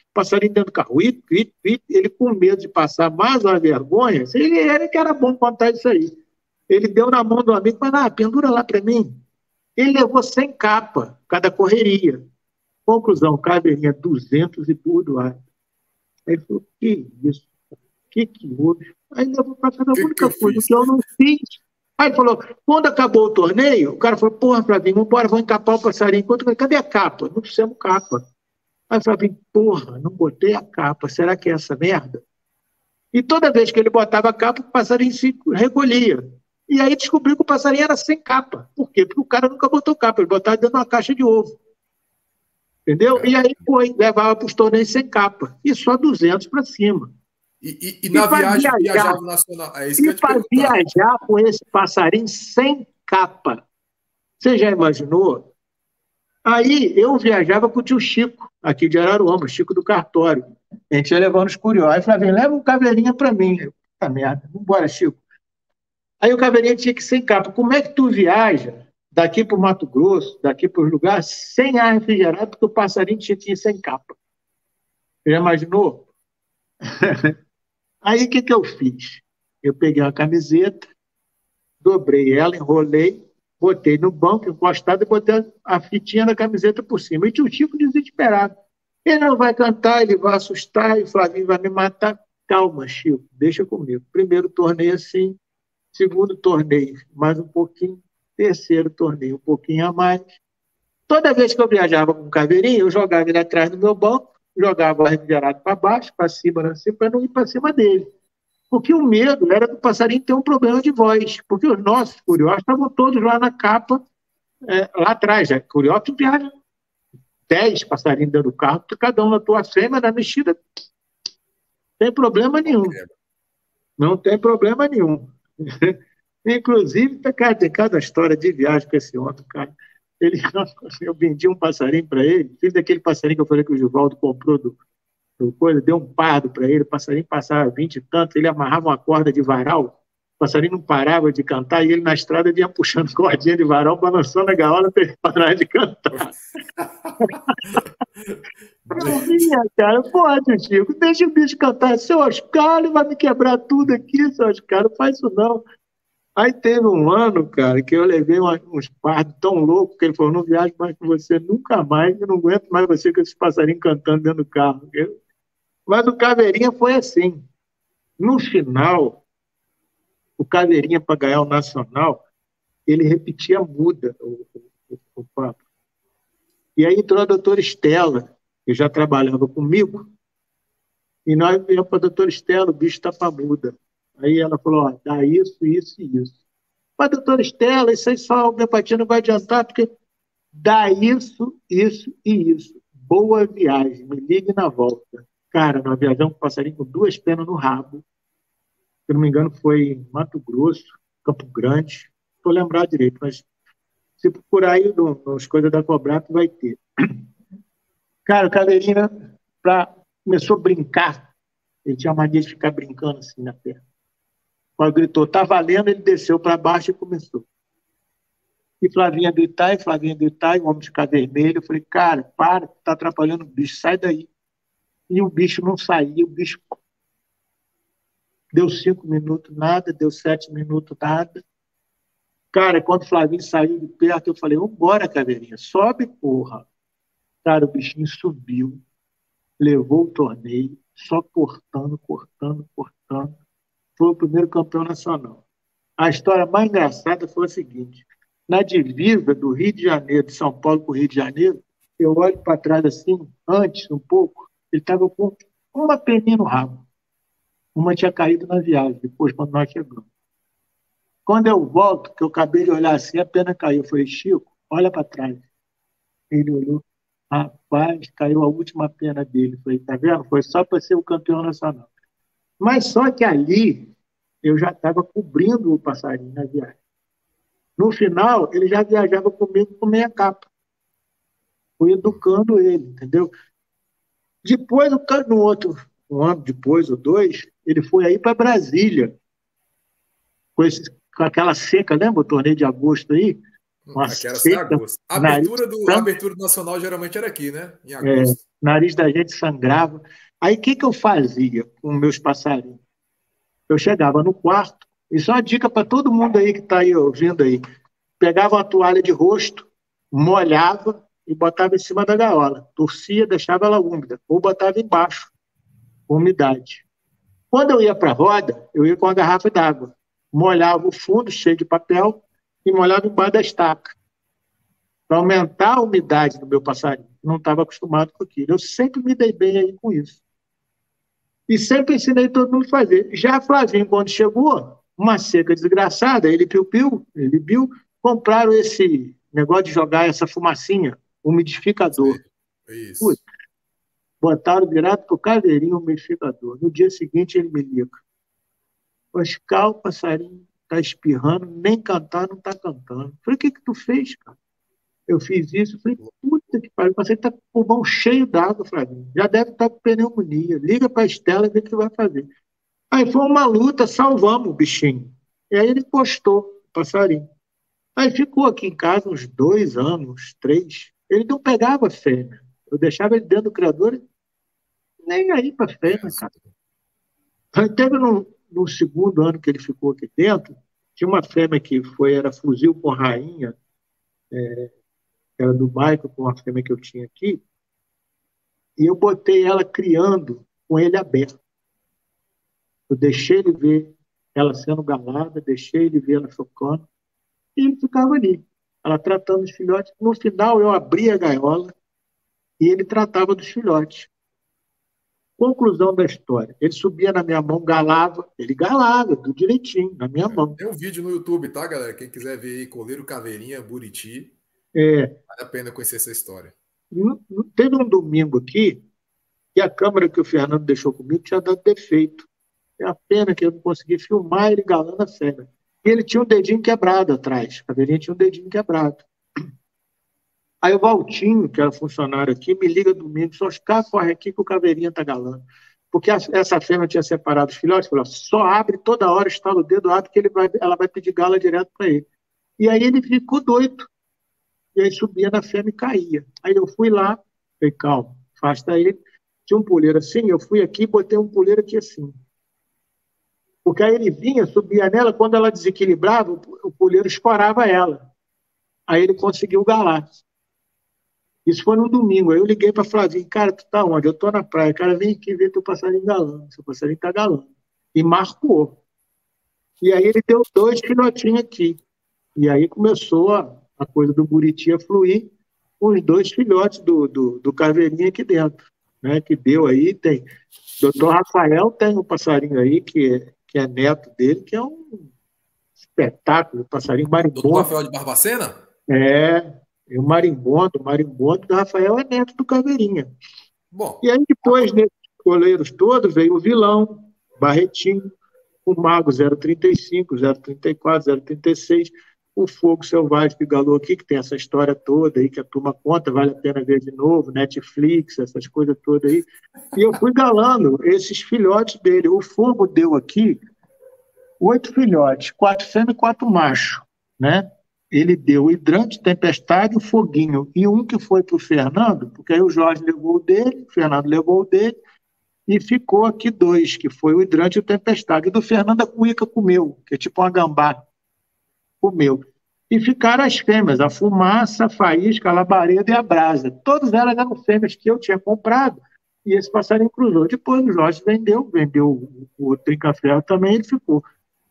passarinho dentro do carro, ele com medo de passar mais uma vergonha, ele que era bom contar isso aí. Ele deu na mão do amigo, mas pendura lá para mim. Ele levou 100 capa, cada correria. Conclusão, caveirinha 200 e tudo lá. Aí ele falou, que isso? Que houve? Aí levou para cada única coisa que eu não fiz. Aí ele falou, quando acabou o torneio, o cara falou, porra, Flavinho, vambora, vamos encapar o passarinho. Cadê a capa? Não precisamos capa. Aí o Flavinho, porra, não botei a capa, será que é essa merda? E toda vez que ele botava a capa, o passarinho se recolhia. E aí descobriu que o passarinho era sem capa. Por quê? Porque o cara nunca botou capa, ele botava dentro de uma caixa de ovo. Entendeu? E aí levava para os torneios sem capa. E só 200 para cima. E na viagem viajava nacional. É isso que eu te para viajar com esse passarinho sem capa. Você já imaginou? Aí eu viajava com o tio Chico, aqui de Araruama, Chico do Cartório. A gente ia levando os curiosos. Aí Flavinho, leva um caveirinha para mim. Puta merda, vambora, Chico. Aí o caveirinha tinha que ir sem capa. Como é que tu viaja daqui para o Mato Grosso, daqui para os lugares, sem ar refrigerado, porque o passarinho tinha que ir sem capa? Você já imaginou? Aí o que eu fiz? Eu peguei uma camiseta, dobrei ela, enrolei, botei no banco, encostado, e botei a fitinha da camiseta por cima. E tio Chico desesperado. Ele não vai cantar, ele vai assustar, e o Flavinho vai me matar. Calma, Chico, deixa comigo. Primeiro torneio assim, segundo torneio mais um pouquinho, terceiro torneio um pouquinho a mais. Toda vez que eu viajava com o caveirinho, eu jogava ele atrás do meu banco, jogava o refrigerado para baixo, para cima, para não ir para cima dele. Porque o medo era do passarinho ter um problema de voz, porque os nossos curiosos estavam todos lá na capa, lá atrás. Né? Curioso que viaja 10 passarinhos dentro do carro, porque cada um na tua fêmea, na mexida, não tem problema nenhum. Não tem problema nenhum. Inclusive, cara, tem cada história de viagem com esse homem, cara. Eu vendi um passarinho para ele, fiz daquele passarinho que eu falei que o Givaldo comprou do coisa, deu um pardo para ele, o passarinho passava 20 e tanto, ele amarrava uma corda de varal, o passarinho não parava de cantar, e ele na estrada vinha puxando cordinha de varal, balançando a gaiola para ele parar de cantar. Eu vinha, cara, pode, Chico, deixa o bicho cantar, seu Oscar, ele vai me quebrar tudo aqui, seu Oscar, não faz isso não. Aí teve um ano, cara, que eu levei uns pardos tão loucos que ele falou, não viajo mais com você nunca mais, eu não aguento mais você com esses passarinhos cantando dentro do carro. Mas o Caveirinha foi assim. No final, o Caveirinha, para ganhar o Nacional, ele repetia muda o papo. E aí entrou a doutora Estela, que já trabalhava comigo, e nós viemos para a doutora Estela, o bicho está para muda. Aí ela falou, ó, dá isso, isso e isso. Mas, doutora Estela, isso aí só a homeopatia não vai adiantar, porque dá isso, isso e isso. Boa viagem, me ligue na volta. Cara, nós viajamos com um passarinho com 2 penas no rabo. Se não me engano, foi em Mato Grosso, Campo Grande. Não vou lembrar direito, mas se procurar aí nas coisas da Cobrato, vai ter. Cara, o Caveirinha começou a brincar. Ele tinha a mania de ficar brincando assim na perna. Quando gritou, tá valendo, ele desceu para baixo e começou. E Flavinha gritar, e o homem ficar vermelho. Eu falei, cara, para, tá atrapalhando o bicho, sai daí. E o bicho não saía, o bicho deu 5 minutos, nada, deu 7 minutos, nada. Cara, quando o Flavinho saiu de perto, eu falei, vambora, Caveirinha, sobe, porra. Cara, o bichinho subiu, levou o torneio, só cortando. Foi o primeiro campeão nacional. A história mais engraçada foi a seguinte, na divisa do Rio de Janeiro, de São Paulo com o Rio de Janeiro, eu olho para trás assim, antes um pouco, ele estava com uma peninha no rabo. Uma tinha caído na viagem, depois quando nós chegamos. Quando eu volto, que eu acabei de olhar assim, a pena caiu. Eu falei, Chico, olha para trás. Ele olhou, rapaz, caiu a última pena dele. Eu falei, tá vendo? Foi só para ser o campeão nacional. Mas só que ali, eu já estava cobrindo o passarinho na viagem. No final, ele já viajava comigo com meia capa. Fui educando ele, entendeu? Depois, um ano depois ou 2, ele foi aí para Brasília. Com aquela seca, lembra o torneio de agosto aí? Aquela seca. A abertura do Nacional geralmente era aqui, né? Em agosto. o nariz da gente sangrava. Aí o que que eu fazia com meus passarinhos? Eu chegava no quarto, isso é uma dica para todo mundo aí que está aí ouvindo aí. Pegava uma toalha de rosto, molhava e botava em cima da gaiola. Torcia, deixava ela úmida, ou botava embaixo, com umidade. Quando eu ia para a roda, eu ia com a garrafa d'água. Molhava o fundo, cheio de papel, e molhava embaixo da estaca, para aumentar a umidade do meu passarinho. Não estava acostumado com aquilo. Eu sempre me dei bem aí com isso. E sempre ensinei todo mundo a fazer. Já Flavinho, quando chegou, uma seca desgraçada, ele piu-piu, ele viu, compraram esse negócio de jogar essa fumacinha, umidificador. Isso. Putz, botaram virado pro caveirinho o umidificador. No dia seguinte ele me liga. Oscar, o passarinho tá espirrando, nem cantar não tá cantando. Falei, o que que tu fez, cara? Eu fiz isso, falei, puta que pariu, você tá com o pulmão cheio d'água, Flavinho. Já deve estar com pneumonia. Liga pra Estela e vê o que vai fazer. Aí foi uma luta, salvamos o bichinho. E aí ele postou o passarinho. Aí ficou aqui em casa uns 2 anos, 3. Ele não pegava fêmea. Eu deixava ele dentro do criador, nem aí para fêmea, cara. Aí teve no segundo ano que ele ficou aqui dentro, tinha uma fêmea que era fuzil com rainha, era do bairro, com uma fêmea que eu tinha aqui, e eu botei ela criando com ele aberto. Eu deixei ele ver ela sendo galada, deixei ele ver ela chocando, e ele ficava ali, ela tratando os filhotes. No final, eu abri a gaiola e ele tratava dos filhotes. Conclusão da história. Ele subia na minha mão, ele galava, tudo direitinho, na minha mão. Tem um vídeo no YouTube, tá, galera? Quem quiser ver aí, Coleiro Caveirinha, Buriti, vale a pena conhecer essa história. Teve um domingo aqui, que a câmera que o Fernando deixou comigo tinha dado defeito. É a pena que eu não consegui filmar ele galando a fêmea. E ele tinha um dedinho quebrado atrás. A caveirinha tinha um dedinho quebrado. Aí o Valtinho, que era funcionário aqui, me liga domingo, só Oscar, corre aqui que o caveirinha tá galando. Porque essa fêmea tinha separado os filhotes, falou, só abre toda hora, estala o dedo, abre que ela vai pedir gala direto para ele. E aí ele ficou doido. E aí subia na fêmea e caía. Aí eu fui lá, falei, calma, afasta ele. Tinha um puleiro assim, eu fui aqui e botei um puleiro aqui assim. Porque aí ele vinha, subia nela, quando ela desequilibrava, o puleiro escorava ela. Aí ele conseguiu galar. Isso foi no domingo. Aí eu liguei para Flavinho, cara, tu tá onde? Eu tô na praia. Cara, vem aqui ver teu passarinho galando. Seu passarinho tá galando. E marcou. E aí ele deu 2 filhotinhos aqui. E aí começou a coisa do Buriti a fluir com os 2 filhotes do Caveirinha aqui dentro. Né? Que deu aí, tem... Doutor Rafael tem um passarinho aí que é neto dele, que é um espetáculo, passarinho marimbondo. Doutor Rafael de Barbacena? E o marimbondo do Rafael é neto do Caveirinha. Bom. E aí depois, nesses coleiros todos, veio o Vilão, Barretinho, o Mago 035, 034, 036, o Fogo Selvagem que galou aqui, que tem essa história toda aí, que a turma conta, vale a pena ver de novo, Netflix, essas coisas todas aí. E eu fui galando esses filhotes dele. O Fogo deu aqui 8 filhotes, 4 fêmeas e 4 machos, né? Ele deu o Hidrante, Tempestade, o Foguinho, e um que foi para o Fernando, porque aí o Jorge levou o dele, o Fernando levou o dele, e ficou aqui 2, que foi o Hidrante e o Tempestade. E do Fernando a Cuíca comeu, que é tipo uma gambá, comeu. E ficaram as fêmeas, a Fumaça, a Faísca, a Labareda e a Brasa. Todas elas eram fêmeas que eu tinha comprado, e esse passarinho cruzou. Depois o Jorge vendeu o Trincaferro também, ele ficou.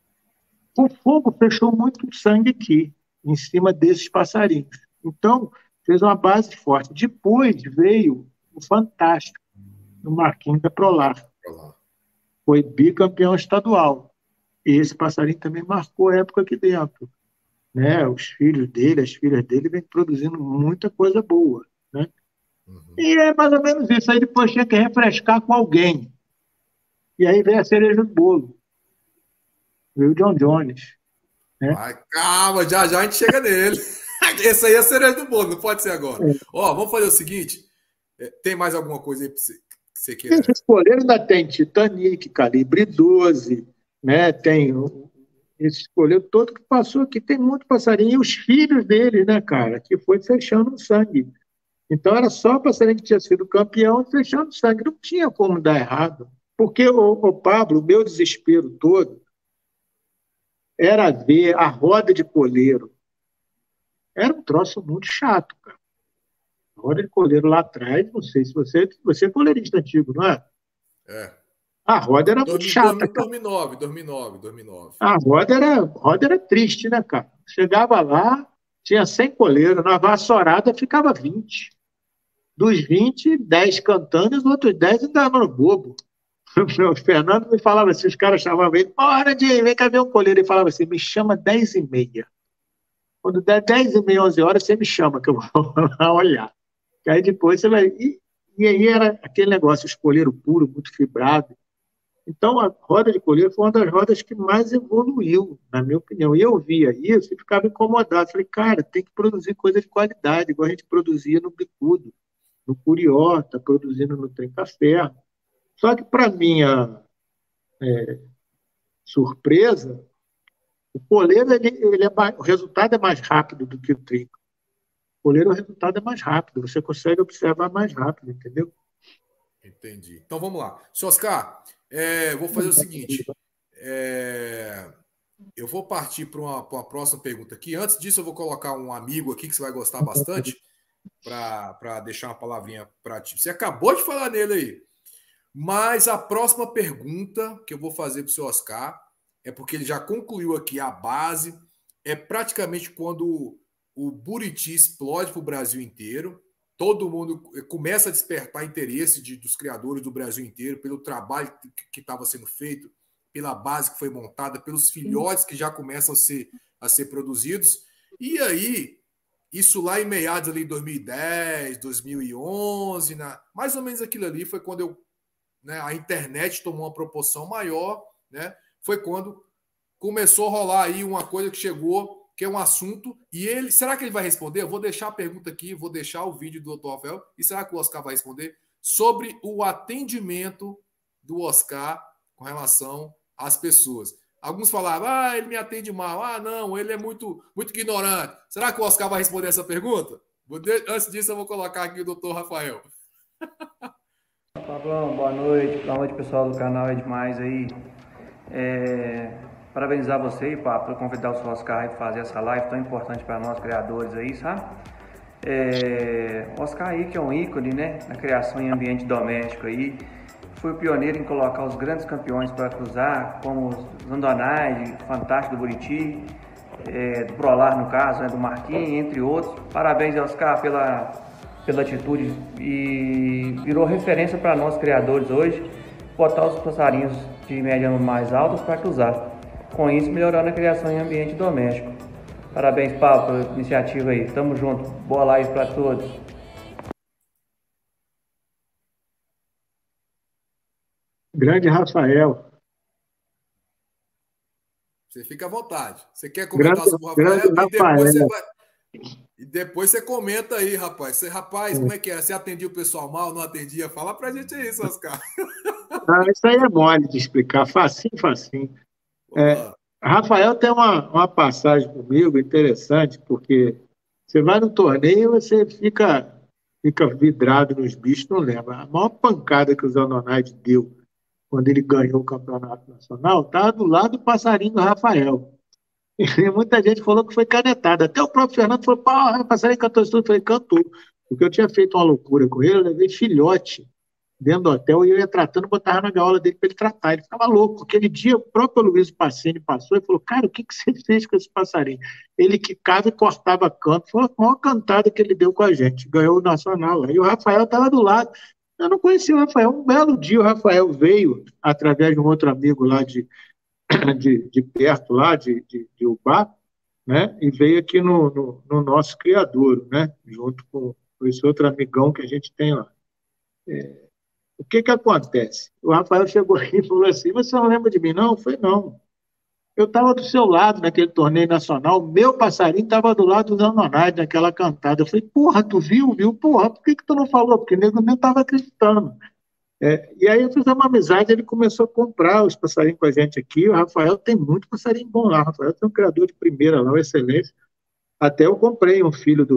O Fogo fechou muito sangue aqui, em cima desses passarinhos. Então, fez uma base forte. Depois veio o Fantástico, no Marquinhos da Prolar. Foi bicampeão estadual. E esse passarinho também marcou a época aqui dentro. Né? Os filhos dele, as filhas dele, vêm produzindo muita coisa boa. Né? E é mais ou menos isso. Aí depois tinha que refrescar com alguém. E aí veio a cereja do bolo. Veio o John Jones. Né? Calma, já a gente chega nele. Esse aí é a cereja do bolo, não pode ser agora. Ó, vamos fazer o seguinte. Tem mais alguma coisa aí que você queira? Esse coleiro ainda tem Titanic, calibre 12, né? Tem esse coleiro todo que passou aqui, tem muito passarinho. E os filhos dele, né, cara, que foi fechando o sangue. Então era só passarinho que tinha sido campeão e fechando sangue. Não tinha como dar errado. Porque, o Pablo, o meu desespero todo era ver a roda de coleiro. Era um troço muito chato, cara. A roda de coleiro lá atrás, não sei se você é coleirista antigo, não é? É. A roda era muito chata, cara. 2009. A roda era triste, né, cara? Chegava lá, tinha 100 coleiros, na vassourada ficava 20. Dos 20, 10 cantando e os outros 10 andavam no bobo. O Fernando me falava assim, os caras chamavam ele, bora, Jay, vem cá ver um coleiro. Ele falava assim, me chama 10h30. Quando der 10h30, 11 horas, você me chama, que eu vou lá olhar. E aí depois você vai... E aí era aquele negócio, os coleiros puro, muito fibrado. Então, a roda de coleiro foi uma das rodas que mais evoluiu, na minha opinião. E eu via isso e ficava incomodado. Falei, cara, tem que produzir coisa de qualidade, igual a gente produzia no Bicudo, no Curió, está produzindo no Trem Café. Só que, para minha surpresa, o coleiro, o resultado é mais rápido do que o trinco. O coleiro, o resultado é mais rápido, você consegue observar mais rápido, entendeu? Entendi. Então, vamos lá. Seu Oscar, vou fazer o seguinte. Eu vou partir para uma próxima pergunta aqui. Antes disso, eu vou colocar um amigo aqui que você vai gostar bastante para deixar uma palavrinha para ti. Você acabou de falar nele aí. Mas a próxima pergunta que eu vou fazer para o seu Oscar é porque ele já concluiu aqui a base. É praticamente quando o Buriti explode para o Brasil inteiro. Todo mundo começa a despertar interesse dos criadores do Brasil inteiro pelo trabalho que estava sendo feito, pela base que foi montada, pelos filhotes que já começam a ser produzidos. E aí, isso lá em meados ali de 2010, 2011, mais ou menos aquilo ali foi quando a internet tomou uma proporção maior, né? Foi quando começou a rolar aí uma coisa que chegou, que é um assunto, e será que ele vai responder? Eu vou deixar a pergunta aqui, vou deixar o vídeo do Dr. Rafael, e será que o Oscar vai responder sobre o atendimento do Oscar com relação às pessoas? Alguns falavam, ele me atende mal, não, ele é muito, muito ignorante. Será que o Oscar vai responder essa pergunta? Antes disso, eu vou colocar aqui o Dr. Rafael. Pablão, boa noite pessoal do canal É Demais aí. Parabenizar você, Pablo, por convidar o seu Oscar aí para fazer essa live tão importante para nós criadores aí, sabe? O Oscar aí que é um ícone, né, na criação em ambiente doméstico aí, foi o pioneiro em colocar os grandes campeões para cruzar, como o Zandonaide, Fantástico do Buriti, do Brolar no caso, né, do Marquinhos, entre outros. Parabéns, Oscar, pela atitude, e virou referência para nós criadores hoje, botar os passarinhos de média mais altas para cruzar. Com isso, melhorando a criação em ambiente doméstico. Parabéns, Paulo, pela iniciativa aí. Tamo junto. Boa live para todos. Grande Rafael. Você fica à vontade. Você quer comentar sobre o Rafael? E depois você comenta aí, rapaz. Como é que é? Você atendia o pessoal mal, não atendia? Fala pra gente aí, Oscar. Isso aí é mole de explicar. Facinho. Rafael tem uma passagem comigo interessante, porque você vai no torneio e você fica vidrado nos bichos, não lembra. A maior pancada que o Zandonaide deu quando ele ganhou o campeonato nacional estava do lado do passarinho do Rafael. E muita gente falou que foi canetada. Até o próprio Fernando falou, o passarinho cantou isso tudo. Eu falei, cantou. Porque eu tinha feito uma loucura com ele, eu levei filhote dentro do hotel e eu ia tratando, botava na gaiola dele para ele tratar. Ele ficava louco. Aquele dia, o próprio Luiz Pacini passou e falou, cara, o que você fez com esse passarinho? Ele quicava e cortava canto. Foi a maior cantada que ele deu com a gente. Ganhou o Nacional. E o Rafael estava do lado. Eu não conhecia o Rafael. Um belo dia o Rafael veio, através de um outro amigo lá de perto, lá de Ubá, né? E veio aqui no nosso criador, né? Junto com esse outro amigão que a gente tem lá. O que acontece? O Rafael chegou aqui e falou assim, você não lembra de mim, não? Eu falei, não. Eu estava do seu lado naquele torneio nacional, meu passarinho estava do lado do Zandonaide naquela cantada. Eu falei, porra, tu viu? Porra, por que tu não falou? Porque o nego nem estava acreditando. E aí eu fiz uma amizade, ele começou a comprar os passarinhos com a gente aqui. O Rafael tem muito passarinho bom lá. O Rafael tem um criador de primeira lá, o Excelência. Até eu comprei um filho do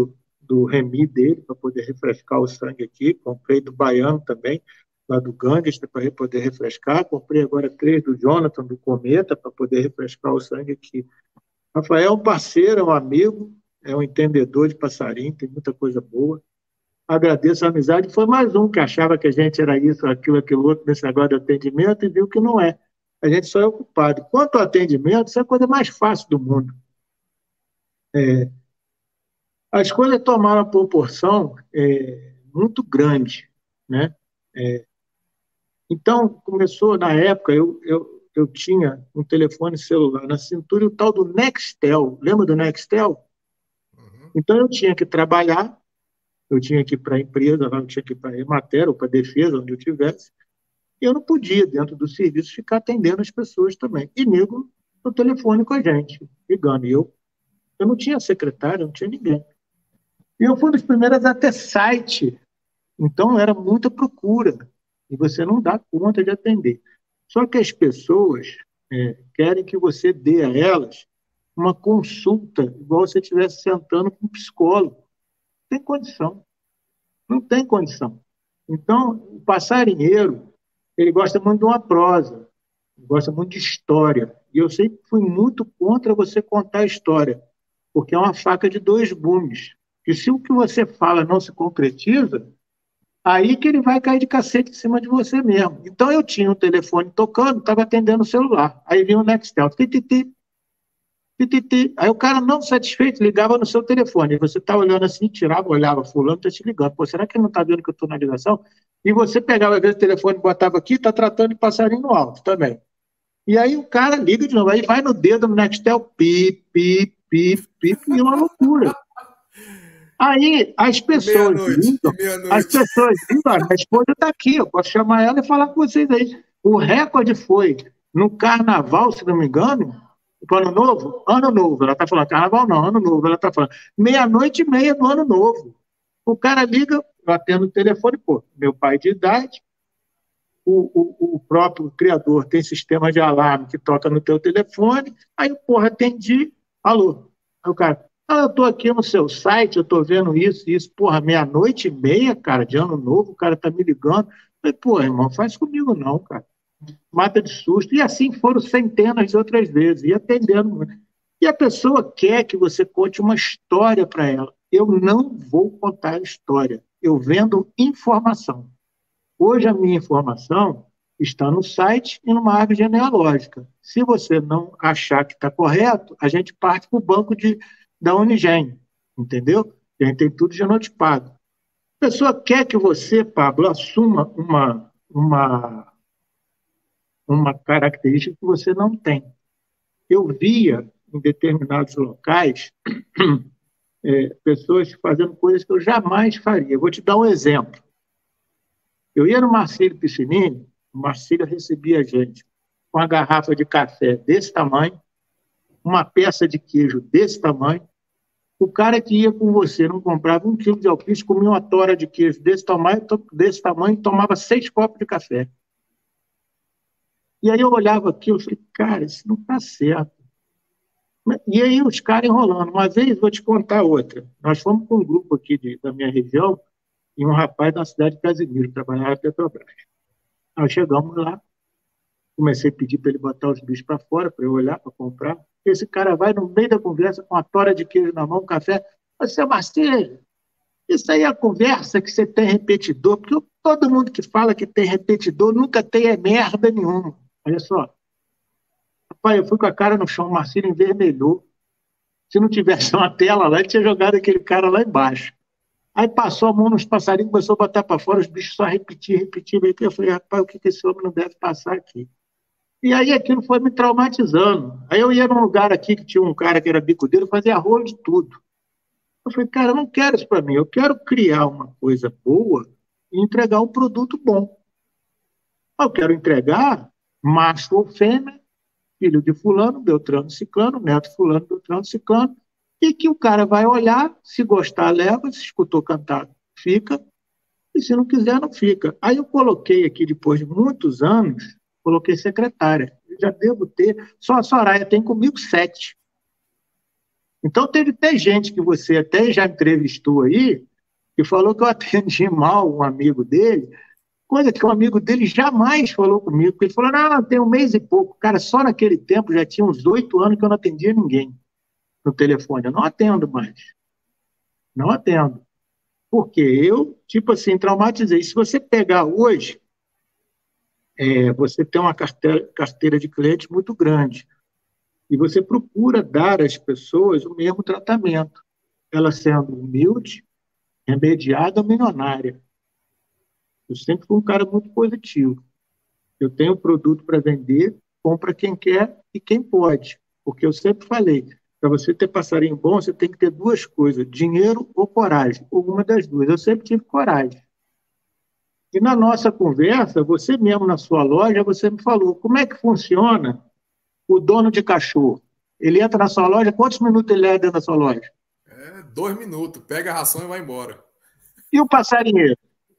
do Remy dele, para poder refrescar o sangue aqui. Comprei do Baiano também, lá do Gangster, para poder refrescar. Comprei agora 3 do Jonathan, do Cometa, para poder refrescar o sangue aqui. Rafael é um parceiro, é um amigo, é um entendedor de passarinho, tem muita coisa boa. Agradeço a amizade. Foi mais um que achava que a gente era isso, aquilo outro, nesse negócio de atendimento, e viu que não é. A gente só é ocupado. Quanto ao atendimento, isso é a coisa mais fácil do mundo. As coisas tomaram uma proporção muito grande, né? Então, começou, na época, eu tinha um telefone celular na cintura e o tal do Nextel. Lembra do Nextel? Então, eu tinha que trabalhar, eu tinha que ir para a empresa, eu tinha que ir para a Emater ou para a Defesa, onde eu estivesse, e eu não podia, dentro do serviço, ficar atendendo as pessoas também. E nego no telefone com a gente, ligando. E eu não tinha secretário, não tinha ninguém. E eu fui um dos primeiros a ter site. Então, era muita procura. E você não dá conta de atender. Só que as pessoas querem que você dê a elas uma consulta, igual você estivesse sentando com um psicólogo. Não tem condição. Não tem condição. Então, o passarinheiro, ele gosta muito de uma prosa, gosta muito de história. E eu sempre fui muito contra você contar a história, porque é uma faca de 2 gumes. E se o que você fala não se concretiza, aí que ele vai cair de cacete em cima de você mesmo. Então eu tinha um telefone tocando, estava atendendo o celular. Aí vinha o Nextel, tititi, tititi. Aí o cara não satisfeito ligava no seu telefone. E você está olhando assim, tirava, olhava, fulano está te ligando. Pô, será que ele não está vendo que eu estou na ligação? E você pegava, às vezes, o telefone e botava aqui, está tratando de passarinho no alto também. E aí o cara liga de novo, aí vai no dedo no Nextel, pip, pip, pip, pip, e uma loucura. Aí as pessoas ligam, minha esposa está aqui, eu posso chamar ela e falar com vocês aí. O recorde foi no carnaval, se não me engano, ano novo, ela está falando, carnaval não, ano novo, ela está falando, 00:30 do ano novo. O cara liga, eu atendo o telefone, pô, meu pai de idade, o próprio criador tem sistema de alarme que toca no teu telefone, aí, porra, atendi, alô, aí o cara... eu estou aqui no seu site, eu estou vendo isso, porra, 00:30, cara, de ano novo, o cara tá me ligando. Eu falei, porra, irmão, faz comigo não, cara. Mata de susto. E assim foram centenas de outras vezes, e atendendo. E a pessoa quer que você conte uma história para ela. Eu não vou contar a história, eu vendo informação. Hoje a minha informação está no site e numa árvore genealógica. Se você não achar que está correto, a gente parte para o banco da Unigen, entendeu? A gente tem tudo genotipado. A pessoa quer que você, Pablo, assuma uma característica que você não tem. Eu via em determinados locais pessoas fazendo coisas que eu jamais faria. Vou te dar um exemplo. Eu ia no Marcílio Piscinini, o Marcílio recebia a gente com uma garrafa de café desse tamanho, uma peça de queijo desse tamanho. O cara que ia com você não comprava 1 quilo de alpiste, comia uma tora de queijo desse tamanho e tomava 6 copos de café. E aí eu olhava aquilo e falei, cara, isso não está certo. E aí os caras enrolando. Uma vez, vou te contar outra. Nós fomos com um grupo aqui da minha região e um rapaz da cidade de Casimiro, trabalhava na Petrobras. Nós chegamos lá, comecei a pedir para ele botar os bichos para fora, para eu olhar, para comprar. Esse cara vai no meio da conversa com a tora de queijo na mão, um café. Você, Marcelo, isso aí é a conversa que você tem repetidor, porque todo mundo que fala que tem repetidor nunca tem merda nenhuma. Olha só. Rapaz, eu fui com a cara no chão, o Marcelo envermelhou. Se não tivesse uma tela lá, ele tinha jogado aquele cara lá embaixo. Aí passou a mão nos passarinhos, começou a botar para fora, os bichos só repetiam. Eu falei, rapaz, o que esse homem não deve passar aqui? E aí aquilo foi me traumatizando. Aí eu ia num lugar aqui que tinha um cara que era bicudeiro, fazia rolo de tudo. Eu falei, cara, eu não quero isso para mim, eu quero criar uma coisa boa e entregar um produto bom. Eu quero entregar macho ou fêmea, filho de fulano, Beltrano, Ciclano, neto de fulano, Beltrano, Ciclano, e que o cara vai olhar, se gostar, leva, se escutou cantar, fica, e se não quiser, não fica. Aí eu coloquei aqui, depois de muitos anos, coloquei secretária. Eu já devo ter, só a Soraya tem comigo 7. Então, teve até gente que você até já entrevistou aí, que falou que eu atendi mal um amigo dele, coisa que um amigo dele jamais falou comigo, porque ele falou, não, tem um mês e pouco. Cara, só naquele tempo já tinha uns 8 anos que eu não atendia ninguém no telefone. Eu não atendo mais. Não atendo. Porque eu, tipo assim, traumatizei. Se você pegar hoje, você tem uma carteira de clientes muito grande. E você procura dar às pessoas o mesmo tratamento. Ela sendo humilde, remediada ou milionária. Eu sempre fui um cara muito positivo. Eu tenho produto para vender, compra quem quer e quem pode. Porque eu sempre falei, para você ter passarinho bom, você tem que ter duas coisas, dinheiro ou coragem, ou uma das duas. Eu sempre tive coragem. E na nossa conversa, você mesmo na sua loja, você me falou, como é que funciona o dono de cachorro? Ele entra na sua loja, quantos minutos ele é dentro da sua loja? 2 minutos, pega a ração e vai embora. E o passarinheiro?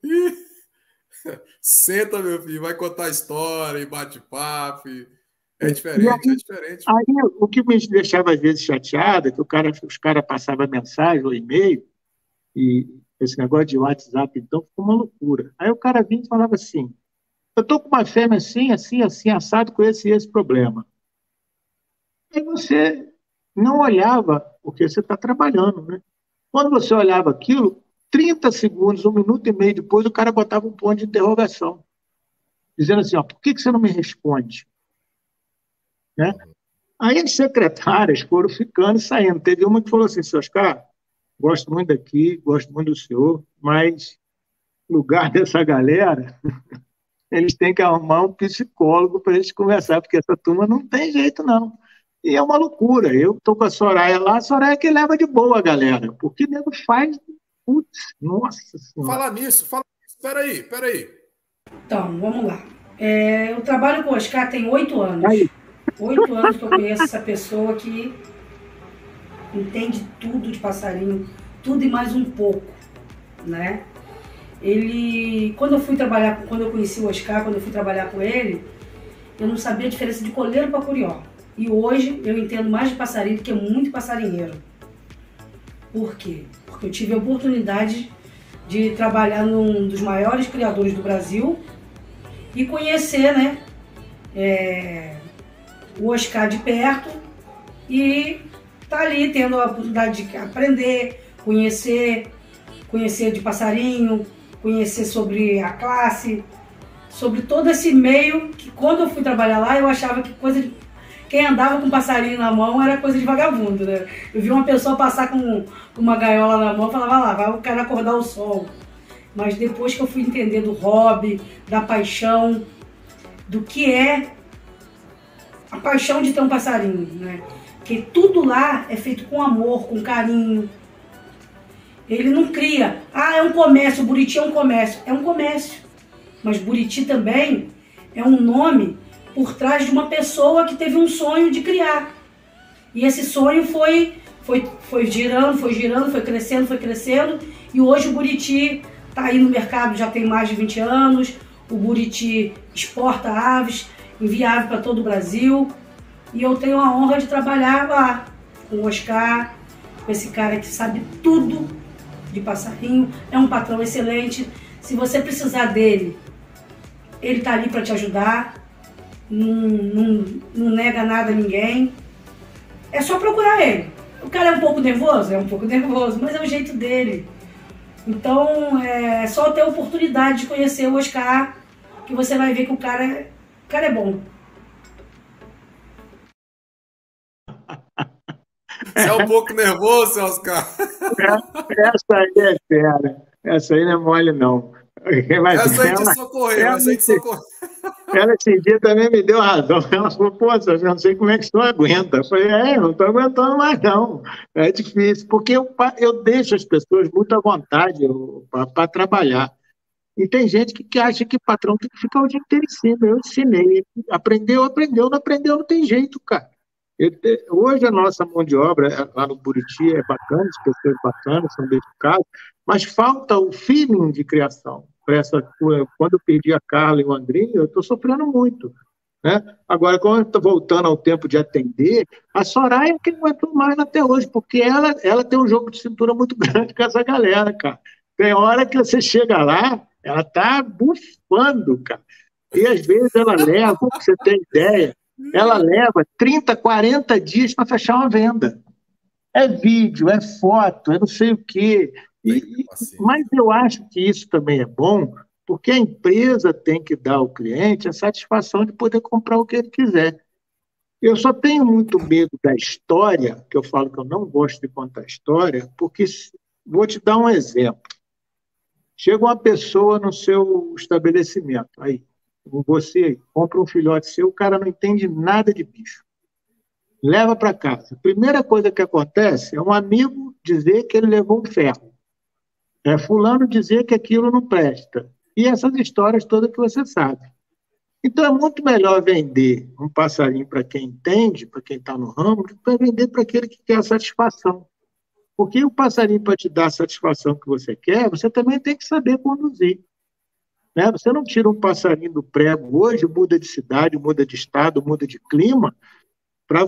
Senta, meu filho, vai contar história e bate-papo. É diferente, é diferente. Aí, o que me deixava às vezes chateado é que os caras passavam mensagem ou e-mail, e esse negócio de WhatsApp, então, ficou uma loucura. Aí o cara vinha e falava assim, eu estou com uma fêmea assim, assado com esse problema. Aí você não olhava, porque você está trabalhando, né? Quando você olhava aquilo, 30 segundos, 1 minuto e meio depois, o cara botava um ponto de interrogação, dizendo assim, ó, por que você não me responde? Né? Aí as secretárias foram ficando e saindo. Teve uma que falou assim, seu Oscar, gosto muito daqui, gosto muito do senhor, mas no lugar dessa galera, eles têm que arrumar um psicólogo para eles conversar, porque essa turma não tem jeito, não. E é uma loucura. Eu estou com a Soraya lá, a Soraya que leva de boa a galera, porque o nego faz... Putz, nossa senhora. Fala nisso. Peraí. Então, vamos lá. Eu trabalho com o Oscar tem 8 anos. Aí. 8 anos que eu conheço essa pessoa que entende tudo de passarinho, tudo e mais um pouco, né? Quando eu conheci o Oscar, quando eu fui trabalhar com ele, eu não sabia a diferença de coleiro para curió. E hoje eu entendo mais de passarinho do que muito passarinheiro. Por quê? Porque eu tive a oportunidade de trabalhar num dos maiores criadores do Brasil e conhecer, né, o Oscar de perto e tá ali tendo a oportunidade de aprender, conhecer de passarinho, conhecer sobre a classe, sobre todo esse meio que quando eu fui trabalhar lá eu achava que quem andava com passarinho na mão era coisa de vagabundo, né? Eu vi uma pessoa passar com uma gaiola na mão e falava, lá, vai o cara acordar o sol. Mas depois que eu fui entender do hobby, da paixão, do que é a paixão de ter um passarinho, né? Porque tudo lá é feito com amor, com carinho. Ele não cria, é um comércio, Buriti é um comércio. É um comércio, mas Buriti também é um nome por trás de uma pessoa que teve um sonho de criar. E esse sonho foi girando, foi crescendo, e hoje o Buriti está aí no mercado, já tem mais de 20 anos, o Buriti exporta aves, envia ave para todo o Brasil, e eu tenho a honra de trabalhar lá com o Oscar, com esse cara que sabe tudo de passarinho, é um patrão excelente. Se você precisar dele, ele está ali para te ajudar. Não nega nada a ninguém. É só procurar ele. O cara é um pouco nervoso? É um pouco nervoso, mas é o jeito dele. Então, é só ter a oportunidade de conhecer o Oscar que você vai ver que o cara é bom. Você é um pouco nervoso, Oscar? Essa aí é fera. Essa aí não é mole, não. Essa aí te socorreu, Ela esse dia também me deu razão. Ela falou, pô, eu não sei como é que você aguenta. Eu falei, não estou aguentando mais não. É difícil, porque eu deixo as pessoas muito à vontade para trabalhar. E tem gente que acha que patrão tem que ficar o dia inteiro em cima. Eu ensinei. Aprendeu, não aprendeu, não tem jeito, cara. Hoje a nossa mão de obra lá no Buriti é bacana, as pessoas bacanas, são dedicadas, mas falta o feeling de criação. Quando eu perdi a Carla e o Andrinho, eu estou sofrendo muito. né? Agora, quando eu estou voltando ao tempo de atender, a Soraya é que não aguentou mais até hoje, porque ela tem um jogo de cintura muito grande com essa galera, cara. Tem hora que você chega lá, ela tá bufando, cara. E às vezes ela leva, pra você ter ideia, ela leva 30, 40 dias para fechar uma venda. É vídeo, é foto, é não sei o quê. Mas eu acho que isso também é bom, porque a empresa tem que dar ao cliente a satisfação de poder comprar o que ele quiser. Eu só tenho muito medo da história, que eu falo que eu não gosto de contar história, porque vou te dar um exemplo. Chega uma pessoa no seu estabelecimento, aí, você compra um filhote seu, o cara não entende nada de bicho. Leva para casa. A primeira coisa que acontece é um amigo dizer que ele levou um ferro. É fulano dizer que aquilo não presta. E essas histórias todas que você sabe. Então é muito melhor vender um passarinho para quem entende, para quem está no ramo, do que para vender para aquele que quer a satisfação. Porque o passarinho, para te dar a satisfação que você quer, você também tem que saber conduzir. Né? Você não tira um passarinho do prego hoje, muda de cidade, muda de estado, muda de clima, para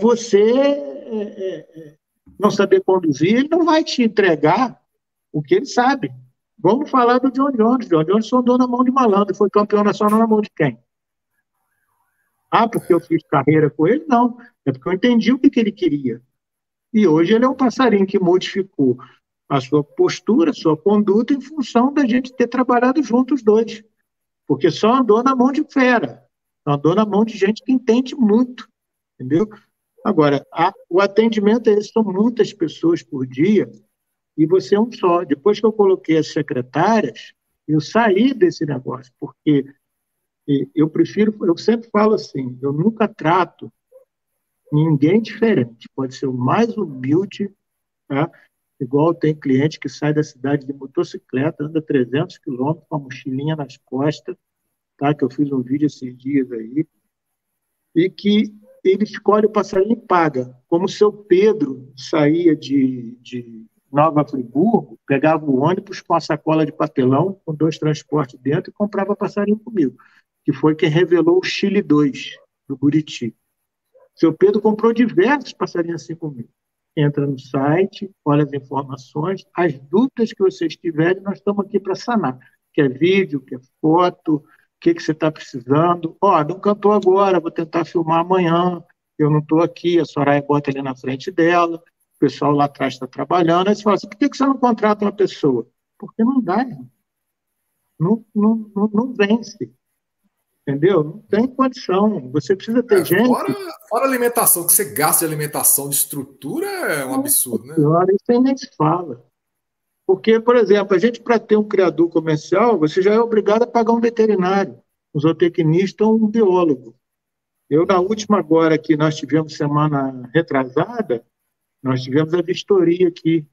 você não saber conduzir, ele não vai te entregar o que ele sabe. Vamos falar do John Jones. John Jones sondou na mão de malandro e foi campeão nacional na mão de quem? Ah, porque eu fiz carreira com ele? Não. É porque eu entendi o que ele queria. E hoje ele é um passarinho que modificou a sua postura, a sua conduta em função da gente ter trabalhado juntos os dois. Porque só andou na mão de fera. Andou na mão de gente que entende muito. Entendeu? Agora, o atendimento é esse, são muitas pessoas por dia e você é um só. Depois que eu coloquei as secretárias, eu saí desse negócio, porque eu sempre falo assim, eu nunca trato ninguém diferente. Pode ser o mais humilde, tá? Igual tem cliente que sai da cidade de motocicleta, anda 300 quilômetros com a mochilinha nas costas, tá? Que eu fiz um vídeo esses dias aí, e que ele escolhe o passarinho e paga. Como o seu Pedro saía de Nova Friburgo, pegava o ônibus com a sacola de papelão, com 2 transportes dentro, e comprava passarinho comigo, que foi quem revelou o Chile 2, do Buriti. Seu Pedro comprou diversos passarinhos assim comigo. Entra no site, olha as informações, as dúvidas que vocês tiverem, nós estamos aqui para sanar. Quer vídeo, quer foto, o que você está precisando? Não cantou agora, vou tentar filmar amanhã, eu não estou aqui, a Soraya bota ali na frente dela, o pessoal lá atrás está trabalhando. Aí você fala assim, por que você não contrata uma pessoa? Porque não dá, irmão. Não vence. Entendeu? Não tem condição. Você precisa ter gente... Fora a alimentação, que você gasta de alimentação, de estrutura, é um absurdo, né? Isso aí nem se fala. Porque, por exemplo, a gente, para ter um criador comercial, você já é obrigado a pagar um veterinário, um zootecnista ou um biólogo. Na última agora que nós tivemos semana retrasada, nós tivemos a vistoria aqui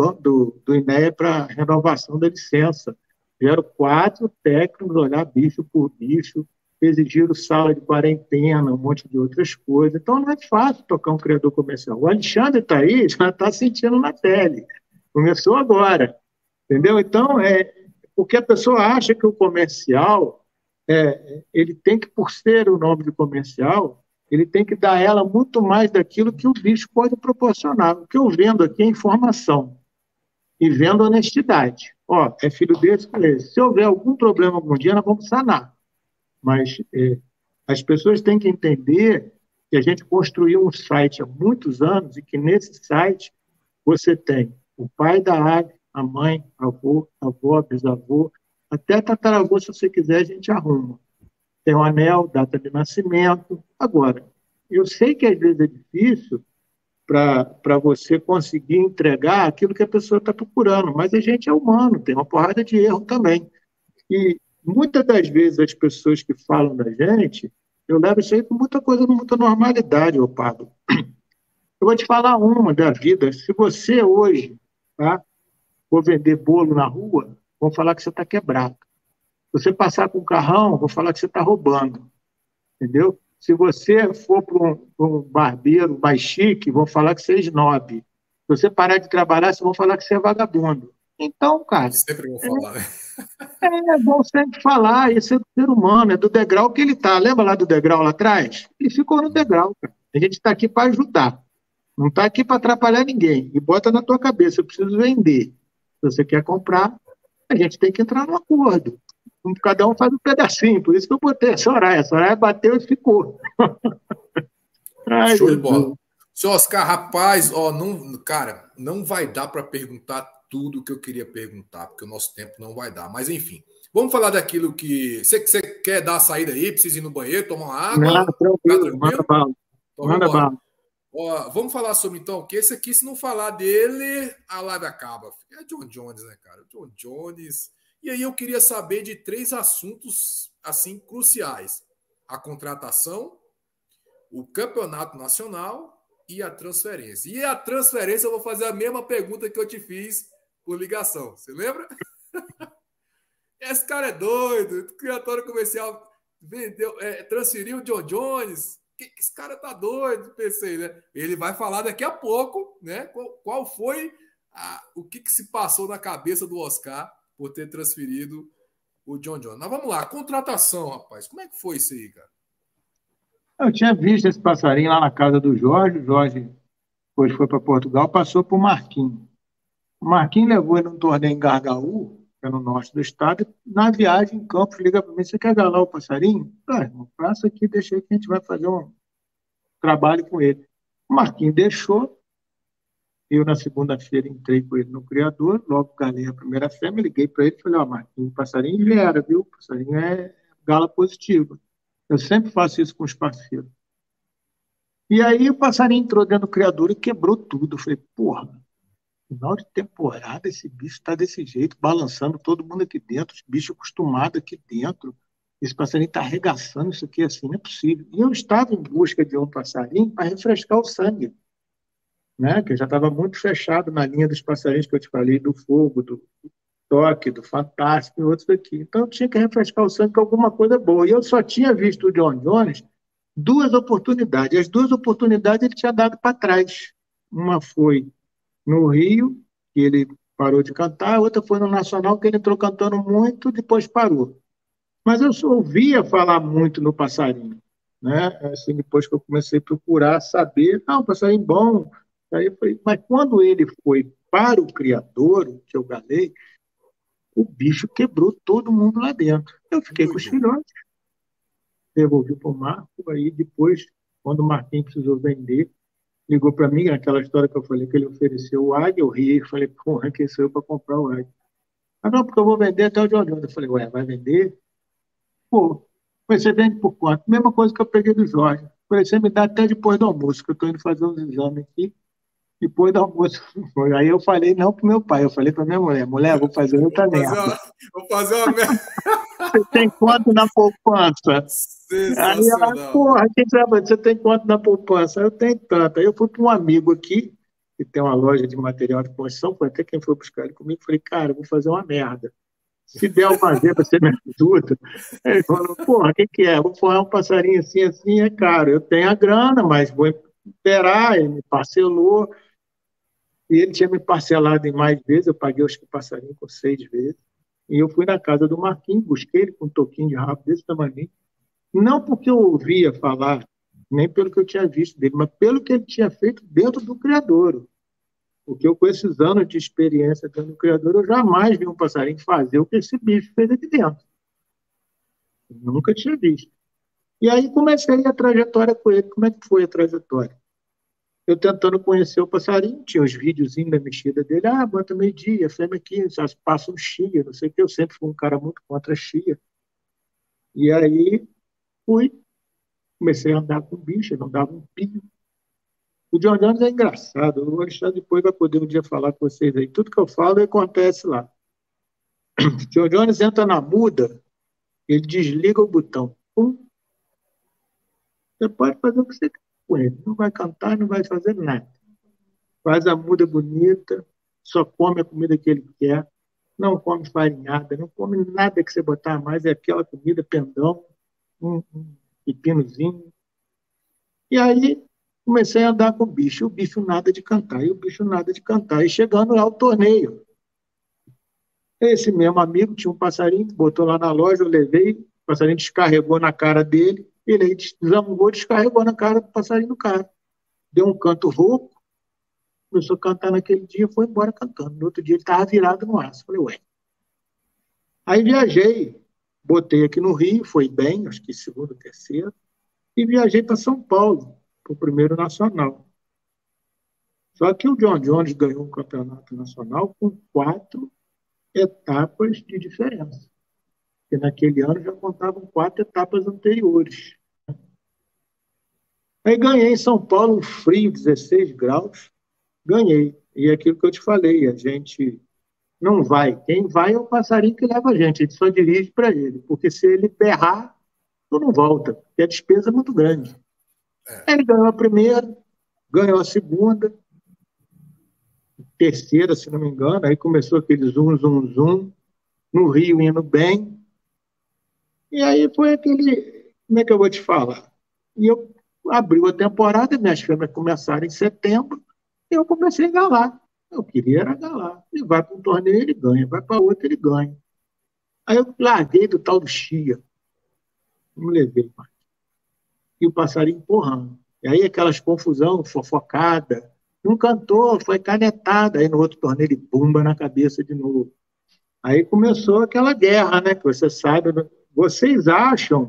do INEA para renovação da licença. Vieram 4 técnicos olhar bicho por bicho, exigiram sala de quarentena, um monte de outras coisas. Então não é fácil tocar um criador comercial. O Alexandre está aí, já está sentindo na pele. Começou agora, entendeu? Então, porque a pessoa acha que o comercial, ele tem que, por ser o nome de comercial, ele tem que dar a ela muito mais daquilo que o bicho pode proporcionar. O que eu vendo aqui é informação e vendo honestidade. É filho desse, se houver algum problema algum dia, nós vamos sanar. Mas as pessoas têm que entender que a gente construiu um site há muitos anos e que nesse site você tem o pai da ave, a mãe, avô, avó, bisavô, até tataravô, se você quiser, a gente arruma. Tem o anel, data de nascimento. Agora, eu sei que às vezes é difícil para você conseguir entregar aquilo que a pessoa está procurando, mas a gente é humano, tem uma porrada de erro também. E muitas das vezes as pessoas que falam da gente, eu levo isso aí com muita normalidade, Pablo. Eu vou te falar uma da vida. Se você hoje for vender bolo na rua, vão falar que você está quebrado. Se você passar com um carrão, vão falar que você está roubando. Entendeu? Se você for para um barbeiro mais chique, vão falar que você é snob. Se você parar de trabalhar, vão falar que você é vagabundo. Então, cara... Sempre vão falar, né? É bom sempre falar, isso é do ser humano, é do degrau que ele está. Lembra lá do degrau lá atrás? Ele ficou no degrau, cara. A gente está aqui para ajudar, não está aqui para atrapalhar ninguém. E bota na tua cabeça, eu preciso vender. Se você quer comprar, a gente tem que entrar num acordo. Cada um faz um pedacinho, por isso que eu botei a Soraya. A Soraya bateu e ficou. Ai, show de bola. Seu Oscar, rapaz, ó, não, cara, não vai dar para perguntar tudo o que eu queria perguntar, porque o nosso tempo não vai dar. Mas, enfim, vamos falar daquilo que... Você quer dar a saída aí, precisa ir no banheiro, tomar uma água? Não, tranquilo, manda bala. Então, manda bala. Ó, vamos falar sobre, então, que esse aqui, se não falar dele, a live acaba. É John Jones, né, cara? John Jones. E aí eu queria saber de 3 assuntos, assim, cruciais. A contratação, o campeonato nacional e a transferência. E a transferência eu vou fazer a mesma pergunta que eu te fiz por ligação. Você lembra? Esse cara é doido. O criatório comercial vendeu, transferiu o John Jones. Esse cara tá doido, pensei, né? Ele vai falar daqui a pouco, né? Qual foi o que se passou na cabeça do Oscar por ter transferido o John Jones. Mas vamos lá, contratação, rapaz. Como é que foi isso aí, cara? Eu tinha visto esse passarinho lá na casa do Jorge. O Jorge, depois foi para Portugal, passou para o Marquinhos. O Marquinhos levou ele num torneio em Gargaú, que é no norte do estado. Na viagem em Campos, liga para mim: você quer galar o passarinho? Irmão, passa aqui, deixa aí que a gente vai fazer um trabalho com ele. O Marquinhos deixou. Eu, na segunda-feira, entrei com ele no criador. Logo galei a primeira fêmea, liguei para ele e falei: ó, Marquinhos, o passarinho já era, viu? O passarinho é gala positiva. Eu sempre faço isso com os parceiros. E aí o passarinho entrou dentro do criador e quebrou tudo. Eu falei: porra, final de temporada esse bicho está desse jeito, balançando todo mundo aqui dentro, os bichos acostumados aqui dentro. Esse passarinho está arregaçando isso aqui assim, não é possível. E eu estava em busca de um passarinho para refrescar o sangue, né? Que eu já estava muito fechado na linha dos passarinhos que eu te falei, do fogo, do toque, do fantástico e outros aqui. Então eu tinha que refrescar o sangue com alguma coisa boa. E eu só tinha visto o John Jones 2 oportunidades. As 2 oportunidades ele tinha dado para trás. Uma foi no Rio, que ele parou de cantar, a outra foi no Nacional, que ele entrou cantando muito, depois parou. Mas eu só ouvia falar muito no passarinho, né? Assim, depois que eu comecei a procurar saber, um passarinho bom. Aí eu falei, mas quando ele foi para o criador, que eu galei, o bicho quebrou todo mundo lá dentro. Eu fiquei com os filhotes, devolvi para o Marco, aí depois, quando o Marquinhos precisou vender, ligou para mim, aquela história que eu falei, que ele ofereceu o águia, eu ri, e falei, porra, quem sou eu para comprar o águia? Ah, não, porque eu vou vender até o John Jones. Eu falei, ué, vai vender? Pô, você vende por quanto? Mesma coisa que eu peguei do Jorge. Falei, você me dá até depois do almoço, que eu estou indo fazer uns exames aqui, depois do almoço. Aí eu falei não pro meu pai, eu falei para minha mulher, vou fazer outra merda. Vou fazer uma merda. Você tem quanto na poupança? Aí ela, porra, quem sabe, você tem quanto na poupança? Eu tenho tanto. Aí eu fui para um amigo aqui, que tem uma loja de material de construção, foi até quem foi buscar ele comigo, falei, cara, eu vou fazer uma merda. Se der uma zebra, você me ajuda. Ele falou, porra, o que é? Vou forrar um passarinho assim, assim, é caro. Eu tenho a grana, mas vou esperar. Ele me parcelou. E ele tinha me parcelado em mais vezes, eu paguei acho que o passarinho com 6 vezes. E eu fui na casa do Marquinhos, busquei ele com um toquinho de rabo desse tamanho. Não porque eu ouvia falar, nem pelo que eu tinha visto dele, mas pelo que ele tinha feito dentro do criadouro. Porque eu, com esses anos de experiência dentro do criador, eu jamais vi um passarinho fazer o que esse bicho fez aqui dentro. Eu nunca tinha visto. E aí comecei a trajetória com ele. Como é que foi a trajetória? Eu tentando conhecer o passarinho, tinha os videozinhos da mexida dele, bota meio-dia, fêmea aqui, passa um chia, não sei o que, eu sempre fui um cara muito contra a chia. E aí comecei a andar com o bicho, ele não dava um pio. O John Jones é engraçado, o Alexandre depois vai poder um dia falar com vocês aí, tudo que eu falo acontece lá. O John Jones entra na muda, ele desliga o botão, pum. Você pode fazer o que você quer com ele, não vai cantar, não vai fazer nada. Faz a muda bonita, só come a comida que ele quer, não come farinhada, não come nada que você botar mais, é aquela comida pendão, um pepinozinho. E aí comecei a andar com o bicho nada de cantar, e o bicho nada de cantar, e chegando lá o torneio. Esse mesmo amigo tinha um passarinho, botou lá na loja, eu levei, o passarinho descarregou na cara dele, ele aí desangou, descarregou na cara do passarinho do cara. Deu um canto rouco, começou a cantar naquele dia, foi embora cantando. No outro dia ele estava virado no aço. Falei, ué. Aí viajei, botei aqui no Rio, foi bem, acho que segundo, terceiro, e viajei para São Paulo, para o primeiro nacional. Só que o John Jones ganhou um campeonato nacional com 4 etapas de diferença. Porque naquele ano já contavam 4 etapas anteriores. Aí ganhei em São Paulo, um frio, 16 graus, ganhei. E é aquilo que eu te falei, a gente não vai. Quem vai é o passarinho que leva a gente só dirige para ele. Porque se ele berrar, tu não volta, porque a despesa é muito grande. Ele ganhou a primeira, ganhou a segunda, terceira, se não me engano, aí começou aquele zoom, zoom, zoom, no Rio indo bem, e aí foi aquele, como é que eu vou te falar? E eu abriu a temporada, minhas fêmeas começaram em setembro, e eu comecei a galar. Eu queria era galar. Ele vai para um torneio, ele ganha, vai para outro, ele ganha. Aí eu larguei do tal do Chia, não levei mais. E o passarinho empurrando. E aí aquelas confusão, fofocada, não cantou, foi canetada. Aí no outro torneio ele pumba na cabeça de novo. Aí começou aquela guerra, né? Que você sabe, vocês acham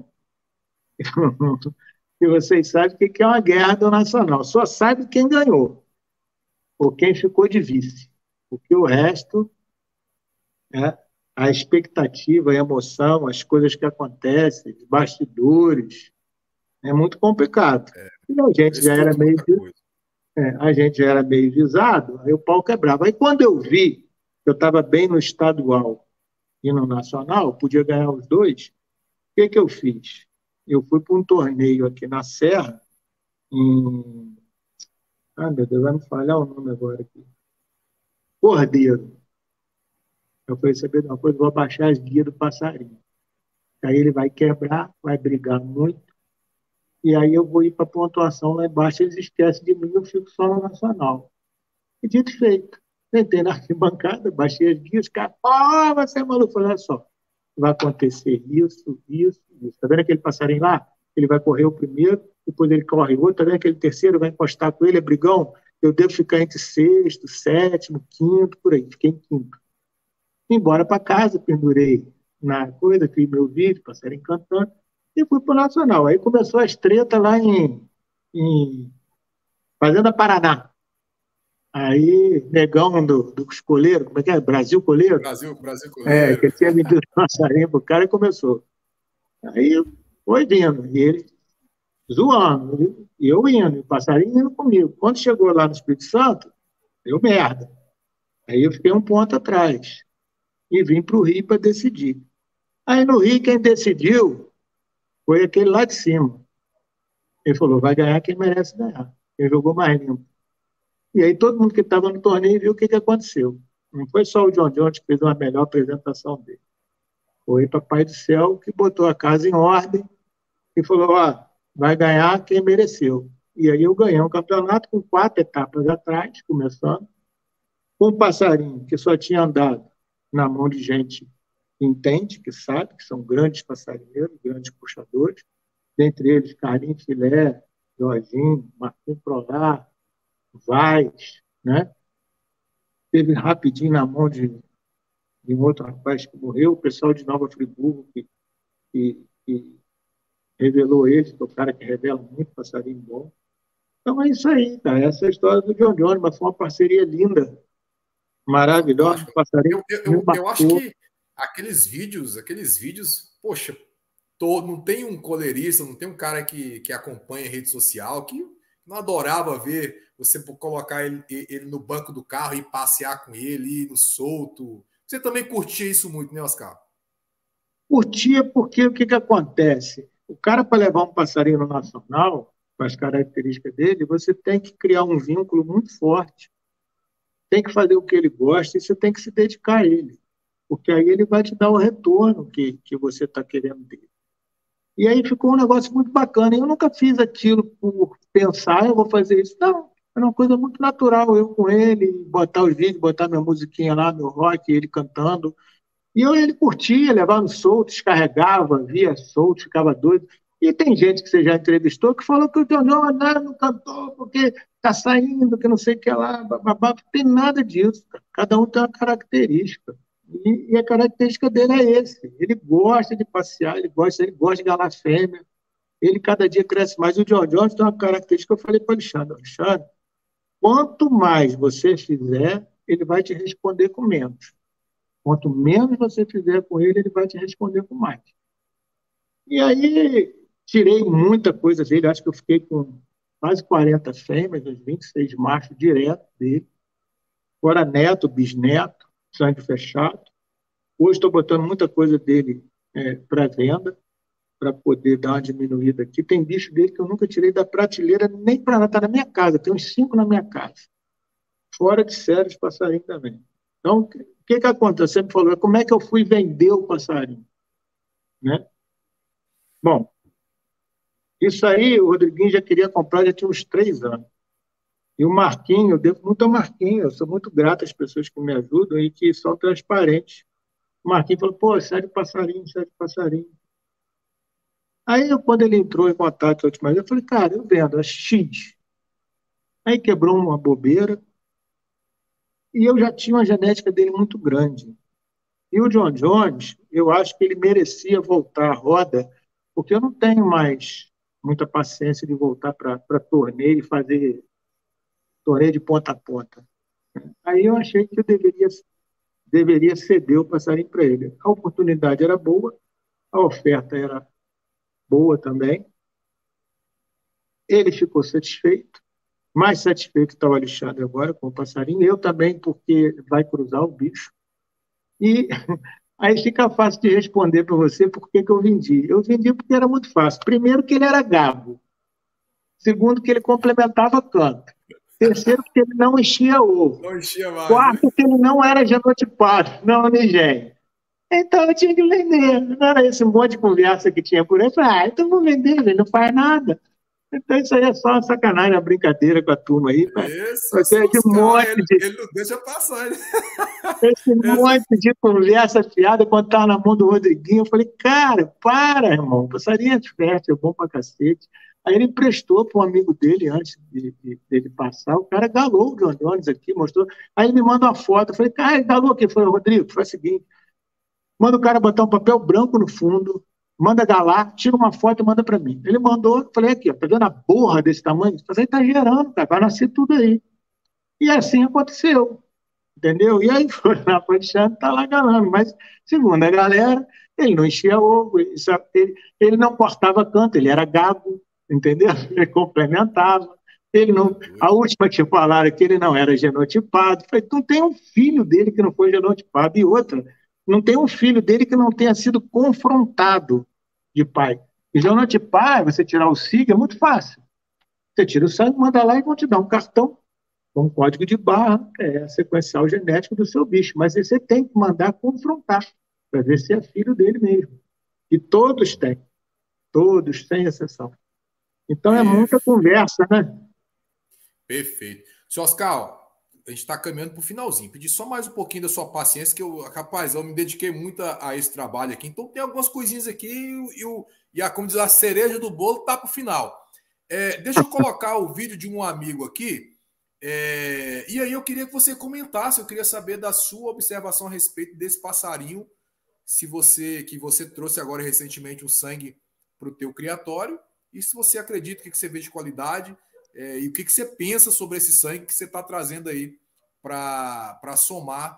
que vocês sabem o que é uma guerra do Nacional. Só sabe quem ganhou ou quem ficou de vice. Porque o resto, né, a expectativa, a emoção, as coisas que acontecem, os bastidores, é muito complicado. E a gente já era meio... a gente já era meio visado, aí o pau quebrava. Aí quando eu vi que eu estava bem no estadual e no nacional, podia ganhar os dois, o que eu fiz? Eu fui para um torneio aqui na Serra, em... Ah, meu Deus, vai me falhar o nome agora aqui. Cordeiro. Eu falei, saber de uma coisa, vou abaixar as guias do passarinho. Aí ele vai quebrar, vai brigar muito, e aí eu vou ir para a pontuação lá embaixo, eles esquecem de mim, eu fico só no nacional. E dito e feito. Sentei na arquibancada, baixei as guias, cara, você é maluco. Falei, olha só, vai acontecer isso, isso, isso. Tá vendo aquele passarinho lá? Ele vai correr o primeiro, depois ele corre o outro, tá vendo aquele terceiro, vai encostar com ele, é brigão? Eu devo ficar entre sexto, sétimo, quinto, por aí. Fiquei em quinto. Fui embora para casa, pendurei na coisa, fiz meu vídeo, passarinho cantando, e fui para o Nacional. Aí começou as tretas lá em Fazenda Paraná. Aí, negão dos coleiros, como é que é? Brasil Coleiro? Brasil Coleiro. Que tinha vendido passarinho pro cara e começou. Aí foi vindo, e ele zoando, e eu indo, e o passarinho indo comigo. Quando chegou lá no Espírito Santo, deu merda. Aí eu fiquei um ponto atrás, e vim para o Rio para decidir. Aí no Rio, quem decidiu foi aquele lá de cima. Ele falou, vai ganhar quem merece ganhar. Ele jogou mais limpo. E aí todo mundo que estava no torneio viu o que aconteceu. Não foi só o John Jones que fez uma melhor apresentação dele. Foi Papai do Céu que botou a casa em ordem e falou, vai ganhar quem mereceu. E aí eu ganhei um campeonato com 4 etapas atrás, começando, com um passarinho que só tinha andado na mão de gente que entende, que sabe, que são grandes passarinheiros, grandes puxadores, dentre eles Carlinhos Filé, Jorginho, Marquinhos Prolar, Vaz, né? Teve rapidinho na mão de um outro rapaz que morreu, o pessoal de Nova Friburgo que revelou ele, que é o cara que revela muito passarinho bom. Então é isso aí, cara. Essa é a história do John Jones, mas foi uma parceria linda, maravilhosa. Passarinho eu acho que aqueles vídeos, poxa, não tem um coleirista, não tem um cara que acompanha a rede social que não adorava ver você colocar ele no banco do carro e passear com ele, ir no solto. Você também curtia isso muito, né, Oscar? Curtia porque o que acontece? O cara, para levar um passarinho no nacional, com as características dele, você tem que criar um vínculo muito forte. Tem que fazer o que ele gosta e você tem que se dedicar a ele. Porque aí ele vai te dar o retorno que você está querendo dele. E aí ficou um negócio muito bacana. Eu nunca fiz aquilo por pensar, eu vou fazer isso. Não, era uma coisa muito natural. Eu com ele, botar os vídeos, botar minha musiquinha lá, meu rock, ele cantando, E ele curtia, levava solto, descarregava, via solto, ficava doido. E tem gente que você já entrevistou que falou que o John John não cantou porque está saindo, que não sei o que lá, bababá. Não tem nada disso. Cada um tem uma característica. E a característica dele é esse. Ele gosta de passear, ele gosta de galar fêmea. Ele cada dia cresce mais. O John John tem uma característica que eu falei para o Alexandre. Alexandre, quanto mais você fizer, ele vai te responder com menos. Quanto menos você fizer com ele, ele vai te responder com mais. E aí, tirei muita coisa dele. Acho que eu fiquei com quase 40 fêmeas, uns 26 machos direto dele. Fora neto, bisneto, sangue fechado. Hoje estou botando muita coisa dele para venda, para poder dar uma diminuída aqui. Tem bicho dele que eu nunca tirei da prateleira, nem para nada. Está na minha casa, tem uns 5 na minha casa. Fora de série de passarinho também. Então, o que acontece? Você me falou, como é que eu fui vender o passarinho? Né? Bom, isso aí o Rodriguinho já queria comprar, já tinha uns 3 anos. E o Marquinho, eu devo muito ao Marquinho, eu sou muito grato às pessoas que me ajudam e que são transparentes. O Marquinho falou, pô, sério passarinho, sério passarinho. Aí, quando ele entrou em contato a última vez, eu falei, cara, eu vendo a X. Aí quebrou uma bobeira e eu já tinha uma genética dele muito grande. E o John Jones, eu acho que ele merecia voltar à roda, porque eu não tenho mais muita paciência de voltar para torneio e fazer torneio de ponta a ponta. Aí eu achei que eu deveria ceder o passarinho para ele. A oportunidade era boa, a oferta era boa também. Ele ficou satisfeito. Mais satisfeito está o Alexandre agora com o passarinho. Eu também, porque vai cruzar o bicho. E aí fica fácil de responder para você por que eu vendi. Eu vendi porque era muito fácil. Primeiro, que ele era gabo. Segundo, que ele complementava canto. Terceiro, que ele não enchia ovo. Não enchia mais. Quarto, que ele não era genotipado, não unigênio. Então eu tinha que vender. Não era esse monte de conversa que tinha por aí. Eu falei, então vou vender, ele não faz nada. Então isso aí é só uma sacanagem, uma brincadeira com a turma aí. Esse ele não deixa passar. Esse monte de conversa fiada quando estava na mão do Rodriguinho. Eu falei, cara, para, irmão. Passarinho é fértil, é bom pra cacete. Aí ele emprestou para um amigo dele antes dele passar. O cara galou o John Jones aqui, mostrou. Aí ele me manda uma foto. Eu falei, cara, ele galou aqui. Foi o Rodrigo, foi o seguinte. Manda o cara botar um papel branco no fundo, manda galar, tira uma foto e manda para mim. Ele mandou, falei, aqui, ó, tá vendo a borra desse tamanho? Você tá gerando, cara, vai nascer tudo aí. E assim aconteceu, entendeu? E aí foi na Alexandre, tá lá galando. Mas, segundo a galera, ele não enchia ovo, ele não cortava canto, ele era gabo, entendeu? Ele complementava. Ele não, a última que falaram que ele não era genotipado. Falei, não tem um filho dele que não foi genotipado. E outra, não tem um filho dele que não tenha sido confrontado de pai. E genotipar, você tirar o SIG, é muito fácil. Você tira o sangue, manda lá e vão te dar um cartão com um código de barra, sequencial genético do seu bicho. Mas você tem que mandar confrontar, para ver se é filho dele mesmo. E todos têm, sem exceção. Então é muita conversa, né? Perfeito. Seu Oscar, a gente está caminhando para o finalzinho. Pedi só mais um pouquinho da sua paciência, que eu me dediquei muito a esse trabalho aqui. Então tem algumas coisinhas aqui como diz, a cereja do bolo está para o final. Deixa eu colocar o vídeo de um amigo aqui. E aí eu queria que você comentasse, eu queria saber da sua observação a respeito desse passarinho, que você trouxe agora recentemente um sangue para o teu criatório, e se você acredita, o que você vê de qualidade, e o que você pensa sobre esse sangue que você está trazendo aí para somar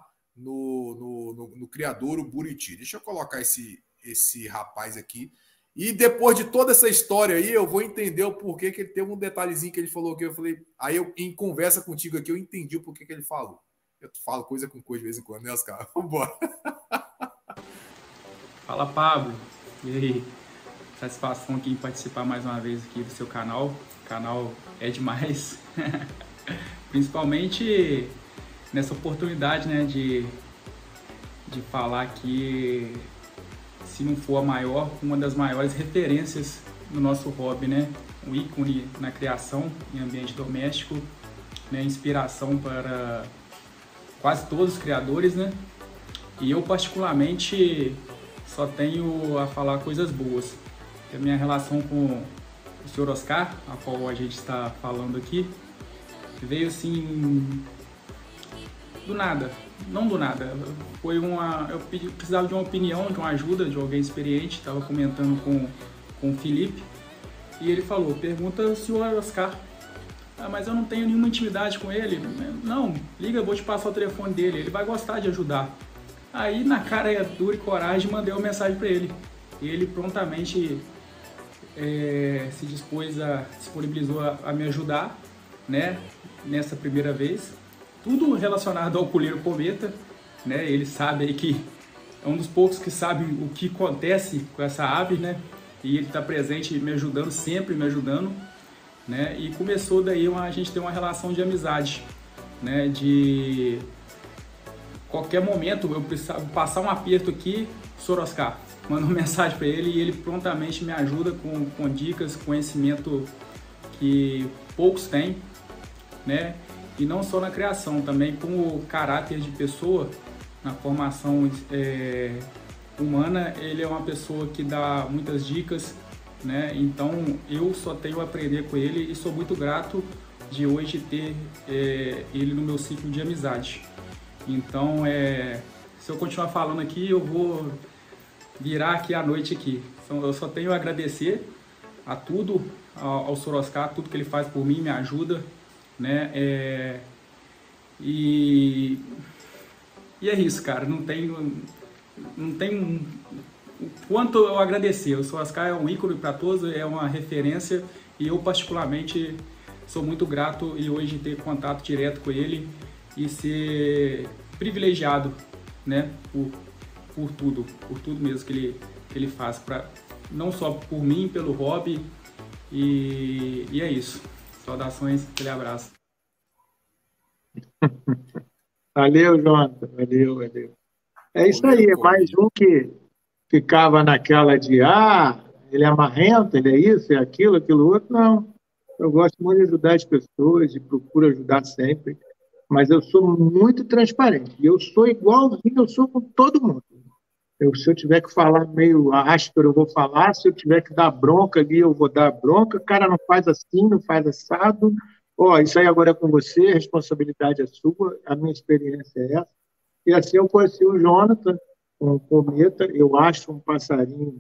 no criador, o Buriti. Deixa eu colocar esse rapaz aqui. E depois de toda essa história aí, eu vou entender o porquê que ele teve um detalhezinho que ele falou que eu falei. Aí eu, em conversa contigo aqui, eu entendi o porquê que ele falou. Eu falo coisa com coisa de vez em quando, né, Oscar? Vambora. Fala, Pablo. E aí? Satisfação aqui em participar mais uma vez aqui do seu canal. O canal é demais. Principalmente nessa oportunidade, né, de falar aqui, se não for a maior, uma das maiores referências no nosso hobby, né? Um ícone na criação em ambiente doméstico, né? Inspiração para quase todos os criadores, né? E eu, particularmente, só tenho a falar coisas boas. A minha relação com o Sr. Oscar, a qual a gente está falando aqui, veio assim, do nada. Não do nada. Foi eu precisava de uma opinião, de uma ajuda de alguém experiente. Estava comentando com o Felipe. E ele falou, pergunta ao Sr. Oscar. Ah, mas eu não tenho nenhuma intimidade com ele. Não, liga, eu vou te passar o telefone dele. Ele vai gostar de ajudar. Aí, na cara dura e coragem, mandei uma mensagem para ele. Ele prontamente se disponibilizou a me ajudar, né, nessa primeira vez. Tudo relacionado ao coleiro cometa, né? Ele sabe aí que é um dos poucos que sabe o que acontece com essa ave, né? E ele está presente me ajudando, sempre me ajudando, né? E começou daí a gente ter uma relação de amizade, né? De qualquer momento eu precisava passar um aperto aqui, Sr. Oscar, mando uma mensagem para ele e ele prontamente me ajuda com dicas, conhecimento que poucos têm, né? E não só na criação, também como caráter de pessoa, na formação humana, ele é uma pessoa que dá muitas dicas, né? Então eu só tenho a aprender com ele e sou muito grato de hoje ter ele no meu ciclo de amizade. Então, se eu continuar falando aqui, eu vou virar aqui à noite aqui. Então, eu só tenho a agradecer a tudo, ao Sr. Oscar, tudo que ele faz por mim, me ajuda, né? E é isso, cara. Não tem o quanto eu agradecer. O Sr. Oscar é um ícone para todos, é uma referência e eu particularmente sou muito grato e hoje ter contato direto com ele e ser privilegiado, né, por tudo mesmo que ele faz, não só por mim, pelo hobby, e é isso. Saudações, aquele abraço. Valeu, Jonathan, valeu. É isso aí, é mais um que ficava naquela de, ele é marrento, ele é isso, é aquilo outro. Não, eu gosto muito de ajudar as pessoas e procuro ajudar sempre. Mas eu sou muito transparente. E eu sou igualzinho, eu sou com todo mundo. Se eu tiver que falar meio áspero, eu vou falar. Se eu tiver que dar bronca ali, eu vou dar bronca. O cara não faz assim, não faz assado. Isso aí agora é com você, a responsabilidade é sua, a minha experiência é essa. E assim eu conheci o Jonathan, um cometa. Eu acho um passarinho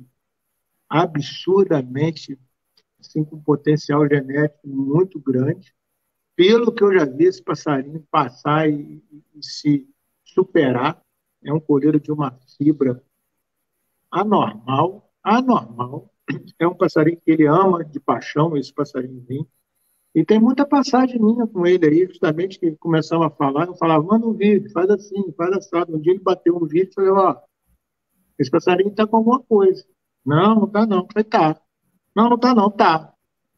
absurdamente, assim, com potencial genético muito grande. Pelo que eu já vi esse passarinho passar e se superar, é um coleiro de uma fibra anormal. É um passarinho que ele ama de paixão, esse passarinhozinho. E tem muita passagem minha com ele aí, justamente que começava a falar, eu falava, manda um vídeo, faz assim, faz assado. Um dia ele bateu um vídeo e falei, esse passarinho está com alguma coisa. Não está não. Eu falei, tá. Não está não, tá.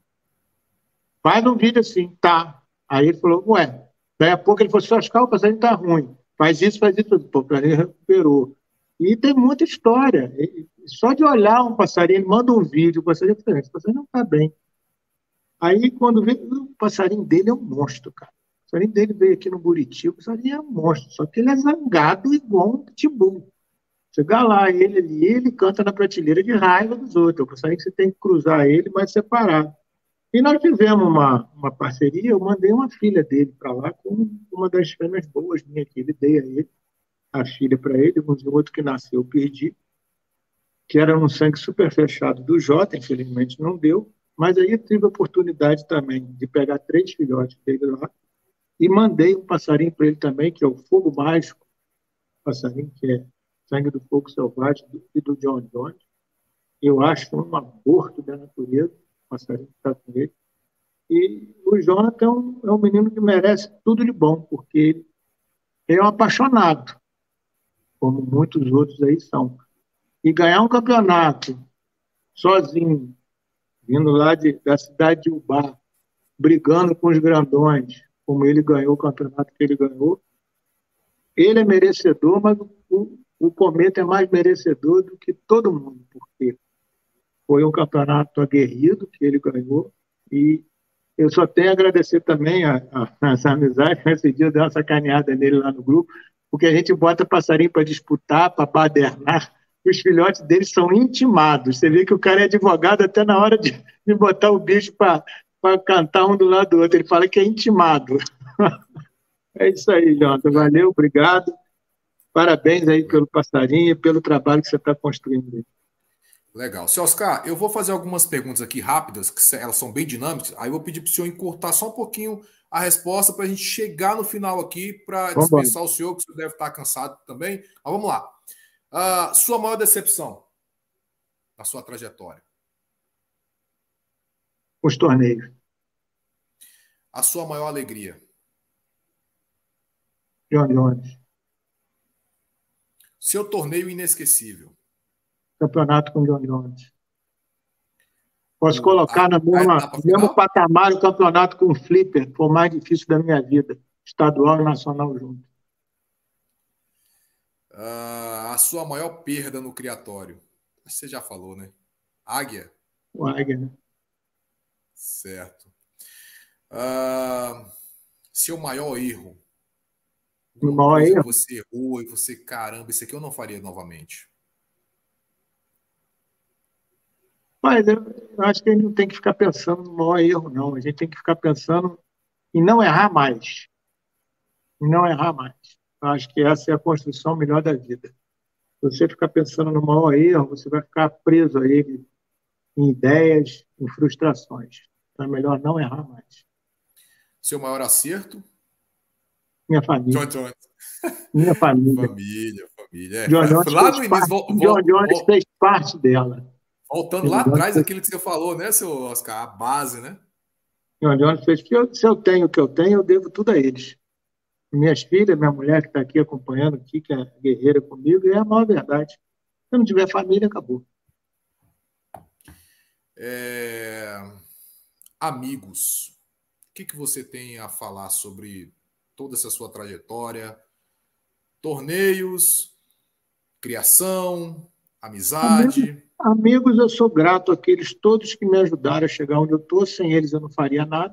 Faz um vídeo assim, tá. Aí ele falou, daí a pouco ele falou assim, Oscar, o passarinho está ruim. Faz isso. Pô, para ele recuperou. E tem muita história. Só de olhar um passarinho, ele manda um vídeo, o passarinho é diferente, o passarinho não está bem. Aí quando vê, o passarinho dele é um monstro, cara. O passarinho dele veio aqui no Buriti, o passarinho é um monstro, só que ele é zangado igual um pitbull. Chegar lá, ele canta na prateleira de raiva dos outros. O passarinho que você tem que cruzar ele, mas separado. E nós fizemos uma parceria, eu mandei uma filha dele para lá com uma das fêmeas boas minhas que ele dei a ele, a filha para ele, um outro que nasceu eu perdi, que era um sangue super fechado do Jota, infelizmente não deu, mas aí eu tive a oportunidade também de pegar 3 filhotes dele lá e mandei um passarinho para ele também, que é o Fogo Mágico, passarinho que é sangue do fogo selvagem e do John Jones. Eu acho um aborto da natureza, passarinho que está com ele. E o Jonathan é um menino que merece tudo de bom, porque ele é um apaixonado, como muitos outros aí são. E ganhar um campeonato sozinho, vindo lá da cidade de Ubá, brigando com os grandões, como ele ganhou o campeonato que ele ganhou, ele é merecedor, mas o Cometa é mais merecedor do que todo mundo, porque foi um campeonato aguerrido que ele ganhou, e eu só tenho a agradecer também essa amizade. Esse dia eu dei uma sacaneada nele lá no grupo, porque a gente bota passarinho para disputar, para badernar, e os filhotes deles são intimados. Você vê que o cara é advogado até na hora de botar o bicho para cantar um do lado do outro. Ele fala que é intimado. É isso aí, Jonathan. Valeu, obrigado. Parabéns aí pelo passarinho e pelo trabalho que você está construindo. Legal. Seu Oscar, eu vou fazer algumas perguntas aqui rápidas, que elas são bem dinâmicas, aí eu vou pedir para o senhor encurtar só um pouquinho a resposta para a gente chegar no final aqui para dispensar o senhor, que o senhor deve estar cansado também. Mas vamos lá. Sua maior decepção na sua trajetória? Os torneios. A sua maior alegria? John Jones. Seu torneio inesquecível? Campeonato com John Jones. Posso colocar no mesmo patamar o campeonato com o Flipper, foi o mais difícil da minha vida. Estadual e nacional junto. A sua maior perda no criatório? Você já falou, né? Águia? O Águia, né? Certo. Seu maior erro? O maior erro? Você errou e você, caramba, isso aqui eu não faria novamente. Mas eu acho que a gente não tem que ficar pensando no maior erro, não. A gente tem que ficar pensando em não errar mais. Em não errar mais. Eu acho que essa é a construção melhor da vida. Se você ficar pensando no maior erro, você vai ficar preso a ele em ideias, em frustrações. Então é melhor não errar mais. Seu maior acerto? Minha família. John Jones. Minha família. Família. John Jones, lá no início, John Jones fez parte dela. Voltando lá atrás, aquilo que você falou, né, seu Oscar? A base, né? John Jones fez que se eu tenho o que eu tenho, eu devo tudo a eles. Minhas filhas, minha mulher que está aqui acompanhando, aqui, que é guerreira comigo, é a maior verdade. Se eu não tiver família, acabou. Amigos. O que você tem a falar sobre toda essa sua trajetória? Torneios, criação, amizade. Amigos, eu sou grato àqueles todos que me ajudaram a chegar onde eu estou. Sem eles eu não faria nada.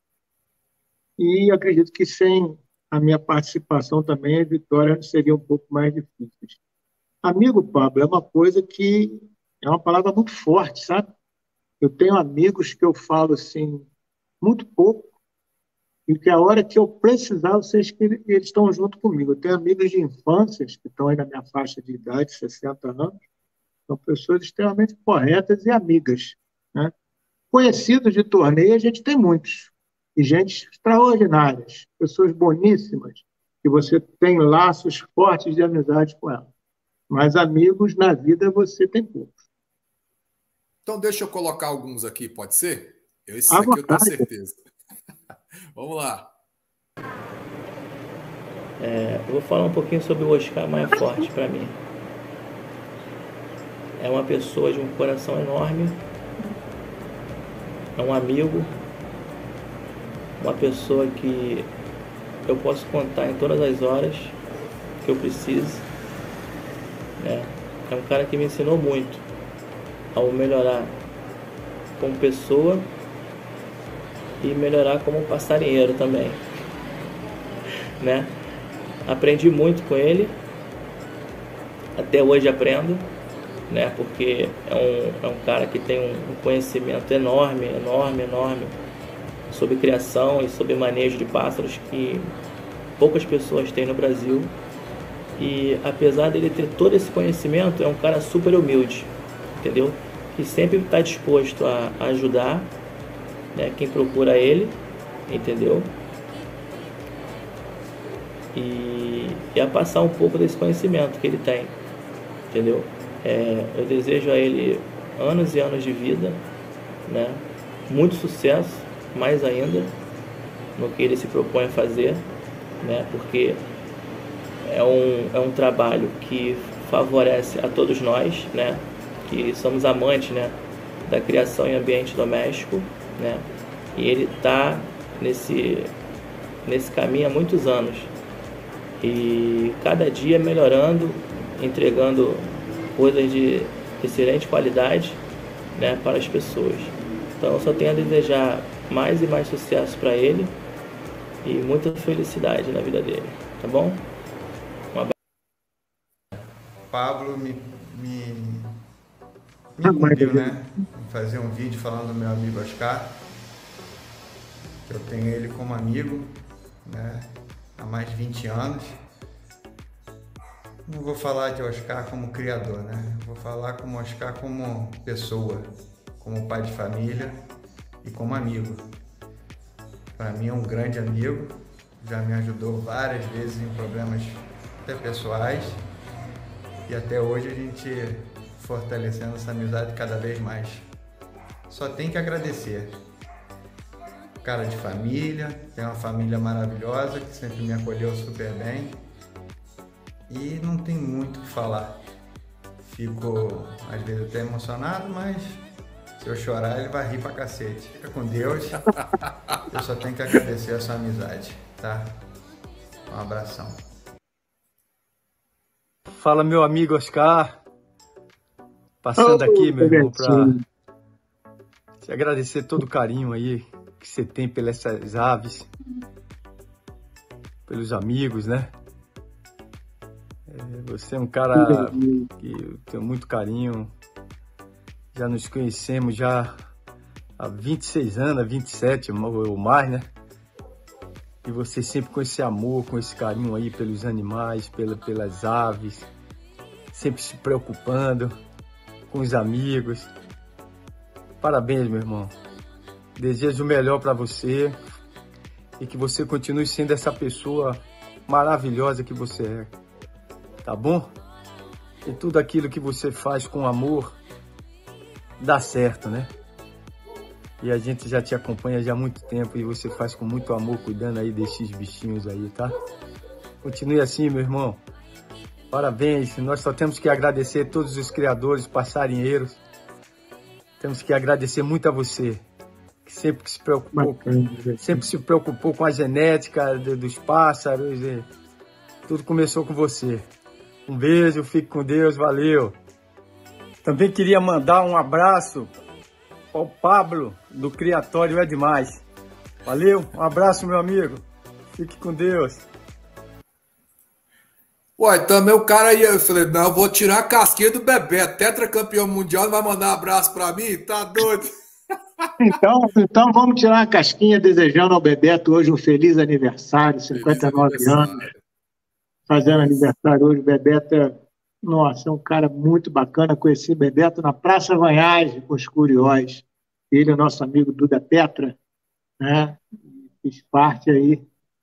E acredito que sem a minha participação também a vitória seria um pouco mais difícil. Amigo, Pablo, é uma coisa que é uma palavra muito forte, sabe? Eu tenho amigos que eu falo assim, muito pouco, e que a hora que eu precisar, eu sei que eles estão junto comigo. Eu tenho amigos de infância que estão aí na minha faixa de idade, 60 anos, são pessoas extremamente corretas e amigas, né? Conhecidos de torneio, a gente tem muitos. E gente extraordinárias, pessoas boníssimas, que você tem laços fortes de amizade com elas. Mas amigos na vida você tem poucos. Então deixa eu colocar alguns aqui, pode ser? Esse aqui eu tenho certeza. Vamos lá. Eu vou falar um pouquinho sobre o Oscar Maia Forte para mim. É uma pessoa de um coração enorme, é um amigo, uma pessoa que eu posso contar em todas as horas que eu preciso, né? É um cara que me ensinou muito ao melhorar como pessoa e melhorar como passarinheiro também, né? Aprendi muito com ele, até hoje aprendo, né? Porque é um cara que tem um conhecimento enorme sobre criação e sobre manejo de pássaros que poucas pessoas têm no Brasil. E apesar dele ter todo esse conhecimento, é um cara super humilde, entendeu? Que sempre está disposto a ajudar, né, quem procura ele, entendeu? E a passar um pouco desse conhecimento que ele tem, entendeu? Eu desejo a ele anos e anos de vida, né? Muito sucesso, mais ainda, no que ele se propõe a fazer, né? Porque é um trabalho que favorece a todos nós, né? Que somos amantes, né, da criação em ambiente doméstico, né? E ele está nesse caminho há muitos anos. E cada dia melhorando, entregando coisas de excelente qualidade, né, para as pessoas. Então eu só tenho a desejar mais e mais sucesso para ele e muita felicidade na vida dele, tá bom? Pablo me incumbiu, né, em fazer um vídeo falando do meu amigo Oscar, que eu tenho ele como amigo, né, há mais de 20 anos. Não vou falar de Oscar como criador, né, vou falar como Oscar como pessoa, como pai de família e como amigo. Para mim é um grande amigo, já me ajudou várias vezes em problemas até pessoais e até hoje a gente fortalecendo essa amizade cada vez mais. Só tem que agradecer. Cara de família, tem uma família maravilhosa que sempre me acolheu super bem e não tem muito o que falar. Fico às vezes até emocionado, mas se eu chorar ele vai rir pra cacete. Fica com Deus, eu só tenho que agradecer a sua amizade, tá? Um abração. Fala, meu amigo Oscar. Passando aqui, meu irmão, para te agradecer todo o carinho aí que você tem pelas aves, pelos amigos, né? Você é um cara que eu tenho muito carinho. Já nos conhecemos já há 26 anos, 27 ou mais, né? E você sempre com esse amor, com esse carinho aí pelos animais, pelas aves, sempre se preocupando com os amigos. Parabéns, meu irmão. Desejo o melhor para você e que você continue sendo essa pessoa maravilhosa que você é. Tá bom? E tudo aquilo que você faz com amor dá certo, né? E a gente já te acompanha já há muito tempo e você faz com muito amor, cuidando aí desses bichinhos aí, tá? Continue assim, meu irmão. Parabéns. Nós só temos que agradecer todos os criadores, passarinheiros. Temos que agradecer muito a você, que sempre se preocupou com a genética dos pássaros. E tudo começou com você. Um beijo, fique com Deus, valeu. Também queria mandar um abraço ao Pablo, do Criatório É Demais. Valeu, um abraço, meu amigo. Fique com Deus. Ué, também o cara aí, eu falei, não, eu vou tirar a casquinha do Bebeto, tetracampeão mundial, vai mandar um abraço pra mim? Tá doido? Então vamos tirar a casquinha desejando ao Bebeto hoje um feliz aniversário, 59 anos. Fazendo aniversário hoje, o Bebeto nossa, é um cara muito bacana. Conheci o Bebeto na Praça Vanhagem, com os Curiós. Ele é nosso amigo Duda Petra, né? Fiz parte aí,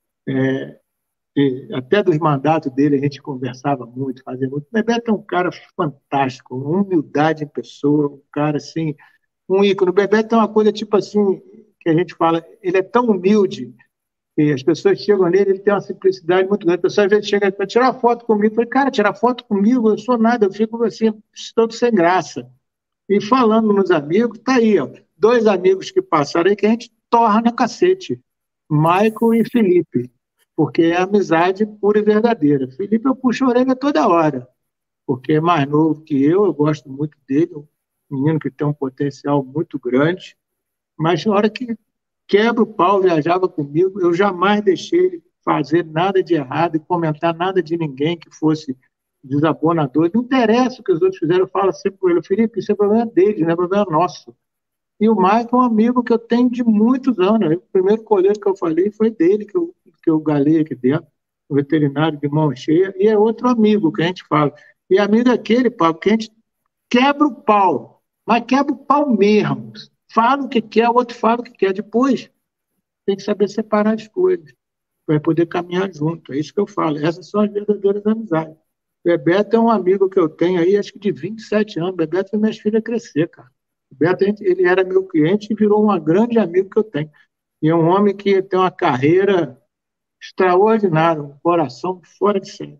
até dos mandatos dele, a gente conversava muito, fazia muito. O Bebeto é um cara fantástico, uma humildade em pessoa, um cara assim, um ícone. O Bebeto é uma coisa tipo assim, que a gente fala, ele é tão humilde, e as pessoas chegam nele, ele tem uma simplicidade muito grande. A pessoa às vezes chega para tirar foto comigo. Eu falei, cara, tirar foto comigo, eu sou nada, eu fico assim, todo sem graça. E falando nos amigos, tá aí, ó, 2 amigos que passaram aí que a gente torra na cacete, Michael e Felipe, porque é amizade pura e verdadeira. Felipe eu puxo a orelha toda hora, porque é mais novo que eu gosto muito dele, um menino que tem um potencial muito grande, mas na hora que quebra o pau, viajava comigo, eu jamais deixei ele fazer nada de errado e comentar nada de ninguém que fosse desabonador. Não interessa o que os outros fizeram, eu falo sempre com ele, Felipe, isso é problema deles, não é problema nosso. E o Michael é um amigo que eu tenho de muitos anos. O primeiro colheiro que eu falei foi dele, que eu galei aqui dentro, o veterinário de mão cheia, e é outro amigo que a gente fala. E amigo é aquele, Pablo, que a gente quebra o pau, mas quebra o pau mesmo. Fala o que quer, o outro fala o que quer. Depois tem que saber separar as coisas para poder caminhar junto. É isso que eu falo. Essas são as verdadeiras amizades. O Bebeto é um amigo que eu tenho aí, acho que de 27 anos. O Bebeto fez minhas filhas crescer, cara. O Bebeto, ele era meu cliente e virou um grande amigo que eu tenho. E é um homem que tem uma carreira extraordinária, um coração fora de série.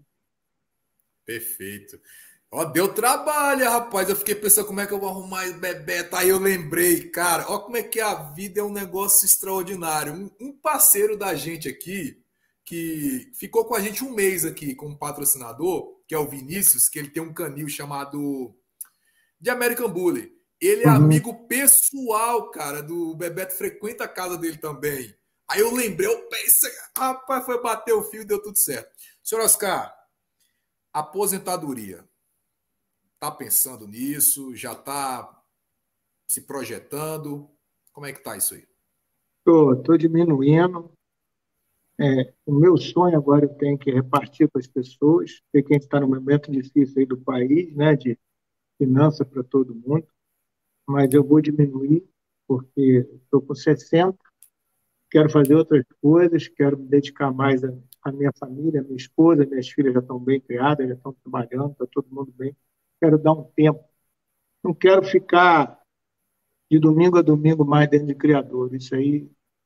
Perfeito. Ó, deu trabalho, rapaz. Eu fiquei pensando como é que eu vou arrumar esse Bebeto. Aí eu lembrei, cara, ó como é que a vida é um negócio extraordinário. Um parceiro da gente aqui, que ficou com a gente um mês aqui como patrocinador, que é o Vinícius, que ele tem um canil chamado de American Bully. Ele é amigo pessoal, cara, do Bebeto, frequenta a casa dele também. Aí eu lembrei, eu pensei, rapaz, foi bater o fio e deu tudo certo. Senhor Oscar, aposentadoria. está pensando nisso? Já está se projetando? Como é que está isso aí? Estou diminuindo. O meu sonho agora eu tenho que repartir para as pessoas, porque a gente está num momento difícil aí do país, né, de finança para todo mundo, mas eu vou diminuir, porque estou com 60, quero fazer outras coisas, quero me dedicar mais à minha família, à minha esposa, minhas filhas já estão bem criadas, já estão trabalhando, está todo mundo bem. Quero dar um tempo. Não quero ficar de domingo a domingo mais dentro de criador. Isso aí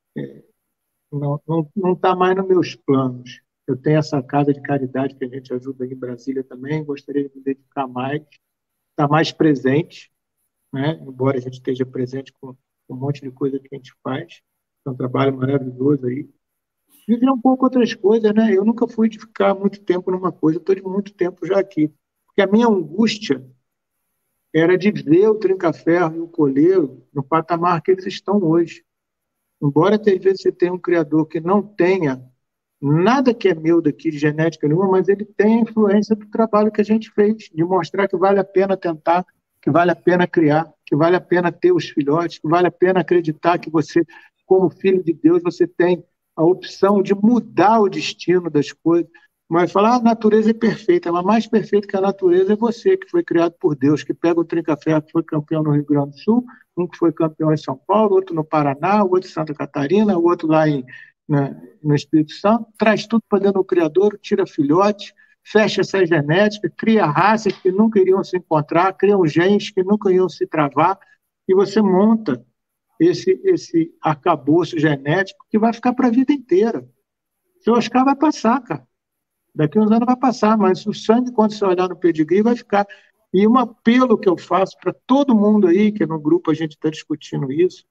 não está mais nos meus planos. Eu tenho essa casa de caridade que a gente ajuda aí em Brasília também, gostaria de me dedicar mais, estar mais presente, né? Embora a gente esteja presente com um monte de coisa que a gente faz. É um trabalho maravilhoso aí. Viver um pouco outras coisas, né? Eu nunca fui de ficar muito tempo numa coisa, estou de muito tempo já aqui. Porque a minha angústia era de ver o Trinca-Ferro e o Coleiro no patamar que eles estão hoje. Embora, às vezes, você tenha um criador que não tenha nada que é meu daqui de genética nenhuma, mas ele tem a influência do trabalho que a gente fez, de mostrar que vale a pena tentar, que vale a pena criar, que vale a pena ter os filhotes, que vale a pena acreditar que você, como filho de Deus, você tem a opção de mudar o destino das coisas. Mas falar, a natureza é perfeita, mas mais perfeita que a natureza é você, que foi criado por Deus, que pega o Trinca-Ferro, que foi campeão no Rio Grande do Sul, um que foi campeão em São Paulo, outro no Paraná, outro em Santa Catarina, outro lá no Espírito Santo, traz tudo para dentro do Criador, tira filhote, fecha essa genética, cria raças que nunca iriam se encontrar, cria genes que nunca iam se travar, e você monta esse arcabouço genético que vai ficar para a vida inteira. Seu Oscar vai passar, cara. Daqui a uns anos vai passar, mas o sangue, quando você olhar no pedigree, vai ficar. E um apelo que eu faço para todo mundo aí, que no grupo a gente está discutindo isso,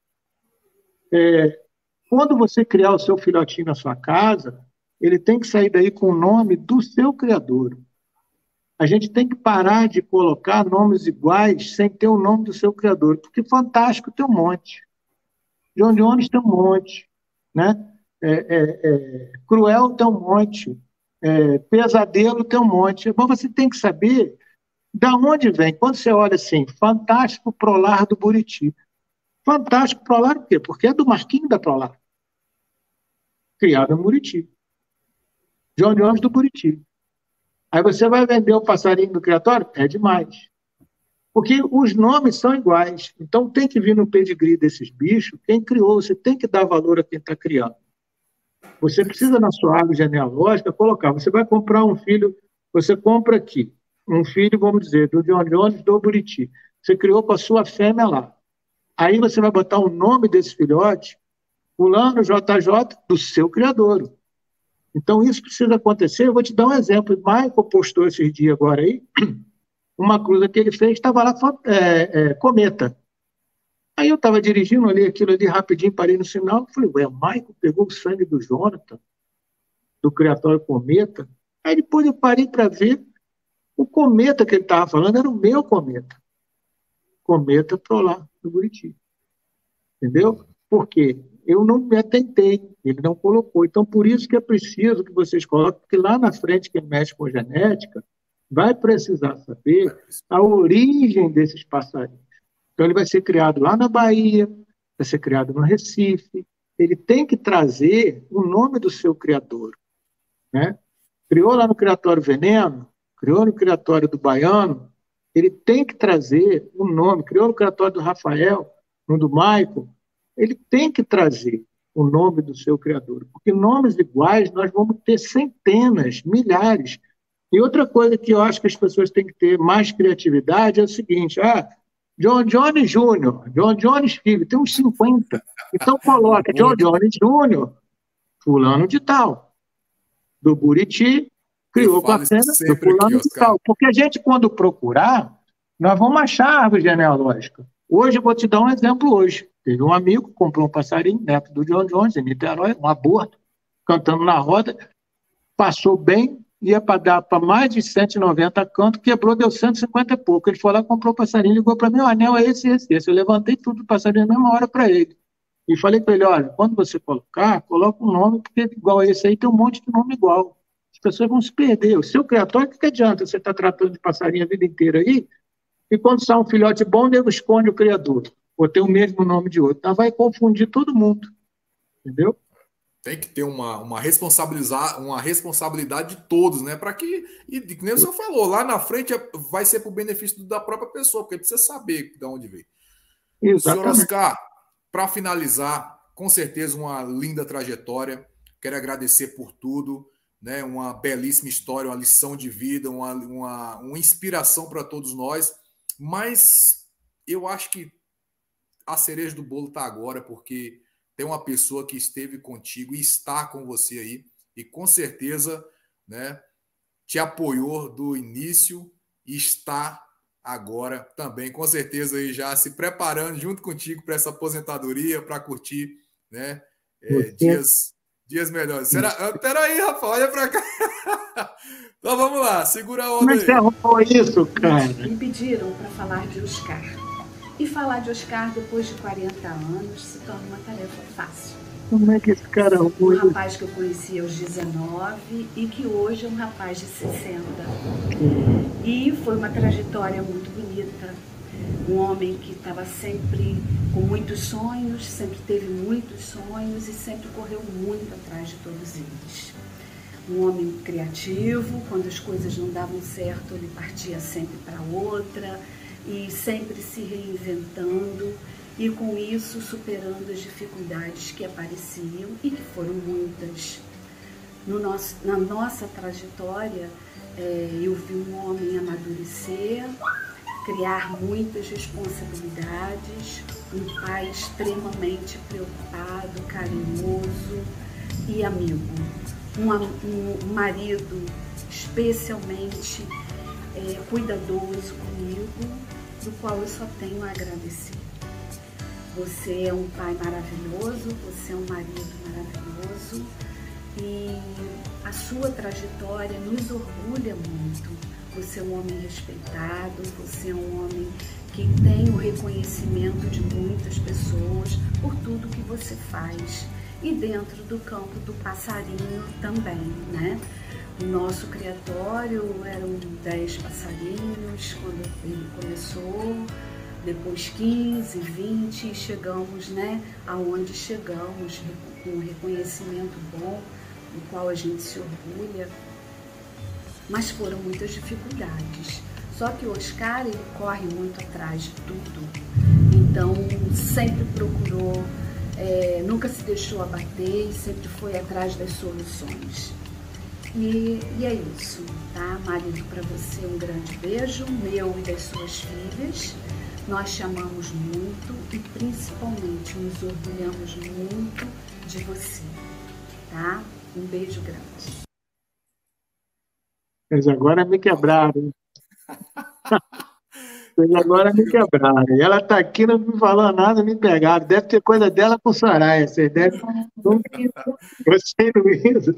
quando você criar o seu filhotinho na sua casa, ele tem que sair daí com o nome do seu criador. A gente tem que parar de colocar nomes iguais sem ter o nome do seu criador, porque Fantástico tem um monte, John Jones tem um monte, né? Cruel tem um monte, Pesadelo tem um monte. Mas você tem que saber da onde vem. Quando você olha assim, Fantástico Prolar do Buriti. Fantástico Prolar por quê? Porque é do Marquinhos da Prolar. Criado em Buriti. John Jones do Buriti. Aí você vai vender o passarinho do criatório? É demais. Porque os nomes são iguais. Então tem que vir no pedigree desses bichos. Quem criou, você tem que dar valor a quem está criando. Você precisa, na sua árvore genealógica, colocar. Você vai comprar um filho, você compra aqui, um filho, vamos dizer, do John Jones do Buriti. Você criou com a sua fêmea lá. Aí você vai botar o nome desse filhote, fulano JJ, do seu criador. Então isso precisa acontecer. Eu vou te dar um exemplo. O Michael postou esses dias agora aí, uma cruza que ele fez, estava lá, cometa. Aí eu estava dirigindo, olhei aquilo ali rapidinho, parei no sinal, falei, o Michael pegou o sangue do Jonathan, do criatório Cometa. Aí depois eu parei para ver, o cometa que ele estava falando era o meu cometa. Cometa Prolar do Buriti. Entendeu? Por quê? Eu não me atentei, ele não colocou. Então, por isso que é preciso que vocês coloquem, porque lá na frente, quem mexe com genética, vai precisar saber a origem desses passarinhos. Então, ele vai ser criado lá na Bahia, vai ser criado no Recife. Ele tem que trazer o nome do seu criador. Né? Criou lá no Criatório Veneno, criou no Criatório do Baiano, ele tem que trazer o nome. Criou no Criatório do Rafael, no do Michael, ele tem que trazer o nome do seu criador. Porque nomes iguais nós vamos ter centenas, milhares. E outra coisa que eu acho que as pessoas têm que ter mais criatividade é o seguinte, John Jones Júnior, John Jones Filho, tem uns 50. Então coloca John Jones Júnior, fulano de tal, do Buriti, criou com a cena do fulano de tal. Porque a gente, quando procurar, nós vamos achar a árvore genealógica. Hoje, eu vou te dar um exemplo hoje. Teve um amigo que comprou um passarinho, neto do John Jones, em Niterói, um aborto, cantando na roda, passou bem, ia para dar para mais de 190 canto, quebrou, deu 150 e pouco. Ele foi lá, comprou o passarinho, ligou para mim, o anel é esse. Eu levantei tudo do passarinho na mesma hora para ele. E falei para ele, olha, quando você coloca um nome, porque igual a esse aí tem um monte de nome igual. As pessoas vão se perder. O seu criatório, o que adianta? Você está tratando de passarinho a vida inteira aí, E quando sai um filhote bom, o nego esconde o criador, ou tem o mesmo nome de outro. Então vai confundir todo mundo, entendeu? Tem que ter uma responsabilidade de todos, né? Para que, e que nem o senhor falou, lá na frente vai ser para o benefício da própria pessoa, porque precisa saber de onde veio. Senhor Oscar, para finalizar, com certeza uma linda trajetória. Quero agradecer por tudo, né? Uma belíssima história, uma lição de vida, uma inspiração para todos nós. Mas eu acho que a cereja do bolo está agora, porque tem uma pessoa que esteve contigo e está com você aí, e com certeza, né, te apoiou do início e está agora também, com certeza, aí já se preparando junto contigo para essa aposentadoria, para curtir, né, dias melhores. Peraí, Rafa, olha para cá. Então vamos lá, segura a onda aí. Como é que você arrumou isso, cara? Me pediram para falar de Oscar. E falar de Oscar depois de 40 anos se torna uma tarefa fácil. Como é que esse cara arrumou Um isso? rapaz que eu conheci aos 19 e que hoje é um rapaz de 60. E foi uma trajetória muito bonita. Um homem que estava sempre com muitos sonhos, sempre teve muitos sonhos e sempre correu muito atrás de todos eles. Um homem criativo, quando as coisas não davam certo, ele partia sempre para outra e sempre se reinventando e com isso superando as dificuldades que apareciam e que foram muitas. Na nossa trajetória, eu vi um homem amadurecer, criar muitas responsabilidades, um pai extremamente preocupado, carinhoso e amigo. Um marido especialmente cuidadoso comigo, do qual eu só tenho a agradecer. Você é um pai maravilhoso, você é um marido maravilhoso e a sua trajetória nos orgulha muito. Você é um homem respeitado, você é um homem que tem o reconhecimento de muitas pessoas por tudo que você faz. E dentro do campo do passarinho também, né? O nosso criatório eram 10 passarinhos quando ele começou, depois 15, 20 e chegamos, né, aonde chegamos, com um reconhecimento bom, do qual a gente se orgulha. Mas foram muitas dificuldades. Só que o Oscar, ele corre muito atrás de tudo. Então, sempre procurou, nunca se deixou abater e sempre foi atrás das soluções. E é isso, tá? Marido, para você um grande beijo, meu e das suas filhas. Nós te amamos muito e principalmente nos orgulhamos muito de você, tá? Um beijo grande. Mas agora me quebraram. Mas agora me quebraram. E ela está aqui, não me falou nada, me pegaram. Deve ter coisa dela com Soraya. Vocês devem. Você, Luísa.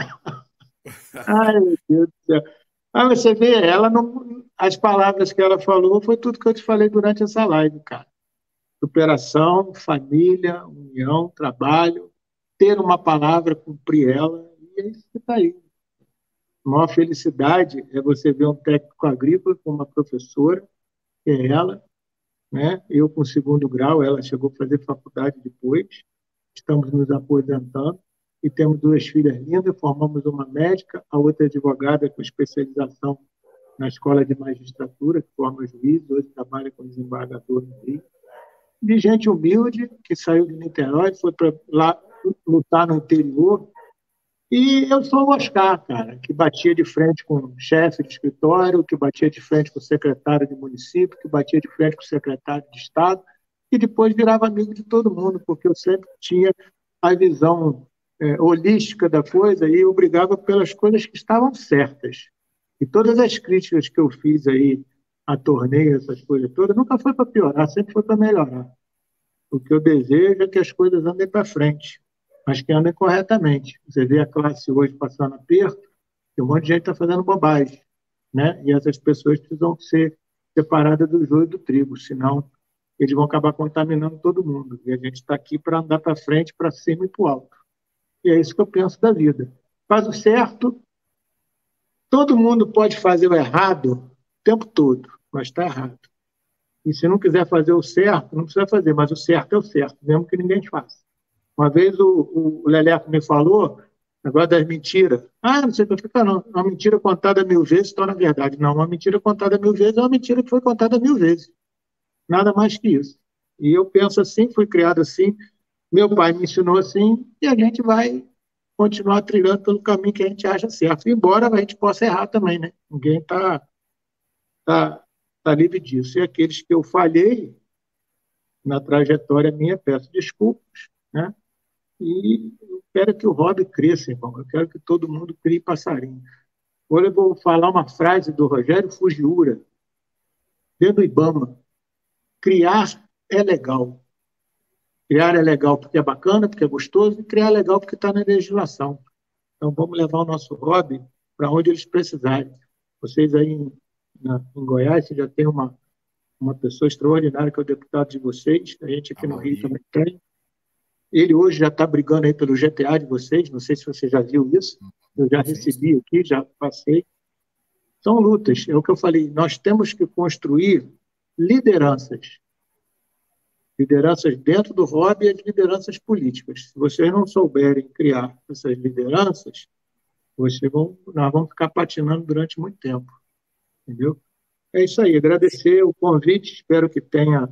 Ai, meu Deus do céu. Ah, você vê, ela não. As palavras que ela falou foi tudo que eu te falei durante essa live, cara. Superação, família, união, trabalho, ter uma palavra, cumprir ela, e é isso que está aí. A maior felicidade é você ver um técnico agrícola com uma professora, que é ela, né? Eu com segundo grau, ela chegou a fazer faculdade depois, estamos nos aposentando, e temos 2 filhas lindas, formamos uma médica, a outra advogada com especialização na escola de magistratura, que forma juiz, hoje trabalha como desembargador no Rio. De gente humilde, que saiu de Niterói, foi para lá lutar no interior. E eu sou o Oscar, cara, que batia de frente com o chefe de escritório, que batia de frente com o secretário de município, que batia de frente com o secretário de Estado, e depois virava amigo de todo mundo, porque eu sempre tinha a visão holística da coisa e eu brigava pelas coisas que estavam certas. E todas as críticas que eu fiz aí a torneio, essas coisas todas, nunca foi para piorar, sempre foi para melhorar. O que eu desejo é que as coisas andem para frente, mas que andem corretamente. Você vê a classe hoje passando aperto, e um monte de gente está fazendo bobagem, né? E essas pessoas precisam ser separadas do joio e do trigo, senão eles vão acabar contaminando todo mundo. E a gente está aqui para andar para frente, para cima e para o alto. E é isso que eu penso da vida. Faz o certo. Todo mundo pode fazer o errado o tempo todo. mas está errado. E se não quiser fazer o certo, não precisa fazer, mas o certo é o certo, mesmo que ninguém faça. Uma vez o Leleco me falou, agora das mentiras. Não sei o que eu fico, não. Uma mentira contada 1000 vezes torna verdade. Não, uma mentira contada 1000 vezes é uma mentira que foi contada 1000 vezes. Nada mais que isso. E eu penso assim, fui criado assim, meu pai me ensinou assim, e a gente vai continuar trilhando pelo caminho que a gente acha certo. Embora a gente possa errar também, né? Ninguém tá livre disso. E aqueles que eu falhei na trajetória minha, peço desculpas, né? E eu quero que o hobby cresça, irmão. Eu quero que todo mundo crie passarinho. Agora eu vou falar uma frase do Rogério Fujiura, dentro do IBAMA. Criar é legal. Criar é legal porque é bacana, porque é gostoso, e criar é legal porque está na legislação. Então vamos levar o nosso hobby para onde eles precisarem. Vocês aí em Goiás, já tem uma pessoa extraordinária que é o deputado de vocês, a gente aqui no Rio também tem. Ele hoje já está brigando aí pelo GTA de vocês, não sei se você já viu isso, eu já recebi aqui, já passei. São lutas, é o que eu falei, nós temos que construir lideranças. Lideranças dentro do hobby e as lideranças políticas. Se vocês não souberem criar essas lideranças, nós vamos ficar patinando durante muito tempo. Entendeu? É isso aí, agradecer o convite, espero que tenha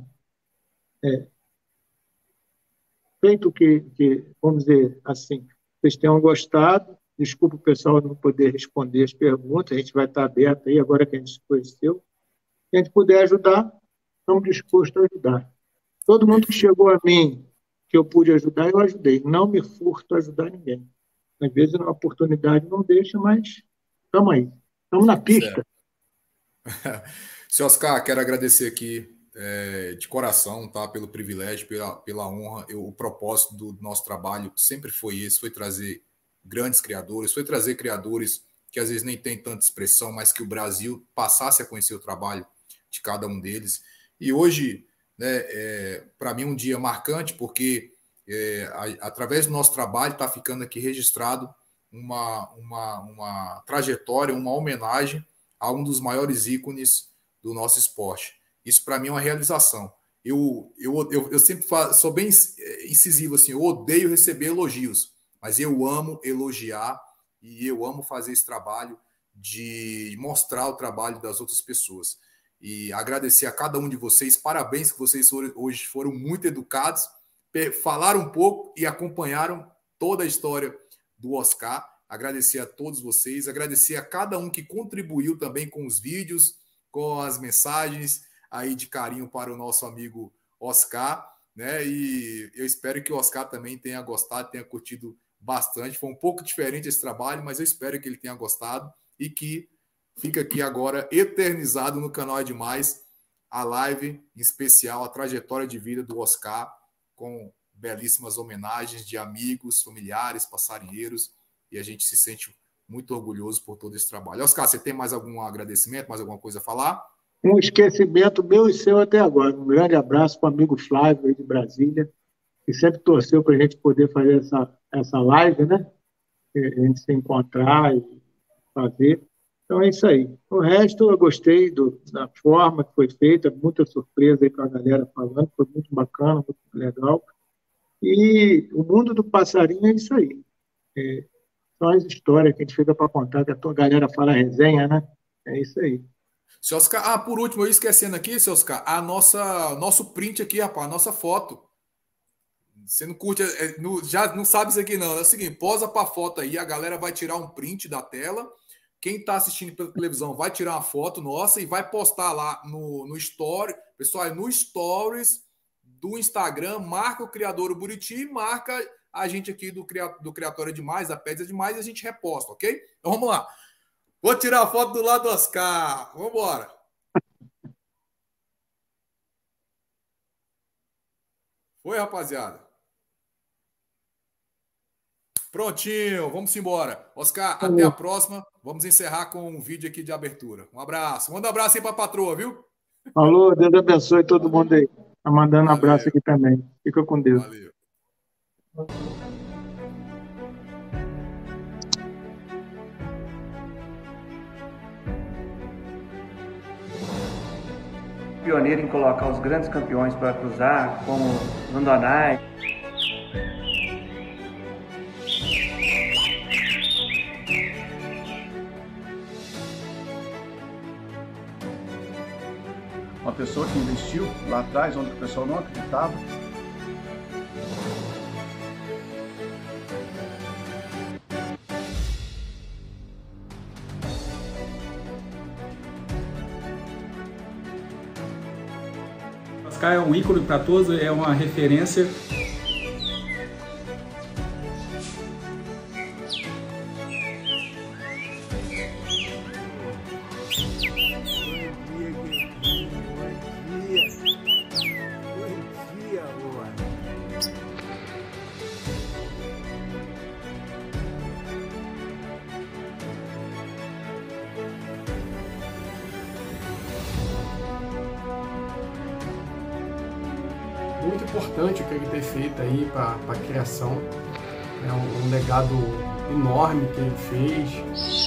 feito vamos dizer assim, vocês tenham gostado. Desculpa o pessoal não poder responder as perguntas, a gente vai estar aberto aí, agora que a gente se conheceu. Se a gente puder ajudar, estamos dispostos a ajudar. Todo mundo que chegou a mim, que eu pude ajudar, eu ajudei. Não me furto a ajudar ninguém. Às vezes, uma oportunidade não deixa, mas estamos aí. Estamos na pista. Seu Oscar, quero agradecer aqui de coração, tá? Pelo privilégio, pela honra. O propósito do nosso trabalho sempre foi esse, foi trazer grandes criadores, foi trazer criadores que às vezes nem tem tanta expressão, mas que o Brasil passasse a conhecer o trabalho de cada um deles. E hoje, né, para mim, um dia marcante, porque através do nosso trabalho está ficando aqui registrado uma trajetória, uma homenagem a um dos maiores ícones do nosso esporte. Isso, para mim, é uma realização. Eu sempre sou bem incisivo, assim, eu odeio receber elogios, mas eu amo elogiar e eu amo fazer esse trabalho de mostrar o trabalho das outras pessoas. E agradecer a cada um de vocês, parabéns que vocês hoje foram muito educados, falaram um pouco e acompanharam toda a história do Oscar. Agradecer a todos vocês, agradecer a cada um que contribuiu também com os vídeos, com as mensagens aí de carinho para o nosso amigo Oscar, né? E eu espero que o Oscar também tenha gostado, tenha curtido bastante. Foi um pouco diferente esse trabalho, mas eu espero que ele tenha gostado e que fica aqui agora eternizado no canal É Demais a live em especial, a trajetória de vida do Oscar, com belíssimas homenagens de amigos, familiares, passarinheiros, e a gente se sente muito orgulhoso por todo esse trabalho. Oscar, você tem mais algum agradecimento, mais alguma coisa a falar? Um esquecimento meu e seu até agora. Um grande abraço para o amigo Flávio aí de Brasília, que sempre torceu para a gente poder fazer essa live, né? A gente se encontrar e fazer. Então é isso aí. O resto eu gostei da forma que foi feita, muita surpresa aí com a galera falando, foi muito bacana, muito legal. E o mundo do passarinho é isso aí. São as histórias que a gente fica para contar, que a galera fala resenha, né? É isso aí. Seu Oscar, por último, eu ia esquecendo aqui, seu Oscar, nosso print aqui, rapaz, a nossa foto. Você não curte, já não sabe isso aqui não. É o seguinte, posa para a foto aí, a galera vai tirar um print da tela. Quem está assistindo pela televisão vai tirar uma foto nossa e vai postar lá no Story. Pessoal, no Stories do Instagram, marca o Criador Buriti e marca a gente aqui do Criatório Demais, da Pets Demais, e a gente reposta, ok? Então vamos lá. Vou tirar a foto do lado do Oscar. Vamos embora. Foi, rapaziada? Prontinho, vamos embora. Oscar, até a próxima. Vamos encerrar com um vídeo aqui de abertura. Um abraço. Manda um abraço aí para a patroa, viu? Falou, Deus abençoe todo mundo aí. Tá mandando um abraço aqui também. Fica com Deus. Valeu. pioneiro em colocar os grandes campeões para cruzar, como Rondonai. Uma pessoa que investiu lá atrás, onde o pessoal não acreditava. Oscar é um ícone para todos, é uma referência. Muito importante o que ele tem feito aí para a criação. É um legado enorme que ele fez.